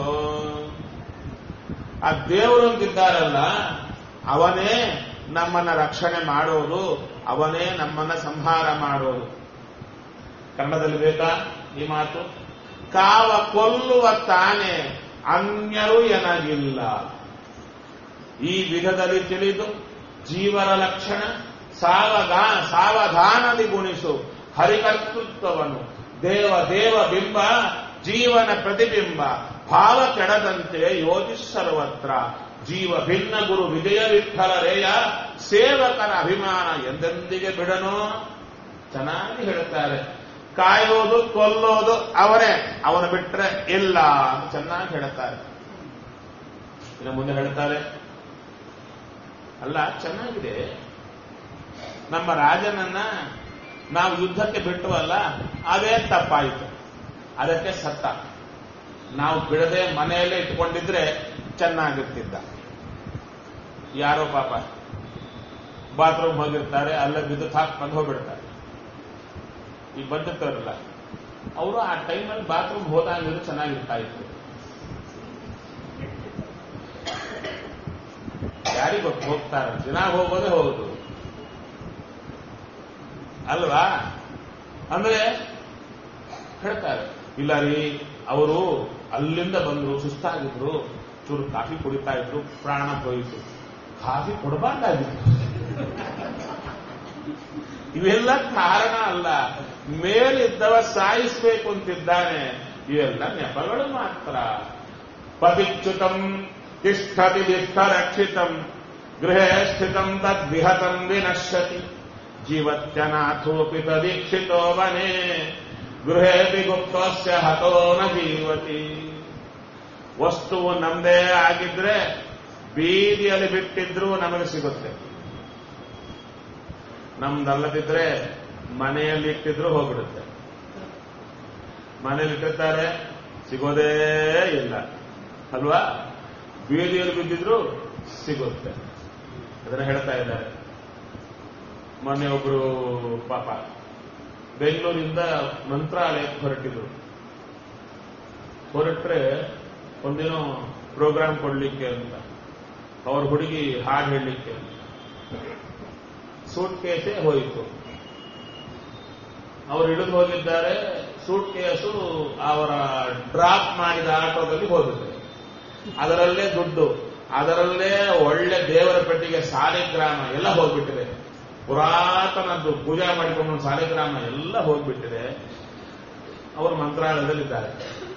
ಆ ದೇವರು ಅಂತಿದ್ದಾರಲ್ಲ, ಅವನೇ ನಮ್ಮನ್ನ ರಕ್ಷಣೆ ಮಾಡೋದು, ಅವನೇ ನಮ್ಮನ್ನ ಸಂಹಾರ ಮಾಡೋದು. ಕನ್ನಡದಲ್ಲಿ ಬೇಕಾ ಈ ಮಾತು? ಕಾವ ಕೊಲ್ಲುವ ತಾನೇ, ಅನ್ಯರು ಎನಗಿಲ್ಲ. ಈ ವಿಧದಲ್ಲಿ ತಿಳಿದು ಜೀವರ ಲಕ್ಷಣ ಸಾವಧಾ ಸಾವಧಾನದಿ ಗುಣಿಸು ಹರಿಕರ್ತೃತ್ವವನ್ನು. ದೇವ ದೇವ ಬಿಂಬ ಜೀವನ ಪ್ರತಿಬಿಂಬ ಭಾವ ಕೆಡದಂತೆ ಯೋಜಿಸ್ ಸರ್ವತ್ರ. ಜೀವ ಭಿನ್ನ ಗುರು ವಿಜಯ ವಿಠಲರೇಯ ಸೇವಕರ ಅಭಿಮಾನ ಎಂದೆಂದಿಗೆ ಬಿಡನೋ. ಚೆನ್ನಾಗಿ ಹೇಳುತ್ತಾರೆ. ಕಾಯೋದು ಕೊಲ್ಲೋದು ಅವರೇ, ಅವನು ಬಿಟ್ರೆ ಇಲ್ಲ ಅಂತ ಚೆನ್ನಾಗಿ ಹೇಳುತ್ತಾರೆ. ಇನ್ನು ಮುಂದೆ ಹೇಳ್ತಾರೆ, ಅಲ್ಲ ಚೆನ್ನಾಗಿದೆ, ನಮ್ಮ ರಾಜನನ್ನ ನಾವು ಯುದ್ಧಕ್ಕೆ ಬಿಟ್ಟವಲ್ಲ, ಅದೇ ತಪ್ಪಾಯಿತು. ಅದಕ್ಕೆ ಸತ್ತ. ನಾವು ಬಿಡದೆ ಮನೆಯಲ್ಲೇ ಇಟ್ಕೊಂಡಿದ್ರೆ ಚೆನ್ನಾಗಿರ್ತಿದ್ದ. ಯಾರೋ ಪಾಪ ಬಾತ್ರೂಮ್ ಹೋಗಿರ್ತಾರೆ, ಅಲ್ಲೇ ಬಿದ್ದು ಹಾಕೊಂಡು ಹೋಗ್ಬಿಡ್ತಾರೆ. ಈ ಬಂದಿರ್ತಾರಲ್ಲ ಅವರು ಆ ಟೈಮಲ್ಲಿ ಬಾತ್ರೂಮ್ ಹೋದಾಗಿದ್ರು ಚೆನ್ನಾಗಿರ್ತಾ ಇತ್ತು. ಯಾರಿಗೆ ಗೊತ್ತು ಹೋಗ್ತಾರೆ, ದಿನ ಹೋಗೋದೇ ಹೋಗುದು ಅಲ್ವಾ? ಅಂದ್ರೆ ಹೇಳ್ತಾರೆ, ಇಲ್ಲ ರೀ ಅವರು ಅಲ್ಲಿಂದ ಬಂದ್ರು, ಸುಸ್ತಾಗಿದ್ರು, ಚೂರು ಕಾಫಿ ಕುಡಿತಾ ಇದ್ರು, ಪ್ರಾಣ ಹೋಯಿತು. ಕಾಫಿ ಕೊಡಬಾರ್ದಾಗಿತ್ತು. ಇವೆಲ್ಲ ಕಾರಣ ಅಲ್ಲ, ಮೇಲಿದ್ದವ ಸಾಯಿಸಬೇಕು ಅಂತಿದ್ದಾನೆ. ಇವೆಲ್ಲ ನೆಪಗಳು ಮಾತ್ರ. ಪತಿಚ್ಯುತಂ ತಿಷ್ಠತಿ ದಿಷ್ಠರಕ್ಷಿತಂ ಗೃಹೇ ಸ್ಥಿತಂ ತದ್ವಿಹತಂ ವಿನಶ್ಯತಿ ಜೀವತ್ಯನಾಥೋಪಿ ತದೀಕ್ಷಿತೋ ವನೇ ಗೃಹೇಪಿ ಗುಪ್ತಸ್ಯ ಹತೋ ನ ಜೀವತಿ. ವಸ್ತುವು ನಮ್ದೇ ಆಗಿದ್ರೆ ಬೀದಿಯಲ್ಲಿ ಬಿಟ್ಟಿದ್ರೂ ನಮಗೆ ಸಿಗುತ್ತೆ. ನಮ್ದಲ್ಲದಿದ್ರೆ ಮನೆಯಲ್ಲಿ ಇಟ್ಟಿದ್ರು ಹೋಗ್ಬಿಡುತ್ತೆ. ಮನೆಯಲ್ಲಿ ಇಟ್ಟಿರ್ತಾರೆ, ಸಿಗೋದೇ ಇಲ್ಲ ಅಲ್ವಾ? ಬೀದಿಯಲ್ಲಿ ಬಿದ್ದಿದ್ರು ಸಿಗುತ್ತೆ. ಅದನ್ನ ಹೇಳ್ತಾ ಇದ್ದಾರೆ. ಮೊನ್ನೆ ಒಬ್ರು ಪಾಪ ಬೆಂಗಳೂರಿಂದ ಮಂತ್ರಾಲಯಕ್ಕೆ ಹೊರಟಿದ್ರು. ಹೊರಟ್ರೆ ಒಂದೇನೋ ಪ್ರೋಗ್ರಾಮ್ ಕೊಡ್ಲಿಕ್ಕೆ ಅಂತ, ಅವ್ರ ಹುಡುಗಿ ಹಾಡು ಹೇಳಲಿಕ್ಕೆ ಅಂತ. ಸೂಟ್ ಕೇಸೇ ಹೋಯಿತು. ಅವರು ಇಳಿದು ಹೋಗಿದ್ದಾರೆ. ಸೂಟ್ ಕೇಸು ಅವರ ಡ್ರಾಪ್ ಮಾಡಿದ ಆಟೋದಲ್ಲಿ ಹೋಗಿದೆ. ಅದರಲ್ಲೇ ದುಡ್ಡು, ಅದರಲ್ಲೇ ಒಳ್ಳೆ ದೇವರ ಪೆಟ್ಟಿಗೆ ಸಾಲಿಗ್ರಾಮ ಎಲ್ಲ ಹೋಗ್ಬಿಟ್ಟಿದೆ. ಪುರಾತನದ್ದು ಪೂಜಾ ಮಾಡಿಕೊಂಡು ಸಾಲಿಗ್ರಾಮ ಎಲ್ಲ ಹೋಗ್ಬಿಟ್ಟಿದೆ. ಅವರು ಮಂತ್ರಾಲಯದಲ್ಲಿದ್ದಾರೆ.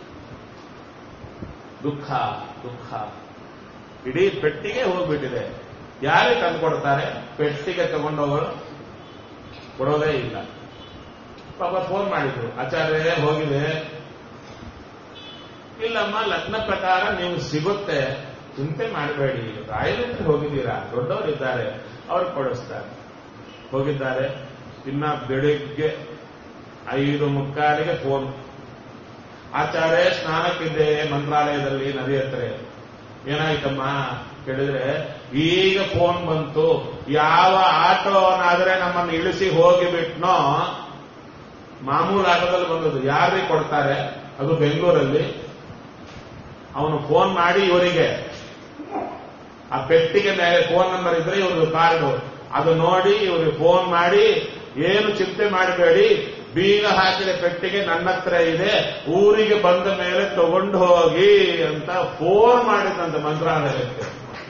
ದುಃಖ ದುಃಖ. ಇಡೀ ಪೆಟ್ಟಿಗೆ ಹೋಗ್ಬಿಟ್ಟಿದೆ. ಯಾರೇ ತಂದುಕೊಡ್ತಾರೆ? ಪೆಟ್ಟಿಗೆ ತಗೊಂಡವರು ಕೊಡೋದೇ ಇಲ್ಲ. ಪಾಪ ಫೋನ್ ಮಾಡಿದ್ರು, ಆಚಾರ್ಯ ಹೋಗಿದೆ. ಇಲ್ಲಮ್ಮ, ಲಗ್ನ ಪ್ರಕಾರ ನೀವು ಸಿಗುತ್ತೆ, ಚಿಂತೆ ಮಾಡಬೇಡಿ, ರಾಯಲಂದ್ರೆ ಹೋಗಿದ್ದೀರಾ, ದೊಡ್ಡವರಿದ್ದಾರೆ, ಅವ್ರು ಕೊಡಿಸ್ತಾರೆ. ಹೋಗಿದ್ದಾರೆ. ಇನ್ನ ಬೆಳಿಗ್ಗೆ ಐದು ಮುಕ್ಕಾಲಿಗೆ ಫೋನ್, ಆಚಾರ್ಯ ಸ್ನಾನಕ್ಕಿದ್ದೆ ಮಂತ್ರಾಲಯದಲ್ಲಿ ನದಿ ಹತ್ರ. ಏನಾಯ್ತಮ್ಮ ಕೇಳಿದ್ರೆ, ಈಗ ಫೋನ್ ಬಂತು, ಯಾವ ಆಟೋನಾದ್ರೆ ನಮ್ಮನ್ನು ಇಳಿಸಿ ಹೋಗಿಬಿಟ್ನೋ, ಮಾಮೂಲು ಆಟೋದಲ್ಲಿ ಬಂದದ್ದು, ಯಾರಿಗೆ ಕೊಡ್ತಾರೆ? ಅದು ಬೆಂಗಳೂರಲ್ಲಿ. ಅವನು ಫೋನ್ ಮಾಡಿ ಇವರಿಗೆ ಆ ಪೆಟ್ಟಿಗೆ ಮೇಲೆ ಫೋನ್ ನಂಬರ್ ಇದ್ರೆ ಇವ್ರದ್ದು ಕಾರ್ಡು, ಅದು ನೋಡಿ ಇವ್ರಿಗೆ ಫೋನ್ ಮಾಡಿ, ಏನು ಚಿಂತೆ ಮಾಡಬೇಡಿ, ಬೀಗ ಹಾಕಿದ ಪೆಟ್ಟಿಗೆ ನನ್ನ ಹತ್ರ ಇದೆ, ಊರಿಗೆ ಬಂದ ಮೇಲೆ ತಗೊಂಡು ಹೋಗಿ ಅಂತ ಫೋನ್ ಮಾಡಿದಂತೆ ಮಂತ್ರಾಲಯಕ್ಕೆ.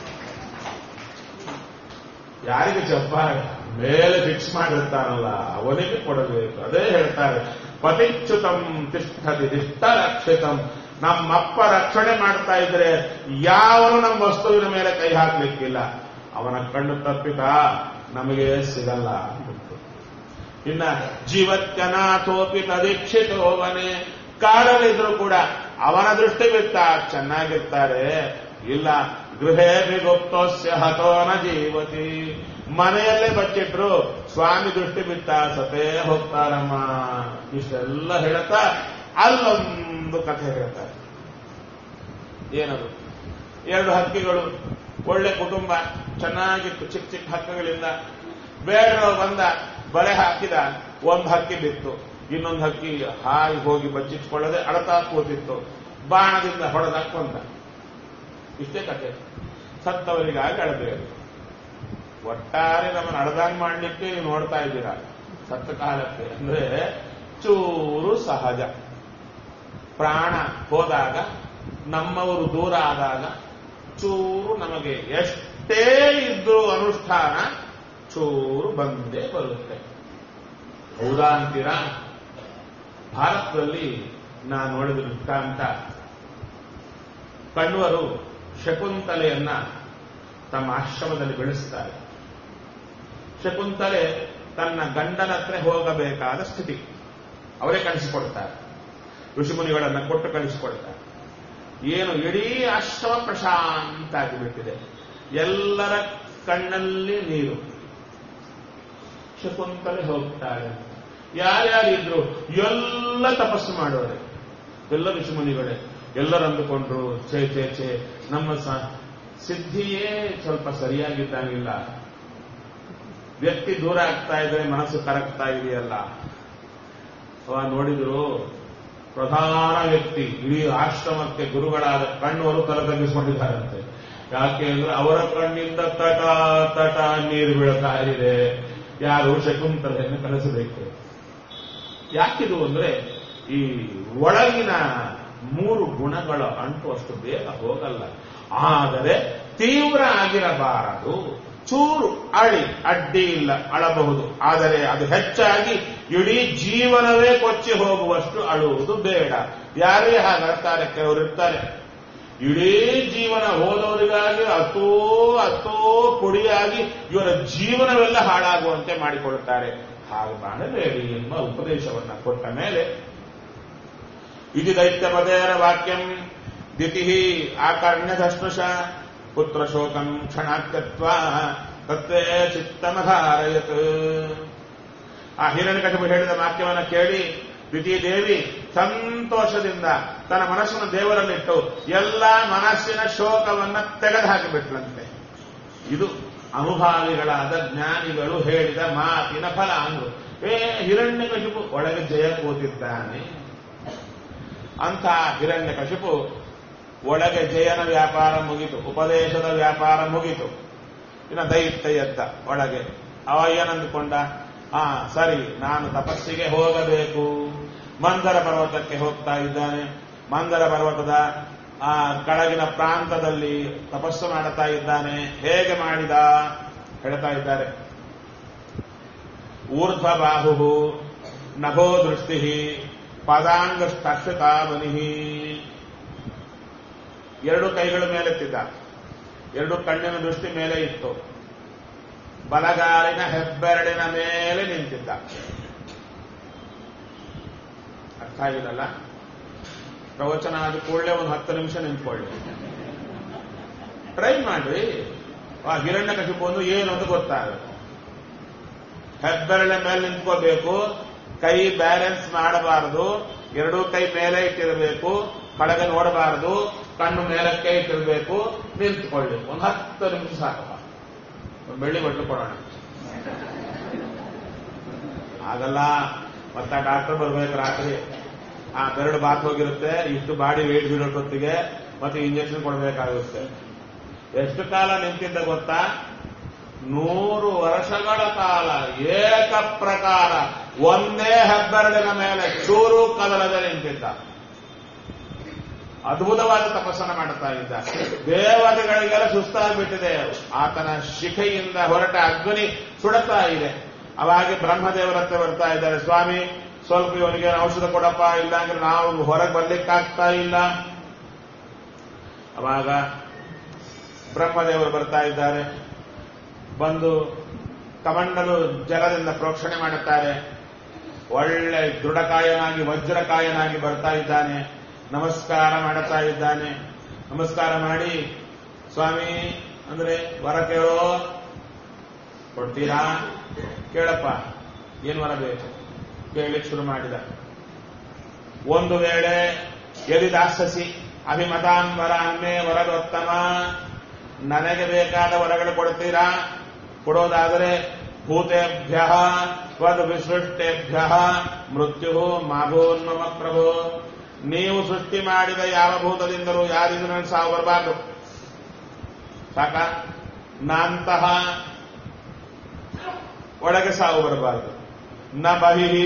ಯಾರಿಗೆ ಚಪ್ಪಾಳೆ ಮೇಲೆ ಫಿಕ್ಸ್ ಮಾಡಿರ್ತಾನಲ್ಲ ಅವನಿಗೆ ಕೊಡಬೇಕು. ಅದೇ ಹೇಳ್ತಾರೆ, ಪತಿಚ್ಯುತಂ ತಿಷ್ಠತಿ ದಿಷ್ಟರಕ್ಷಿತಂ. ನಮ್ಮಪ್ಪ ರಕ್ಷಣೆ ಮಾಡ್ತಾ ಇದ್ರೆ ಯಾವನು ನಮ್ಮ ವಸ್ತುವಿನ ಮೇಲೆ ಕೈ ಹಾಕ್ಲಿಕ್ಕಿಲ್ಲ. ಅವನ ಕಣ್ಣು ತಪ್ಪಿತ ನಮಗೆ ಸಿಗಲ್ಲ. ಇನ್ನ ಜೀವತ್ಯನಾಥೋಪಿ ತದೀಕ್ಷಿತೋವನೆ. ಕಾಡಲಿದ್ರು ಕೂಡ ಅವನ ದೃಷ್ಟಿ ಬಿತ್ತ ಚೆನ್ನಾಗಿರ್ತಾರೆ. ಇಲ್ಲ, ಗೃಹೇ ಗುಪ್ತಸ್ಯ ಹತೋನ ಜೀವತಿ. ಮನೆಯಲ್ಲೇ ಬಚ್ಚಿಟ್ರು ಸ್ವಾಮಿ ದೃಷ್ಟಿ ಬಿತ್ತ ಸತೇ ಹೋಗ್ತಾರಮ್ಮ. ಇಷ್ಟೆಲ್ಲ ಹೇಳ್ತಾ ಅಲ್ಲೊಂದು ಕಥೆ ಹೇಳ್ತಾರೆ. ಏನದು? ಎರಡು ಹಕ್ಕಿಗಳು, ಒಳ್ಳೆ ಕುಟುಂಬ, ಚೆನ್ನಾಗಿತ್ತು, ಚಿಕ್ಕ ಚಿಕ್ಕ ಹಕ್ಕಿಗಳಿಂದ. ಬೇಡರೋ ಬಂದ, ಬಲೆ ಹಾಕಿದ, ಒಂದು ಹಕ್ಕಿ ಬಿತ್ತು, ಇನ್ನೊಂದು ಹಕ್ಕಿ ಹಾಯಿ ಹೋಗಿ ಬಚ್ಚಿಟ್ಕೊಳ್ಳದೆ ಅಳತಾ ಕೂತಿತ್ತು. ಬಾಣದಿಂದ ಹೊಡೆದಾಕ ಬಂದ. ಇಷ್ಟೇ ಕಥೆ. ಸತ್ತವರಿಗಾಗಿ ಅಳಬೇಕು. ಒಟ್ಟಾರೆ ನಮ್ಮನ್ನು ಅಳದಂಗ್ ಮಾಡಲಿಕ್ಕೆ ನೀವು ನೋಡ್ತಾ ಇದ್ದೀರಾ ಸತ್ತ ಕಾಲಕ್ಕೆ. ಅಂದ್ರೆ ಚೂರು ಸಹಜ. ಪ್ರಾಣ ಹೋದಾಗ, ನಮ್ಮವರು ದೂರ ಆದಾಗ ಚೂರು ನಮಗೆ ಎಷ್ಟೇ ಇದ್ದು ಅನುಷ್ಠಾನ ಚೂರು ಬಂದೇ ಬರುತ್ತೆ. ಹೌದಾ ಅಂತೀರಾ? ಭಾರತದಲ್ಲಿ ನಾನು ನೋಡಿದ ವೃತ್ತಾಂತ, ಕಣ್ವರು ಶಕುಂತಲೆಯನ್ನ ತಮ್ಮ ಆಶ್ರಮದಲ್ಲಿ ಬೆಳೆಸ್ತಾರೆ. ಶಕುಂತಲೆ ತನ್ನ ಗಂಡನ ಹತ್ರ ಹೋಗಬೇಕಾದ ಸ್ಥಿತಿ ಅವರೇ ಕಳಿಸಿಕೊಡ್ತಾರೆ. ಋಷಿಮುನಿಗಳನ್ನ ಕೊಟ್ಟು ಕಳಿಸಿಕೊಡ್ತಾರೆ. ಏನು ಇಡೀ ಆಶ್ರಮ ಪ್ರಶಾಂತ ಆಗಿಬಿಟ್ಟಿದೆ. ಎಲ್ಲರ ಕಣ್ಣಲ್ಲಿ ನೀರು. ಶಕುಂತಲೆ ಹೋಗ್ತಾರೆ. ಯಾರ್ಯಾರಿದ್ರು ಎಲ್ಲ ತಪಸ್ಸು ಮಾಡೋರೆ, ಎಲ್ಲ ಋಷಿಮುನಿಗಳೇ. ಎಲ್ಲರೂ ಅಂದುಕೊಂಡ್ರು, ಛೇ ಛೇ ಛೇ ನಮ್ಮ ಸಿದ್ಧಿಯೇ ಸ್ವಲ್ಪ ಸರಿಯಾಗಿದ್ದಾಗಿಲ್ಲ, ವ್ಯಕ್ತಿ ದೂರ ಆಗ್ತಾ ಇದ್ರೆ ಮನಸ್ಸು ಕರಗ್ತಾ ಇದೆಯಲ್ಲ. ಅವ ನೋಡಿದ್ರು ಪ್ರಧಾನ ವ್ಯಕ್ತಿ ಇಡೀ ಆಶ್ರಮಕ್ಕೆ ಗುರುಗಳಾದ ಕಣ್ಣವರು ತಲೆ ತಗ್ಗಿಸಿಕೊಂಡಿದ್ದಾರಂತೆ. ಯಾಕೆ ಅಂದ್ರೆ ಅವರ ಕಣ್ಣಿಂದ ತಟ ತಟ ನೀರು ಬೀಳ್ತಾ ಇದೆ. ಯಾರು ಶಕುಂತಲೆಯನ್ನು ಕಲಿಸಬೇಕು. ಯಾಕಿದು ಅಂದ್ರೆ ಈ ಒಳಗಿನ ಮೂರು ಗುಣಗಳ ಅಂಟು ಅಷ್ಟು ಬೇಗ ಹೋಗಲ್ಲ. ಆದರೆ ತೀವ್ರ ಆಗಿರಬಾರದು. ಚೂರು ಅಳಿ ಅಡ್ಡಿ ಇಲ್ಲ, ಅಳಬಹುದು. ಆದರೆ ಅದು ಹೆಚ್ಚಾಗಿ ಇಡೀ ಜೀವನವೇ ಕೊಚ್ಚಿ ಹೋಗುವಷ್ಟು ಅಳುವುದು ಬೇಡ. ಯಾರೇ ಹಾಗಾಗ್ತಾರೆ, ಕೆಲವರು ಇರ್ತಾರೆ ಇಡೀ ಜೀವನ ಹೋದವರಿಗಾಗಿ ಅತೋ ಅತೋ ಪುಡಿಯಾಗಿ ಇವರ ಜೀವನವೆಲ್ಲ ಹಾಳಾಗುವಂತೆ ಮಾಡಿಕೊಳ್ಳುತ್ತಾರೆ. ಹಾಗೆ ಮಾಡಬೇಡಿ ಎಂಬ ಉಪದೇಶವನ್ನ ಕೊಟ್ಟ ಮೇಲೆ ಇತಿ ದೈತ್ಯಪದೇರ ವಾಕ್ಯಂ ದಿತಿ ಆಕರ್ಣ್ಯ ಸಸ್ಪೃಶ ಪುತ್ರ ಶೋಕಂ ಕ್ಷಣಾತ್ಯತ್ವ ತತ್ವೇ ಚಿತ್ತಮಧಾರಯತ್. ಆ ಹಿರಣ್ಯಕಶಿಪು ಹೇಳಿದ ವಾಕ್ಯವನ್ನು ಕೇಳಿ ದ್ವಿತೀಯ ದೇವಿ ಸಂತೋಷದಿಂದ ತನ್ನ ಮನಸ್ಸನ್ನು ದೇವರಲ್ಲಿಟ್ಟು ಎಲ್ಲ ಮನಸ್ಸಿನ ಶೋಕವನ್ನ ತೆಗೆದು ಹಾಕಿಬಿಟ್ಲಂತೆ. ಇದು ಅನುಭಾವಿಗಳಾದ ಜ್ಞಾನಿಗಳು ಹೇಳಿದ ಮಾತಿನ ಫಲ ಅಂದ್ರು. ಏ ಹಿರಣ್ಯಕಶಿಪು ಒಳಗೆ ಜಯ ಕೂತಿದ್ದಾನೆ. ಅಂಥ ಹಿರಣ್ಯಕಶಿಪು ಒಳಗೆ ಜಯನ ವ್ಯಾಪಾರ ಮುಗಿತು, ಉಪದೇಶದ ವ್ಯಾಪಾರ ಮುಗಿತು. ಇನ್ನು ದೈತ್ಯ ಎದ್ದ ಒಳಗೆ. ಅವ ಏನಂದುಕೊಂಡ, ಆ ಸರಿ ನಾನು ತಪಸ್ಸಿಗೆ ಹೋಗಬೇಕು. ಮಂದರ ಪರ್ವತಕ್ಕೆ ಹೋಗ್ತಾ ಇದ್ದಾನೆ. ಮಂದರ ಪರ್ವತದ ಆ ಕೆಳಗಿನ ಪ್ರಾಂತದಲ್ಲಿ ತಪಸ್ಸು ಮಾಡುತ್ತಾ ಇದ್ದಾನೆ. ಹೇಗೆ ಮಾಡಿದ ಹೇಳ್ತಾ ಇದ್ದಾರೆ. ಊರ್ಧ್ವ ಬಾಹು ನಭೋ ದೃಷ್ಟಿ ಪದಾಂಗಷ್ಟಶ್ವತಾವನಿ. ಎರಡು ಕೈಗಳ ಮೇಲೆತ್ತಿದ್ದ, ಎರಡು ಕಣ್ಣಿನ ದೃಷ್ಟಿ ಮೇಲೆ ಇತ್ತು. ಬಲಗಾಲಿನ ಹೆಬ್ಬೆರಳಿನ ಮೇಲೆ ನಿಂತಿದ್ದ. ಅರ್ಥ ಆಗಿದಲ್ಲ? ಪ್ರವಚನ ಆದ ಕೂಡಲೇ ಒಂದು ಹತ್ತು ನಿಮಿಷ ನಿಂತ್ಕೊಳ್ಳಿ, ಟ್ರೈ ಮಾಡ್ರಿ. ಆ ಹಿರಣ್ಯಕಶಿಪು ಒಂದು ಏನು ಅಂತ ಗೊತ್ತಾಗುತ್ತೆ. ಹೆಬ್ಬೆರಳಿನ ಮೇಲೆ ನಿಂತ್ಕೋಬೇಕು, ಕೈ ಬ್ಯಾಲೆನ್ಸ್ ಮಾಡಬಾರದು, ಎರಡೂ ಕೈ ಮೇಲೆ ಇಟ್ಟಿರಬೇಕು, ಕೆಳಗೆ ನೋಡಬಾರದು, ಕಣ್ಣು ಮೇಲಕ್ಕೆ ಇಟ್ಟಿರಬೇಕು. ನಿಂತ್ಕೊಳ್ಳಿ ಒಂದು ಹತ್ತು ನಿಮಿಷ ಸಾಕಪ್ಪ. ಒಂದು ಬೆಳ್ಳಿ ಬಟ್ಟಲು ಕೊಡೋಣ. ಆಗಲ್ಲ, ಮತ್ತೆ ಡಾಕ್ಟರ್ ಬರ್ಬೇಕು ರಾತ್ರಿ. ಆ ಬೆರಡು ಬಾತ್ ಹೋಗಿರುತ್ತೆ, ಇಷ್ಟು ಬಾಡಿ ವೇಟ್ ಬೀಳೋ ಹೊತ್ತಿಗೆ ಮತ್ತೆ ಇಂಜೆಕ್ಷನ್ ಕೊಡಬೇಕಾಗುತ್ತೆ. ಎಷ್ಟು ಕಾಲ ನಿಂತಿದ್ದ ಗೊತ್ತಾ? ನೂರು ವರ್ಷಗಳ ಕಾಲ ಏಕ ಪ್ರಕಾರ ಒಂದೇ ಹೆಬ್ಬೆರಳಿನ ಮೇಲೆ ಚೂರು ಕದಲದೆ ನಿಂತಿದ್ದ. ಅದ್ಭುತವಾದ ತಪಸ್ಸನ್ನು ಮಾಡುತ್ತಾ ಇದ್ದ. ದೇವತೆಗಳಿಗೆಲ್ಲ ಸುಸ್ತಾಗ್ಬಿಟ್ಟಿದೆ. ಆತನ ಶಿಖೆಯಿಂದ ಹೊರಟ ಅಗ್ನಿ ಸುಡುತ್ತಾ ಇದೆ. ಅವಾಗ ಬ್ರಹ್ಮದೇವರತ್ತೆ ಬರ್ತಾ ಇದ್ದಾರೆ. ಸ್ವಾಮಿ, ಸ್ವಲ್ಪ ಇವನಿಗೆ ಔಷಧ ಕೊಡಪ್ಪ, ಇಲ್ಲಾಂದ್ರೆ ನಾವು ಹೊರಗೆ ಬರ್ಲಿಕ್ಕಾಗ್ತಾ ಇಲ್ಲ. ಅವಾಗ ಬ್ರಹ್ಮದೇವರು ಬರ್ತಾ ಇದ್ದಾರೆ. ಬಂದು ಕಮಂಡಲು ಜಲದಿಂದ ಪ್ರೋಕ್ಷಣೆ ಮಾಡುತ್ತಾರೆ. ಒಳ್ಳೆ ದೃಢಕಾಯನಾಗಿ ವಜ್ರಕಾಯನಾಗಿ ಬರ್ತಾ ಇದ್ದಾನೆ. ನಮಸ್ಕಾರ ಮಾಡುತ್ತಾ ಇದ್ದಾನೆ. ನಮಸ್ಕಾರ ಮಾಡಿ, ಸ್ವಾಮಿ ಅಂದ್ರೆ ವರ ಕೇಳೋ, ಕೊಡ್ತೀರಾ? ಕೇಳಪ್ಪ, ಏನ್ ವರ ಬೇಕು ಕೇಳಲಿಕ್ಕೆ ಶುರು ಮಾಡಿದ. ಒಂದು ವೇಳೆ ಯದಿ ದಾಸಸಿ ಅಭಿಮತಾನ್ ವರ ಅನ್ನೇ ವರದೋತ್ತಮ, ನನಗೆ ಬೇಕಾದ ವರಗಳು ಕೊಡ್ತೀರಾ? ಕೊಡೋದಾದರೆ ಭೂತೇಭ್ಯ ತ್ವದ್ ವಿಸೃಷ್ಟೇಭ್ಯ ಮೃತ್ಯು ಮಾಭೂನ್ಮಮ ಪ್ರಭು. ನೀವು ಸೃಷ್ಟಿ ಮಾಡಿದ ಯಾವ ಭೂತದಿಂದಲೂ ಯಾರಿಂದ ನನಗೆ ಸಾವು ಬರಬಾರ್ದು. ಸಾಕ? ನಂತಹ ಒಳಗೆ ಸಾವು ಬರಬಾರದು. ನ ಬಹಿಹಿ,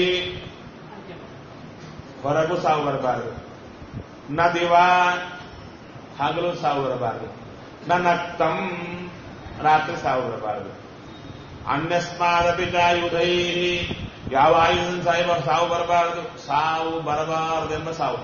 ಹೊರಗೂ ಸಾವು ಬರಬಾರದು. ನ ದಿವಾ, ಹಗಲು ಸಾವು ಬರಬಾರದು. ನ ನಕ್ತಂ, ರಾತ್ರಿ ಸಾವು ಬರಬಾರದು. ಅನ್ಯಸ್ಮಾದಪಿ ಚಾಯುಧೈ, ಯಾವ ಆಯುಧನ ಸಾಯುವ ಸಾವು ಬರಬಾರದು. ಸಾವು ಬರಬಾರದೆಂಬ ಸಾವು.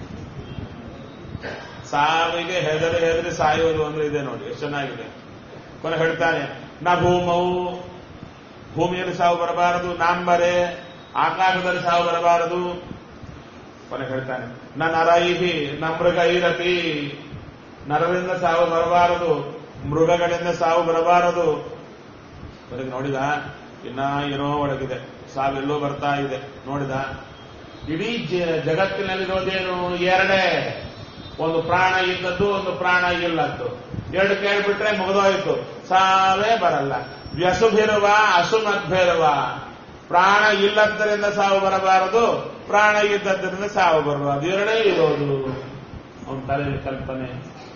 ಸಾವಿಗೆ ಹೆದರಿ ಹೆದರಿ ಸಾಯುವುದು ಅಂದ್ರೆ ಇದೆ ನೋಡಿ, ಎಷ್ಟು ಚೆನ್ನಾಗಿದೆ. ಕೊನೆ ಹೇಳ್ತಾನೆ, ನ ಭೂಮೌ, ಭೂಮಿಯಲ್ಲಿ ಸಾವು ಬರಬಾರದು. ನಾಂಬರೆ, ಆಕಾಶದಲ್ಲಿ ಸಾವು ಬರಬಾರದು. ಕೊನೆ ಹೇಳ್ತಾನೆ, ನ ನರೈಹಿ ನ ಮೃಗೈರಪಿ, ನರರಿಂದ ಸಾವು ಬರಬಾರದು, ಮೃಗಗಳಿಂದ ಸಾವು ಬರಬಾರದು. ಕೊನೆಗೆ ನೋಡಿದ, ಇನ್ನ ಏನೋ ಒಳಗಿದೆ, ಸಾವಿಲ್ಲೋ ಬರ್ತಾ ಇದೆ ನೋಡಿದ. ಇಡೀ ಜಗತ್ತಿನಲ್ಲಿರೋದೇನು ಎರಡೇ, ಒಂದು ಪ್ರಾಣ ಇದ್ದದ್ದು, ಒಂದು ಪ್ರಾಣ ಇಲ್ಲದ್ದು. ಎರಡು ಕೇಳ್ಬಿಟ್ರೆ ಮುಗಿದೋಯ್ತು, ಸಾವೇ ಬರಲ್ಲ. ವ್ಯಸುಭಿರುವ ಅಸುಮದ್ಭಿರುವ, ಪ್ರಾಣ ಇಲ್ಲದ್ದರಿಂದ ಸಾವು ಬರಬಾರದು, ಪ್ರಾಣ ಇದ್ದದ್ದರಿಂದ ಸಾವು ಬರಬಾರದು, ಎರಡೇ ಇರೋದು ಅವನ ತಲೆಯಲ್ಲಿ ಕಲ್ಪನೆ.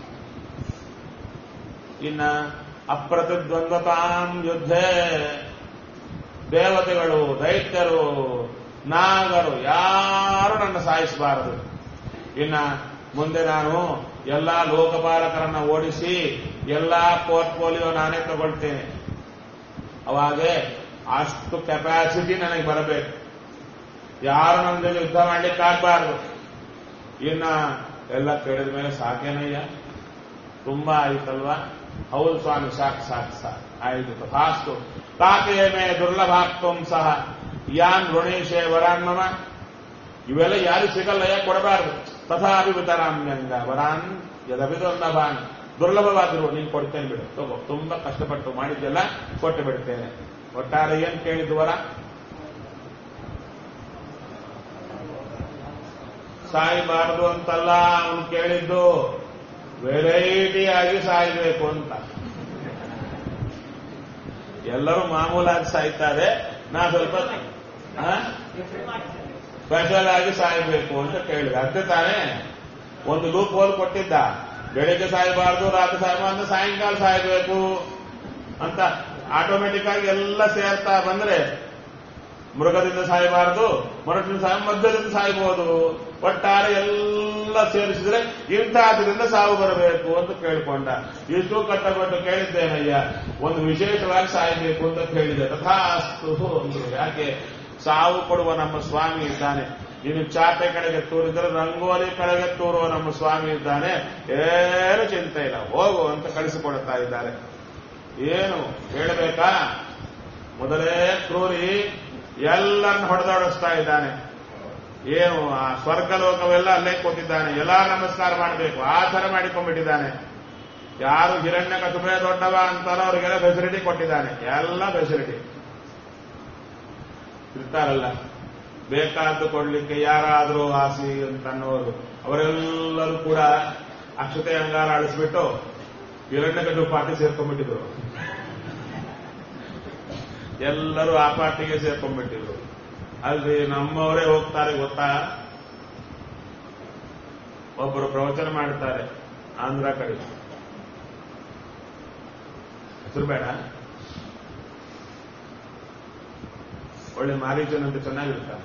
ಇನ್ನ ಅಪ್ರತಿದ್ವಂದ್ವತಾಂ ಯುದ್ಧೇ, ದೇವತೆಗಳು, ದೈತ್ಯರು, ನಾಗರು ಯಾರು ನನ್ನ ಸಾಯಿಸಬಾರದು. ಇನ್ನ ಮುಂದೆ ನಾನು ಎಲ್ಲಾ ಲೋಕಪಾಲಕರನ್ನ ಓಡಿಸಿ ಎಲ್ಲಾ ಪೋರ್ಟ್ಫೋಲಿಯೋ ನಾನೇ ತಗೊಳ್ತೇನೆ. ಅವಾಗೆ ಅಷ್ಟು ಕೆಪಾಸಿಟಿ ನನಗೆ ಬರಬೇಕು. ಯಾರು ನನ್ನ ಜೊತೆ ಯುದ್ಧ ಮಾಡ್ಲಿಕ್ಕಾಗಬಾರದು. ಇನ್ನ ಎಲ್ಲ ಕೇಳಿದ ಮೇಲೆ ಸಾಕೇನಯ್ಯ, ತುಂಬಾ ಆಯ್ತಲ್ವಾ? ಹೌದು ಸ್ವಾಮಿ, ಸಾಕು ಸಾಕು ಸಾಕು ಆಯ್ತು. ತಥಾಸ್ತು ತಾಕೆ ಮೇ ದುರ್ಲಭಾಕ್ತಂ ಸಹ ಯಾನ್ ಋಣೇಶೇ ವರಾನ್ಮಮ. ಇವೆಲ್ಲ ಯಾರು ಸಿಗಲ್ಲಯ್ಯ, ಕೊಡಬಾರದು. ತಥಾಪಿ ವಿತರಾಮ್ಯಂಗ ವರಾನ್ ಯದಪಿ ದುರ್ಲಭಾನ್, ದುರ್ಲಭವಾದ್ರು ನೀನು ಕೊಡ್ತೇನೆ ಬಿಡು, ತಗೋ, ತುಂಬಾ ಕಷ್ಟಪಟ್ಟು ಮಾಡಿದ್ದೆಲ್ಲ ಕೊಟ್ಟು ಬಿಡ್ತೇನೆ. ಒಟ್ಟಾರೆ ಏನ್ ಕೇಳಿದ್ದು ವರ? ಸಾಯಬಾರದು ಅಂತಲ್ಲ ಅವನು ಕೇಳಿದ್ದು, ವೆರೈಟಿ ಆಗಿ ಸಾಯಬೇಕು ಅಂತ. ಎಲ್ಲರೂ ಮಾಮೂಲಾಗಿ ಸಾಯ್ತಾರೆ, ನಾ ಸ್ವಲ್ಪ ಸ್ಪೆಷಲ್ ಆಗಿ ಸಾಯಬೇಕು ಅಂತ ಕೇಳಿದ. ಅಷ್ಟೇ ತಾನೇ. ಒಂದು ಲೂಪ್ ಹೋಲ್ ಕೊಟ್ಟಿದ್ದ, ಬೆಳಿಗ್ಗೆ ಸಾಯಬಾರ್ದು, ರಾತ್ರಿ ಸಾಯಬಾರ್ದು, ಸಾಯಂಕಾಲ ಸಾಯಬೇಕು ಅಂತ. ಆಟೋಮೆಟಿಕ್ ಆಗಿ ಎಲ್ಲ ಸೇರ್ತಾ ಬಂದ್ರೆ ಮೃಗದಿಂದ ಸಾಯಬಾರದು, ಮನುಷ್ಯನ ಸಾಯ ಮಧ್ಯದಿಂದ ಸಾಯಬಹುದು. ಒಟ್ಟಾರೆ ಎಲ್ಲ ಸೇರಿಸಿದ್ರೆ ಇಂಥದ್ರಿಂದ ಸಾವು ಬರಬೇಕು ಅಂತ ಕೇಳಿಕೊಂಡ. ಇಷ್ಟು ಕಷ್ಟಪಟ್ಟು ಕೇಳಿದ್ದೇನಯ್ಯ, ಒಂದು ವಿಶೇಷವಾಗಿ ಸಾಯಬೇಕು ಅಂತ ಕೇಳಿದೆ. ತಥಾಸ್ತು ಅಂದ್ರು. ಯಾಕೆ? ಸಾವು ಕೊಡುವ ನಮ್ಮ ಸ್ವಾಮಿ ಇದ್ದಾನೆ. ಇನ್ನು ಚಾಪೆ ಕಡೆಗೆ ತೂರಿದ್ರೆ ರಂಗೋಲಿ ಕಡೆಗೆ ತೂರುವ ನಮ್ಮ ಸ್ವಾಮಿ ಇದ್ದಾನೆ. ಏನು ಚಿಂತೆ ಇಲ್ಲ, ಹೋಗು ಅಂತ ಕಳಿಸಿಕೊಡ್ತಾ ಇದ್ದಾರೆ. ಏನು ಹೇಳಬೇಕಾ? ಮೊದಲೇ ಕ್ರೂರಿ ಎಲ್ಲರನ್ನು ಹೊಡೆದಾಡಿಸ್ತಾ ಇದ್ದಾನೆ. ಏನು ಆ ಸ್ವರ್ಗಲೋಕವೆಲ್ಲ ಅಲ್ಲೇ ಕೂತಿದ್ದಾನೆ, ಎಲ್ಲ ನಮಸ್ಕಾರ ಮಾಡಬೇಕು, ಆ ಥರ ಮಾಡಿಕೊಂಡ್ಬಿಟ್ಟಿದ್ದಾನೆ. ಯಾರು ಹಿರಣ್ಯ ಕಸುಬೆ ದೊಡ್ಡವ ಅಂತಾರೋ ಅವರಿಗೆಲ್ಲ ಫೆಸಿಲಿಟಿ ಕೊಟ್ಟಿದ್ದಾನೆ, ಎಲ್ಲ ಫೆಸಿಲಿಟಿ. ಇರ್ತಾರಲ್ಲ ಬೇಕಾದ್ದು ಕೊಡ್ಲಿಕ್ಕೆ ಯಾರಾದರೂ ಆಸಿ ಅಂತ ಅನ್ನೋರು, ಅವರೆಲ್ಲರೂ ಕೂಡ ಅಕ್ಷತೆ ಅಂಗಾರ ಅಳಿಸ್ಬಿಟ್ಟು ಹಿರಣ್ಯಕಟ್ಟು ಪಾರ್ಟಿ ಸೇರ್ಕೊಂಡ್ಬಿಟ್ಟಿದ್ರು. ಎಲ್ಲರೂ ಆ ಪಾರ್ಟಿಗೆ ಸೇರ್ಕೊಂಡ್ಬಿಟ್ಟಿದ್ರು. ಅಲ್ಲಿ ನಮ್ಮವರೇ ಹೋಗ್ತಾರೆ ಗೊತ್ತಾ? ಒಬ್ಬರು ಪ್ರವಚನ ಮಾಡ್ತಾರೆ ಆಂಧ್ರ ಕಡೆ, ಹೆಸರು ಬೇಡ, ಒಳ್ಳೆ ಮಾರೀಚನಂತ ಚೆನ್ನಾಗಿರ್ತಾನೆ.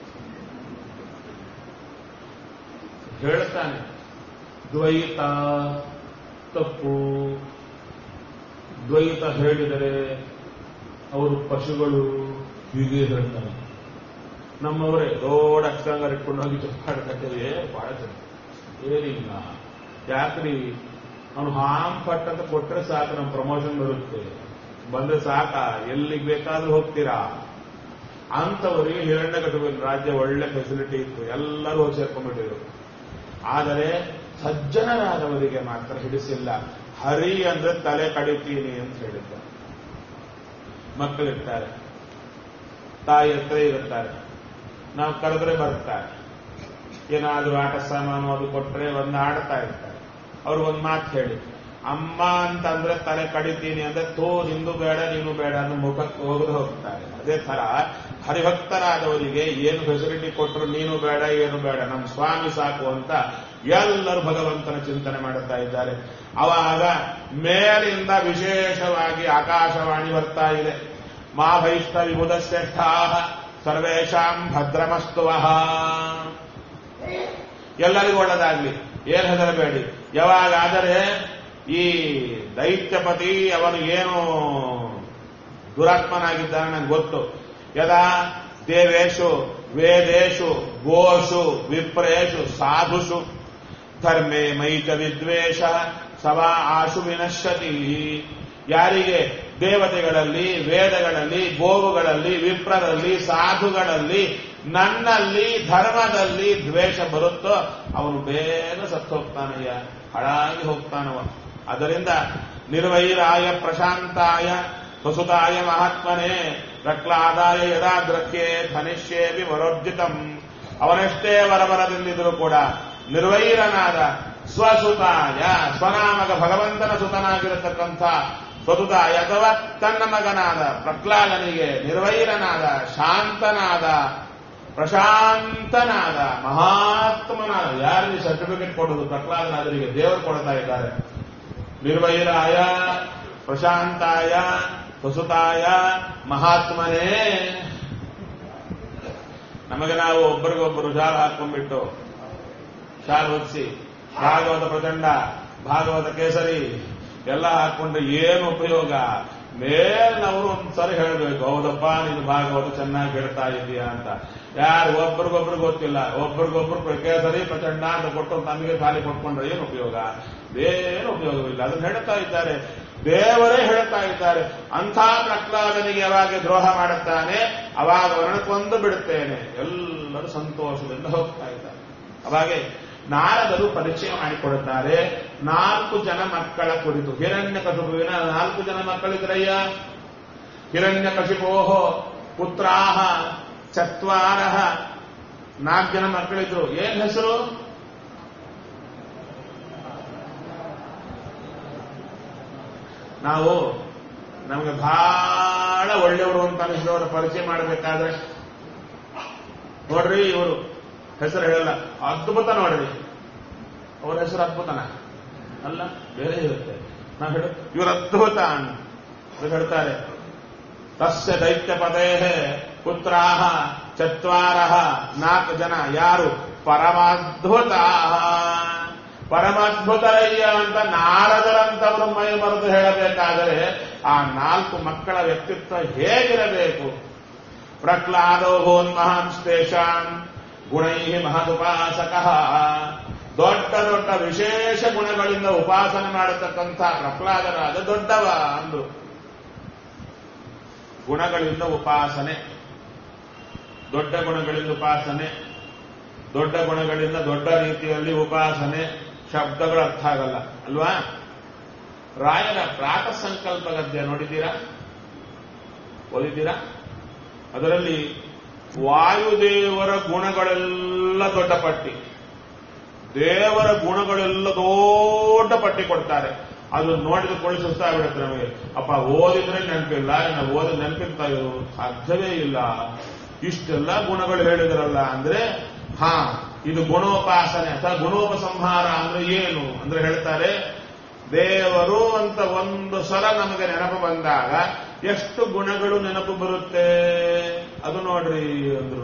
ಹೇಳ್ತಾನೆ ದ್ವೈತ ತಪ್ಪು, ದ್ವೈತ ಹೇಳಿದರೆ ಅವರು ಪಶುಗಳು, ಹೀಗೆ ಹೇಳ್ತಾನೆ. ನಮ್ಮವರೇ ದೊಡ್ಡ ಅಕ್ಷರಂಗ ಇಟ್ಕೊಂಡು ಹೋಗಿ ಚಪ್ಪಾಡ್ಕತ್ತೇವೆ, ಬಹಳ ಜನ ಏನಿಲ್ಲ. ಯಾಕ್ರಿ ಅವನು ಹಾಂ ಪಟ್ ಅಂತ ಕೊಟ್ಟರೆ ಸಾಕು, ನಮ್ಮ ಪ್ರಮೋಷನ್ ಬರುತ್ತೆ, ಬಂದ್ರೆ ಸಾಕ, ಎಲ್ಲಿಗೆ ಬೇಕಾದ್ರೂ ಹೋಗ್ತೀರಾ ಅಂತವರಿಗೆ ಹಿರಣ್ಯಕಟುವಿನ ರಾಜ್ಯ ಒಳ್ಳೆ ಫೆಸಿಲಿಟಿ ಇತ್ತು, ಎಲ್ಲರೂ ಹೋಗಿ ಸೇರ್ಕೊಂಡ್ಬಿಟ್ಟಿದ್ರು. ಆದರೆ ಸಜ್ಜನರಾದವರಿಗೆ ಮಾತ್ರ ಹಿಡಿಸಿಲ್ಲ. ಹರಿ ಅಂದ್ರೆ ತಲೆ ಕಡಿತೀನಿ ಅಂತ ಹೇಳಿದ್ದ. ಮಕ್ಕಳಿರ್ತಾರೆ, ತಾಯಿ ಹತ್ರ ಇರುತ್ತಾರೆ, ನಾವು ಕರೆದ್ರೆ ಬರ್ತಾರೆ. ಏನಾದರೂ ಆಟ ಸಾಮಾನು ಅದು ಕೊಟ್ಟರೆ ಒಂದು ಆಡ್ತಾ ಇರ್ತಾರೆ. ಅವ್ರಿಗೊಂದು ಮಾತು ಹೇಳಿ, ಅಮ್ಮ ಅಂತಂದ್ರೆ ತಲೆ ಕಡಿತೀನಿ ಅಂದ್ರೆ ತೋ ನಿಂದು ಬೇಡ ನೀನು ಬೇಡ ಅನ್ನೋ ಮುಖಕ್ಕೆ ಹೋಗದೆ ಹೋಗ್ತಾರೆ. ಅದೇ ತರ ಹರಿಭಕ್ತರಾದವರಿಗೆ ಏನು ಫೆಸಿಲಿಟಿ ಕೊಟ್ಟರು ನೀನು ಬೇಡ ಏನು ಬೇಡ, ನಮ್ಮ ಸ್ವಾಮಿ ಸಾಕು ಅಂತ ಎಲ್ಲರೂ ಭಗವಂತನ ಚಿಂತನೆ ಮಾಡುತ್ತಾ ಇದ್ದಾರೆ. ಅವಾಗ ಮೇಲಿಂದ ವಿಶೇಷವಾಗಿ ಆಕಾಶವಾಣಿ ಬರ್ತಾ ಇದೆ. ಮಾ ಭೈಷ್ಟ ವಿಬುಧ ಶ್ರೇಷ್ಠಾ ಸರ್ವೇಷಾಂ ಭದ್ರಮಸ್ತುವಃ. ಎಲ್ಲರಿಗೂ ಒಳ್ಳೆದಾಗ್ಲಿ, ಏನು ಹೆದರಬೇಡಿ. ಯಾವಾಗಾದರೆ ಈ ದೈತ್ಯಪತಿ ಅವನು ಏನು ದುರಾತ್ಮನಾಗಿದ್ದಾನೆ ನಂಗೆ ಗೊತ್ತು. ಯದಾ ದೇವೇಶು ವೇದೇಶು ಗೋಷು ವಿಪ್ರೇಷು ಸಾಧುಷು ಧರ್ಮೇ ಮೈಕ ವಿದ್ವೇಷ ಸವಾ ಆಶು ವಿನಶ್ಯತಿ. ಯಾರಿಗೆ ದೇವತೆಗಳಲ್ಲಿ, ವೇದಗಳಲ್ಲಿ, ಗೋವುಗಳಲ್ಲಿ, ವಿಪ್ರರಲ್ಲಿ, ಸಾಧುಗಳಲ್ಲಿ, ನನ್ನಲ್ಲಿ ಧರ್ಮದಲ್ಲಿ ದ್ವೇಷ ಬರುತ್ತೋ ಅವನು ಬೇಗ ಸತ್ತು ಹೋಗ್ತಾನಯ್ಯ, ಹಾಳಾಗಿ ಹೋಗ್ತಾನವ. ಅದರಿಂದ ನಿರ್ವೈರಾಯ ಪ್ರಶಾಂತಾಯ ಸ್ವಸುತಾಯ ಮಹಾತ್ಮನೇ ಪ್ರಹ್ಲಾದಾಯ ಯದಾ ದೃಕ್ಯೆ ಧನಿಷ್ಯೇಪಿ ವರೋರ್ಜಿತಂ. ಅವನೆಷ್ಟೇ ವರವರದಿಂದಿದ್ರು ಕೂಡ ನಿರ್ವೈರನಾದ ಸ್ವಸುತಾಯ ಸ್ವನಾಮಕ ಭಗವಂತನ ಸುತನಾಗಿರತಕ್ಕಂಥ ಸ್ವಸುತಾಯ ಅಥವಾ ತನ್ನ ಮಗನಾದ ಪ್ರಹ್ಲಾದನಿಗೆ ನಿರ್ವೈರನಾದ ಶಾಂತನಾದ ಪ್ರಶಾಂತನಾದ ಮಹಾತ್ಮನಾದ. ಯಾರಿಗೆ ಸರ್ಟಿಫಿಕೇಟ್ ಕೊಡೋದು? ಪ್ರಹ್ಲಾದನಾದರಿಗೆ ದೇವರು ಕೊಡ್ತಾ ಇದ್ದಾರೆ. ನಿರ್ವೈರಾಯ ಪ್ರಶಾಂತಾಯ ಸ್ವಸುತಾಯ ಮಹಾತ್ಮನೇ. ನಮಗೆ ನಾವು ಒಬ್ಬರಿಗೊಬ್ಬರು ಶಾಲು ಹಾಕೊಂಡ್ಬಿಟ್ಟು ಶಾಲು ಹೊದಿಸಿ ಭಾಗವತ ಪ್ರಚಂಡ ಭಾಗವತ ಕೇಸರಿ ಎಲ್ಲ ಹಾಕೊಂಡ್ರೆ ಏನು ಉಪಯೋಗ? ಮೇಲ್ನವರು ಒಂದ್ಸರಿ ಹೇಳಬೇಕು, ಹೌದಪ್ಪ ನೀನು ಭಾಗವತ ಚೆನ್ನಾಗಿ ಹೇಳ್ತಾ ಇದೀಯಾ ಅಂತ. ಯಾರು ಒಬ್ರಿಗೊಬ್ರು ಗೊತ್ತಿಲ್ಲ. ಒಬ್ರಿಗೊಬ್ರು ಕೇಸರಿ ಪ್ರಚಂಡ ಅಂತ ಕೊಟ್ಟು ತಮಗೆ ಖಾಲಿ ಕೊಟ್ಕೊಂಡ್ರೆ ಏನು ಉಪಯೋಗ? ಏನು ಉಪಯೋಗವಿಲ್ಲ. ಅದನ್ನು ಹೇಳ್ತಾ ಇದ್ದಾರೆ, ದೇವರೇ ಹೇಳ್ತಾ ಇದ್ದಾರೆ. ಅಂಥ ಪ್ರಹ್ಲಾದನಿಗೆ ಯಾವಾಗ ದ್ರೋಹ ಮಾಡುತ್ತಾನೆ ಅವಾಗ ಅವರನ್ನು ಕೊಂದು ಬಿಡುತ್ತೇನೆ. ಎಲ್ಲರೂ ಸಂತೋಷದಿಂದ ಹೋಗ್ತಾ ಇದ್ದಾರೆ. ಅವಾಗೆ ನಾರದರು ಪರಿಚಯ ಮಾಡಿಕೊಡುತ್ತಾರೆ ನಾಲ್ಕು ಜನ ಮಕ್ಕಳ ಕುರಿತು. ಹಿರಣ್ಯಕಶಿಪುವಿನ ನಾಲ್ಕು ಜನ ಮಕ್ಕಳಿದ್ರಯ್ಯ. ಹಿರಣ್ಯಕಶಿಪೋಹ ಪುತ್ರಾಹ ಚತ್ವಾರಃ. ನಾಲ್ಕು ಜನ ಮಕ್ಕಳಿದ್ರು. ಏನ್ ಹೆಸರು? ನಾವು ನಮಗೆ ಬಹಳ ಒಳ್ಳೆಯವರು ಅಂತ ಅನಿಸಿದವರ ಪರಿಚಯ ಮಾಡಬೇಕಾದ್ರೆ ನೋಡ್ರಿ, ಇವರು ಹೆಸರು ಹೇಳಲ್ಲ, ಅದ್ಭುತ ನೋಡ್ರಿ. ಅವರ ಹೆಸರು ಅದ್ಭುತನ ಅಲ್ಲ, ಬೇರೆ ಇರುತ್ತೆ. ನಾವು ಹೇಳ ಇವರು ಅದ್ಭುತ ಅಂತ ಹೇಳ್ತಾರೆ. ತಸ್ಯ ದೈತ್ಯ ಪದೇ ಪುತ್ರಾಹ ಚತ್ವಾರಃ. ನಾಲ್ಕು ಜನ ಯಾರು? ಪರಮಾದ್ಭುತ. ಪರಮಾದ್ಭುತರಯ್ಯ ಅಂತ ನಾರದರಂತವರು ಮೈ ಮರೆದು ಹೇಳಬೇಕಾದರೆ ಆ ನಾಲ್ಕು ಮಕ್ಕಳ ವ್ಯಕ್ತಿತ್ವ ಹೇಗಿರಬೇಕು? ಪ್ರಹ್ಲಾದೋ ಮಹಾಂಸ್ತೇಷಾನ್ ಗುಣೈ ಮಹದುಪಾಸಕಃ. ದೊಡ್ಡ ದೊಡ್ಡ ವಿಶೇಷ ಗುಣಗಳಿಂದ ಉಪಾಸನೆ ಮಾಡತಕ್ಕಂಥ ಪ್ರಹ್ಲಾದರಾದ ದೊಡ್ಡವ ಅಂದ್ರು. ಗುಣಗಳಿಂದ ಉಪಾಸನೆ, ದೊಡ್ಡ ಗುಣಗಳಿಂದ ಉಪಾಸನೆ, ದೊಡ್ಡ ಗುಣಗಳಿಂದ ದೊಡ್ಡ ರೀತಿಯಲ್ಲಿ ಉಪಾಸನೆ. ಶಬ್ದಗಳು ಅರ್ಥ ಆಗಲ್ಲ ಅಲ್ವಾ? ರಾಯರ ಪ್ರಾತಃ ಸಂಕಲ್ಪ ಗದ್ಯ ನೋಡಿದ್ದೀರಾ? ಓದಿದ್ದೀರಾ? ಅದರಲ್ಲಿ ವಾಯುದೇವರ ಗುಣಗಳೆಲ್ಲ ದೊಡ್ಡ ಪಟ್ಟಿ, ದೇವರ ಗುಣಗಳೆಲ್ಲ ದೊಡ್ಡ ಪಟ್ಟಿ ಕೊಡ್ತಾರೆ. ಅದು ನೋಡಿದ ಕೊಳ್ಳಿ ಸುಸ್ತಾಗ್ಬಿಡುತ್ತೆ ನಮಗೆ. ಅಪ್ಪ ಓದಿದ್ರೆ ನೆನಪಿಲ್ಲ, ನಾವು ಓದಿ ನೆನಪಿರ್ತಾ ಇರೋದು ಸಾಧ್ಯವೇ ಇಲ್ಲ. ಇಷ್ಟೆಲ್ಲ ಗುಣಗಳು ಹೇಳಿದ್ರಲ್ಲ ಅಂದ್ರೆ ಹಾ ಇದು ಗುಣೋಪಾಸನೆ ಅಥವಾ ಗುಣೋಪಸಂಹಾರ ಅಂದ್ರೆ ಏನು ಅಂದ್ರೆ ಹೇಳ್ತಾರೆ, ದೇವರು ಅಂತ ಒಂದು ಸಲ ನಮಗೆ ನೆನಪು ಬಂದಾಗ ಎಷ್ಟು ಗುಣಗಳು ನೆನಪು ಬರುತ್ತೆ ಅದು ನೋಡ್ರಿ ಅಂದ್ರು.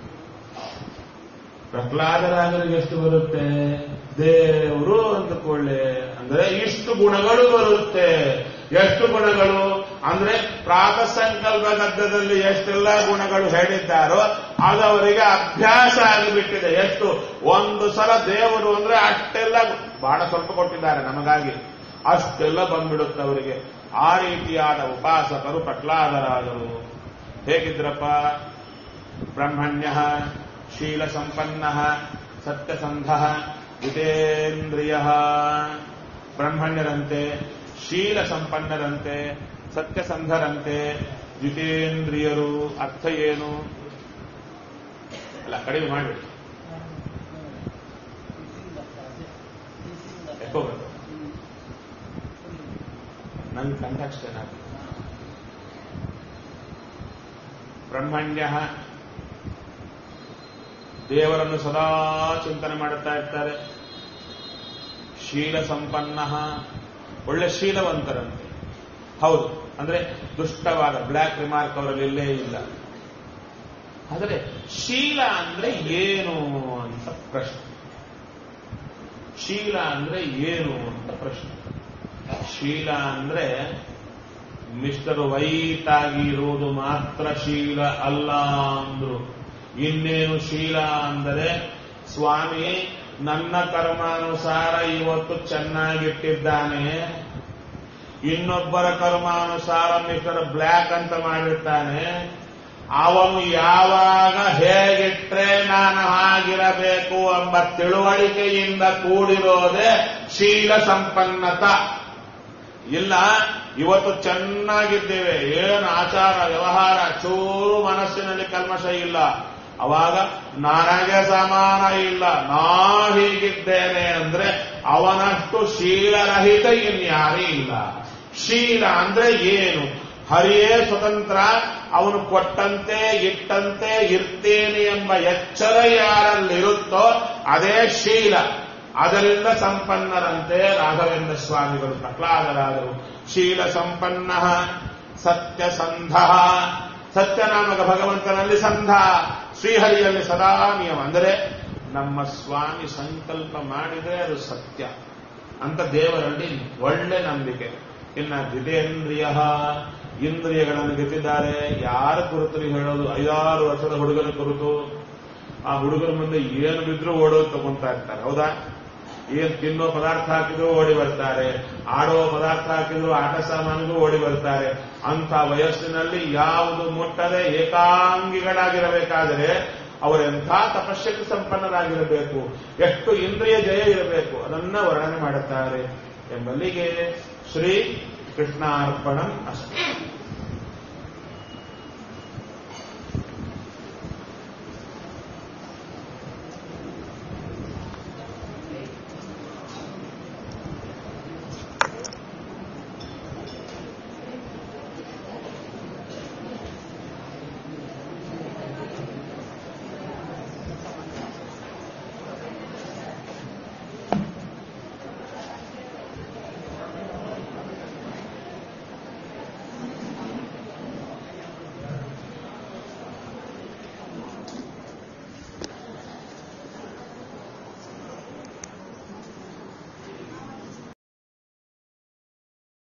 ಪ್ರಹ್ಲಾದರಾಜರಿಗೆ ಎಷ್ಟು ಬರುತ್ತೆ? ದೇವರು ಅಂದುಕೊಳ್ಳೆ ಅಂದ್ರೆ ಇಷ್ಟು ಗುಣಗಳು ಬರುತ್ತೆ. ಎಷ್ಟು ಗುಣಗಳು ಅಂದ್ರೆ ಪ್ರಾತಃ ಸಂಕಲ್ಪ ಗದ್ಯದಲ್ಲಿ ಎಷ್ಟೆಲ್ಲ ಗುಣಗಳು ಹೇಳಿದ್ದಾರೋ ಅದು ಅವರಿಗೆ ಅಭ್ಯಾಸ ಆಗಿಬಿಟ್ಟಿದೆ. ಎಷ್ಟು? ಒಂದು ಸಲ ದೇವರು ಅಂದ್ರೆ ಅಷ್ಟೆಲ್ಲ, ಬಹಳ ಸ್ವಲ್ಪ ಕೊಟ್ಟಿದ್ದಾರೆ ನಮಗಾಗಿ, ಅಷ್ಟೆಲ್ಲ ಬಂದ್ಬಿಡುತ್ತೆ ಅವರಿಗೆ. ಆ ರೀತಿಯಾದ ಉಪಾಸಕರು ಪ್ರಹ್ಲಾದರಾದರು. ಹೇಗಿದ್ರಪ್ಪ? ಬ್ರಹ್ಮಣ್ಯ ಶೀಲ ಸಂಪನ್ನ ಸತ್ಯಸಂಧ ಜಿತೇಂದ್ರಿಯ. ಬ್ರಹ್ಮಣ್ಯರಂತೆ, ಶೀಲ ಸಂಪನ್ನರಂತೆ, ಸತ್ಯಸಂಧರಂತೆ, ಜಿತೇಂದ್ರಿಯರು. ಅರ್ಥ ಏನು? ಅಲ್ಲ, ಕಡಿಮೆ ಮಾಡಿಬಿಡಿ. ಎಕೋ ಬರ್ತದೆ, ನನ್ನ ಕಂಠಾಕ್ಷ ಏನಾಗ್ತದೆ. ಬ್ರಹ್ಮಣ್ಯ ದೇವರನ್ನು ಸದಾ ಚಿಂತನೆ ಮಾಡುತ್ತಾ ಇರ್ತಾರೆ. ಶೀಲ ಸಂಪನ್ನ ಒಳ್ಳೆ ಶೀಲವಂತರಂತೆ. ಹೌದು, ಅಂದ್ರೆ ದುಷ್ಟವಾದ ಬ್ಲ್ಯಾಕ್ ರಿಮಾರ್ಕ್ ಅವರಲ್ಲಿ ಇಲ್ಲೇ ಇಲ್ಲ. ಆದರೆ ಶೀಲ ಅಂದ್ರೆ ಏನು ಅಂತ ಪ್ರಶ್ನೆ. ಶೀಲ ಅಂದ್ರೆ ಏನು ಅಂತ ಪ್ರಶ್ನೆ. ಶೀಲ ಅಂದ್ರೆ ಮಿಸ್ಟರ್ ವೈಟ್ ಆಗಿ ಇರುವುದು ಮಾತ್ರ ಶೀಲ ಅಲ್ಲ ಅಂದ್ರು. ಇನ್ನೇನು ಶೀಲ ಅಂದರೆ, ಸ್ವಾಮಿ ನನ್ನ ಕರ್ಮಾನುಸಾರ ಇವತ್ತು ಚೆನ್ನಾಗಿಟ್ಟಿದ್ದಾನೆ, ಇನ್ನೊಬ್ಬರ ಕರ್ಮಾನುಸಾರ ಮಿಸ್ಟರ್ ಬ್ಲ್ಯಾಕ್ ಅಂತ ಮಾಡಿರ್ತಾನೆ, ಅವನು ಯಾವಾಗ ಹೇಗಿಟ್ರೆ ನಾನು ಹಾಗಿರಬೇಕು ಎಂಬ ತಿಳುವಳಿಕೆಯಿಂದ ಕೂಡಿರೋದೇ ಶೀಲ ಸಂಪನ್ನತ. ಇಲ್ಲ ಇವತ್ತು ಚೆನ್ನಾಗಿದ್ದೇವೆ, ಏನು ಆಚಾರ ವ್ಯವಹಾರ ಚೂರು ಮನಸ್ಸಿನಲ್ಲಿ ಕಲ್ಮಶ ಇಲ್ಲ. ಅವಾಗ ನನಗೆ ಸಮಾನ ಇಲ್ಲ, ನಾ ಹೀಗಿದ್ದೇನೆ ಅಂದ್ರೆ ಅವನಷ್ಟು ಶೀಲರಹಿತ ಇನ್ಯಾರೇ ಇಲ್ಲ. ಶೀಲ ಅಂದ್ರೆ ಏನು? ಹರಿಯೇ ಸ್ವತಂತ್ರ, ಅವನು ಕೊಟ್ಟಂತೆ ಇಟ್ಟಂತೆ ಇರ್ತೇನೆ ಎಂಬ ಎಚ್ಚರ ಯಾರಲ್ಲಿರುತ್ತೋ ಅದೇ ಶೀಲ. ಅದರಿಂದ ಸಂಪನ್ನರಂತೆ ರಾಘವೇಂದ್ರ ಸ್ವಾಮಿಗಳು ಪ್ರಹ್ಲಾದರಾದರು. ಶೀಲ ಸಂಪನ್ನ ಸತ್ಯಸಂಧ, ಸತ್ಯನಾಮಕ ಭಗವಂತನಲ್ಲಿ ಸಂಧ, ಶ್ರೀಹರಿಯಲ್ಲಿ ಸದಾ ನಿಯಮ. ಅಂದರೆ ನಮ್ಮ ಸ್ವಾಮಿ ಸಂಕಲ್ಪ ಮಾಡಿದರೆ ಅದು ಸತ್ಯ ಅಂತ ದೇವರಲ್ಲಿ ಒಳ್ಳೆ ನಂಬಿಕೆ. ಇನ್ನ ಜಿತೇಂದ್ರಿಯ, ಇಂದ್ರಿಯಗಳನ್ನು ಗೆದ್ದಿದ್ದಾರೆ. ಯಾರ ಕುರಿತು ಹೇಳೋದು? ಐದಾರು ವರ್ಷದ ಹುಡುಗನ ಕುರಿತು. ಆ ಹುಡುಗರ ಮುಂದೆ ಏನು ಬಿದ್ರೂ ಓಡೋದು ತಗೊಂತಾ ಇರ್ತಾರೆ, ಹೌದಾ? ಏನ್ ತಿನ್ನೋ ಪದಾರ್ಥ ಹಾಕಿದ್ರು ಓಡಿ ಬರ್ತಾರೆ, ಆಡೋ ಪದಾರ್ಥ ಹಾಕಿದ್ರು ಆಟ ಸಾಮಾನಿಗೂ ಓಡಿ ಬರ್ತಾರೆ. ಅಂತ ವಯಸ್ಸಿನಲ್ಲಿ ಯಾವುದು ಮುಟ್ಟದೆ ಏಕಾಂಗಿಗಳಾಗಿರಬೇಕಾದರೆ ಅವರೆಂಥ ತಪಶ್ಶಕ್ತಿ ಸಂಪನ್ನರಾಗಿರಬೇಕು, ಎಷ್ಟು ಇಂದ್ರಿಯ ಜಯ ಇರಬೇಕು, ಅದನ್ನ ವರ್ಣನೆ ಮಾಡುತ್ತಾರೆ ಎಂಬಲ್ಲಿಗೆ ಶ್ರೀ ಕೃಷ್ಣಾರ್ಪಣಂ ಅಸ್ತು.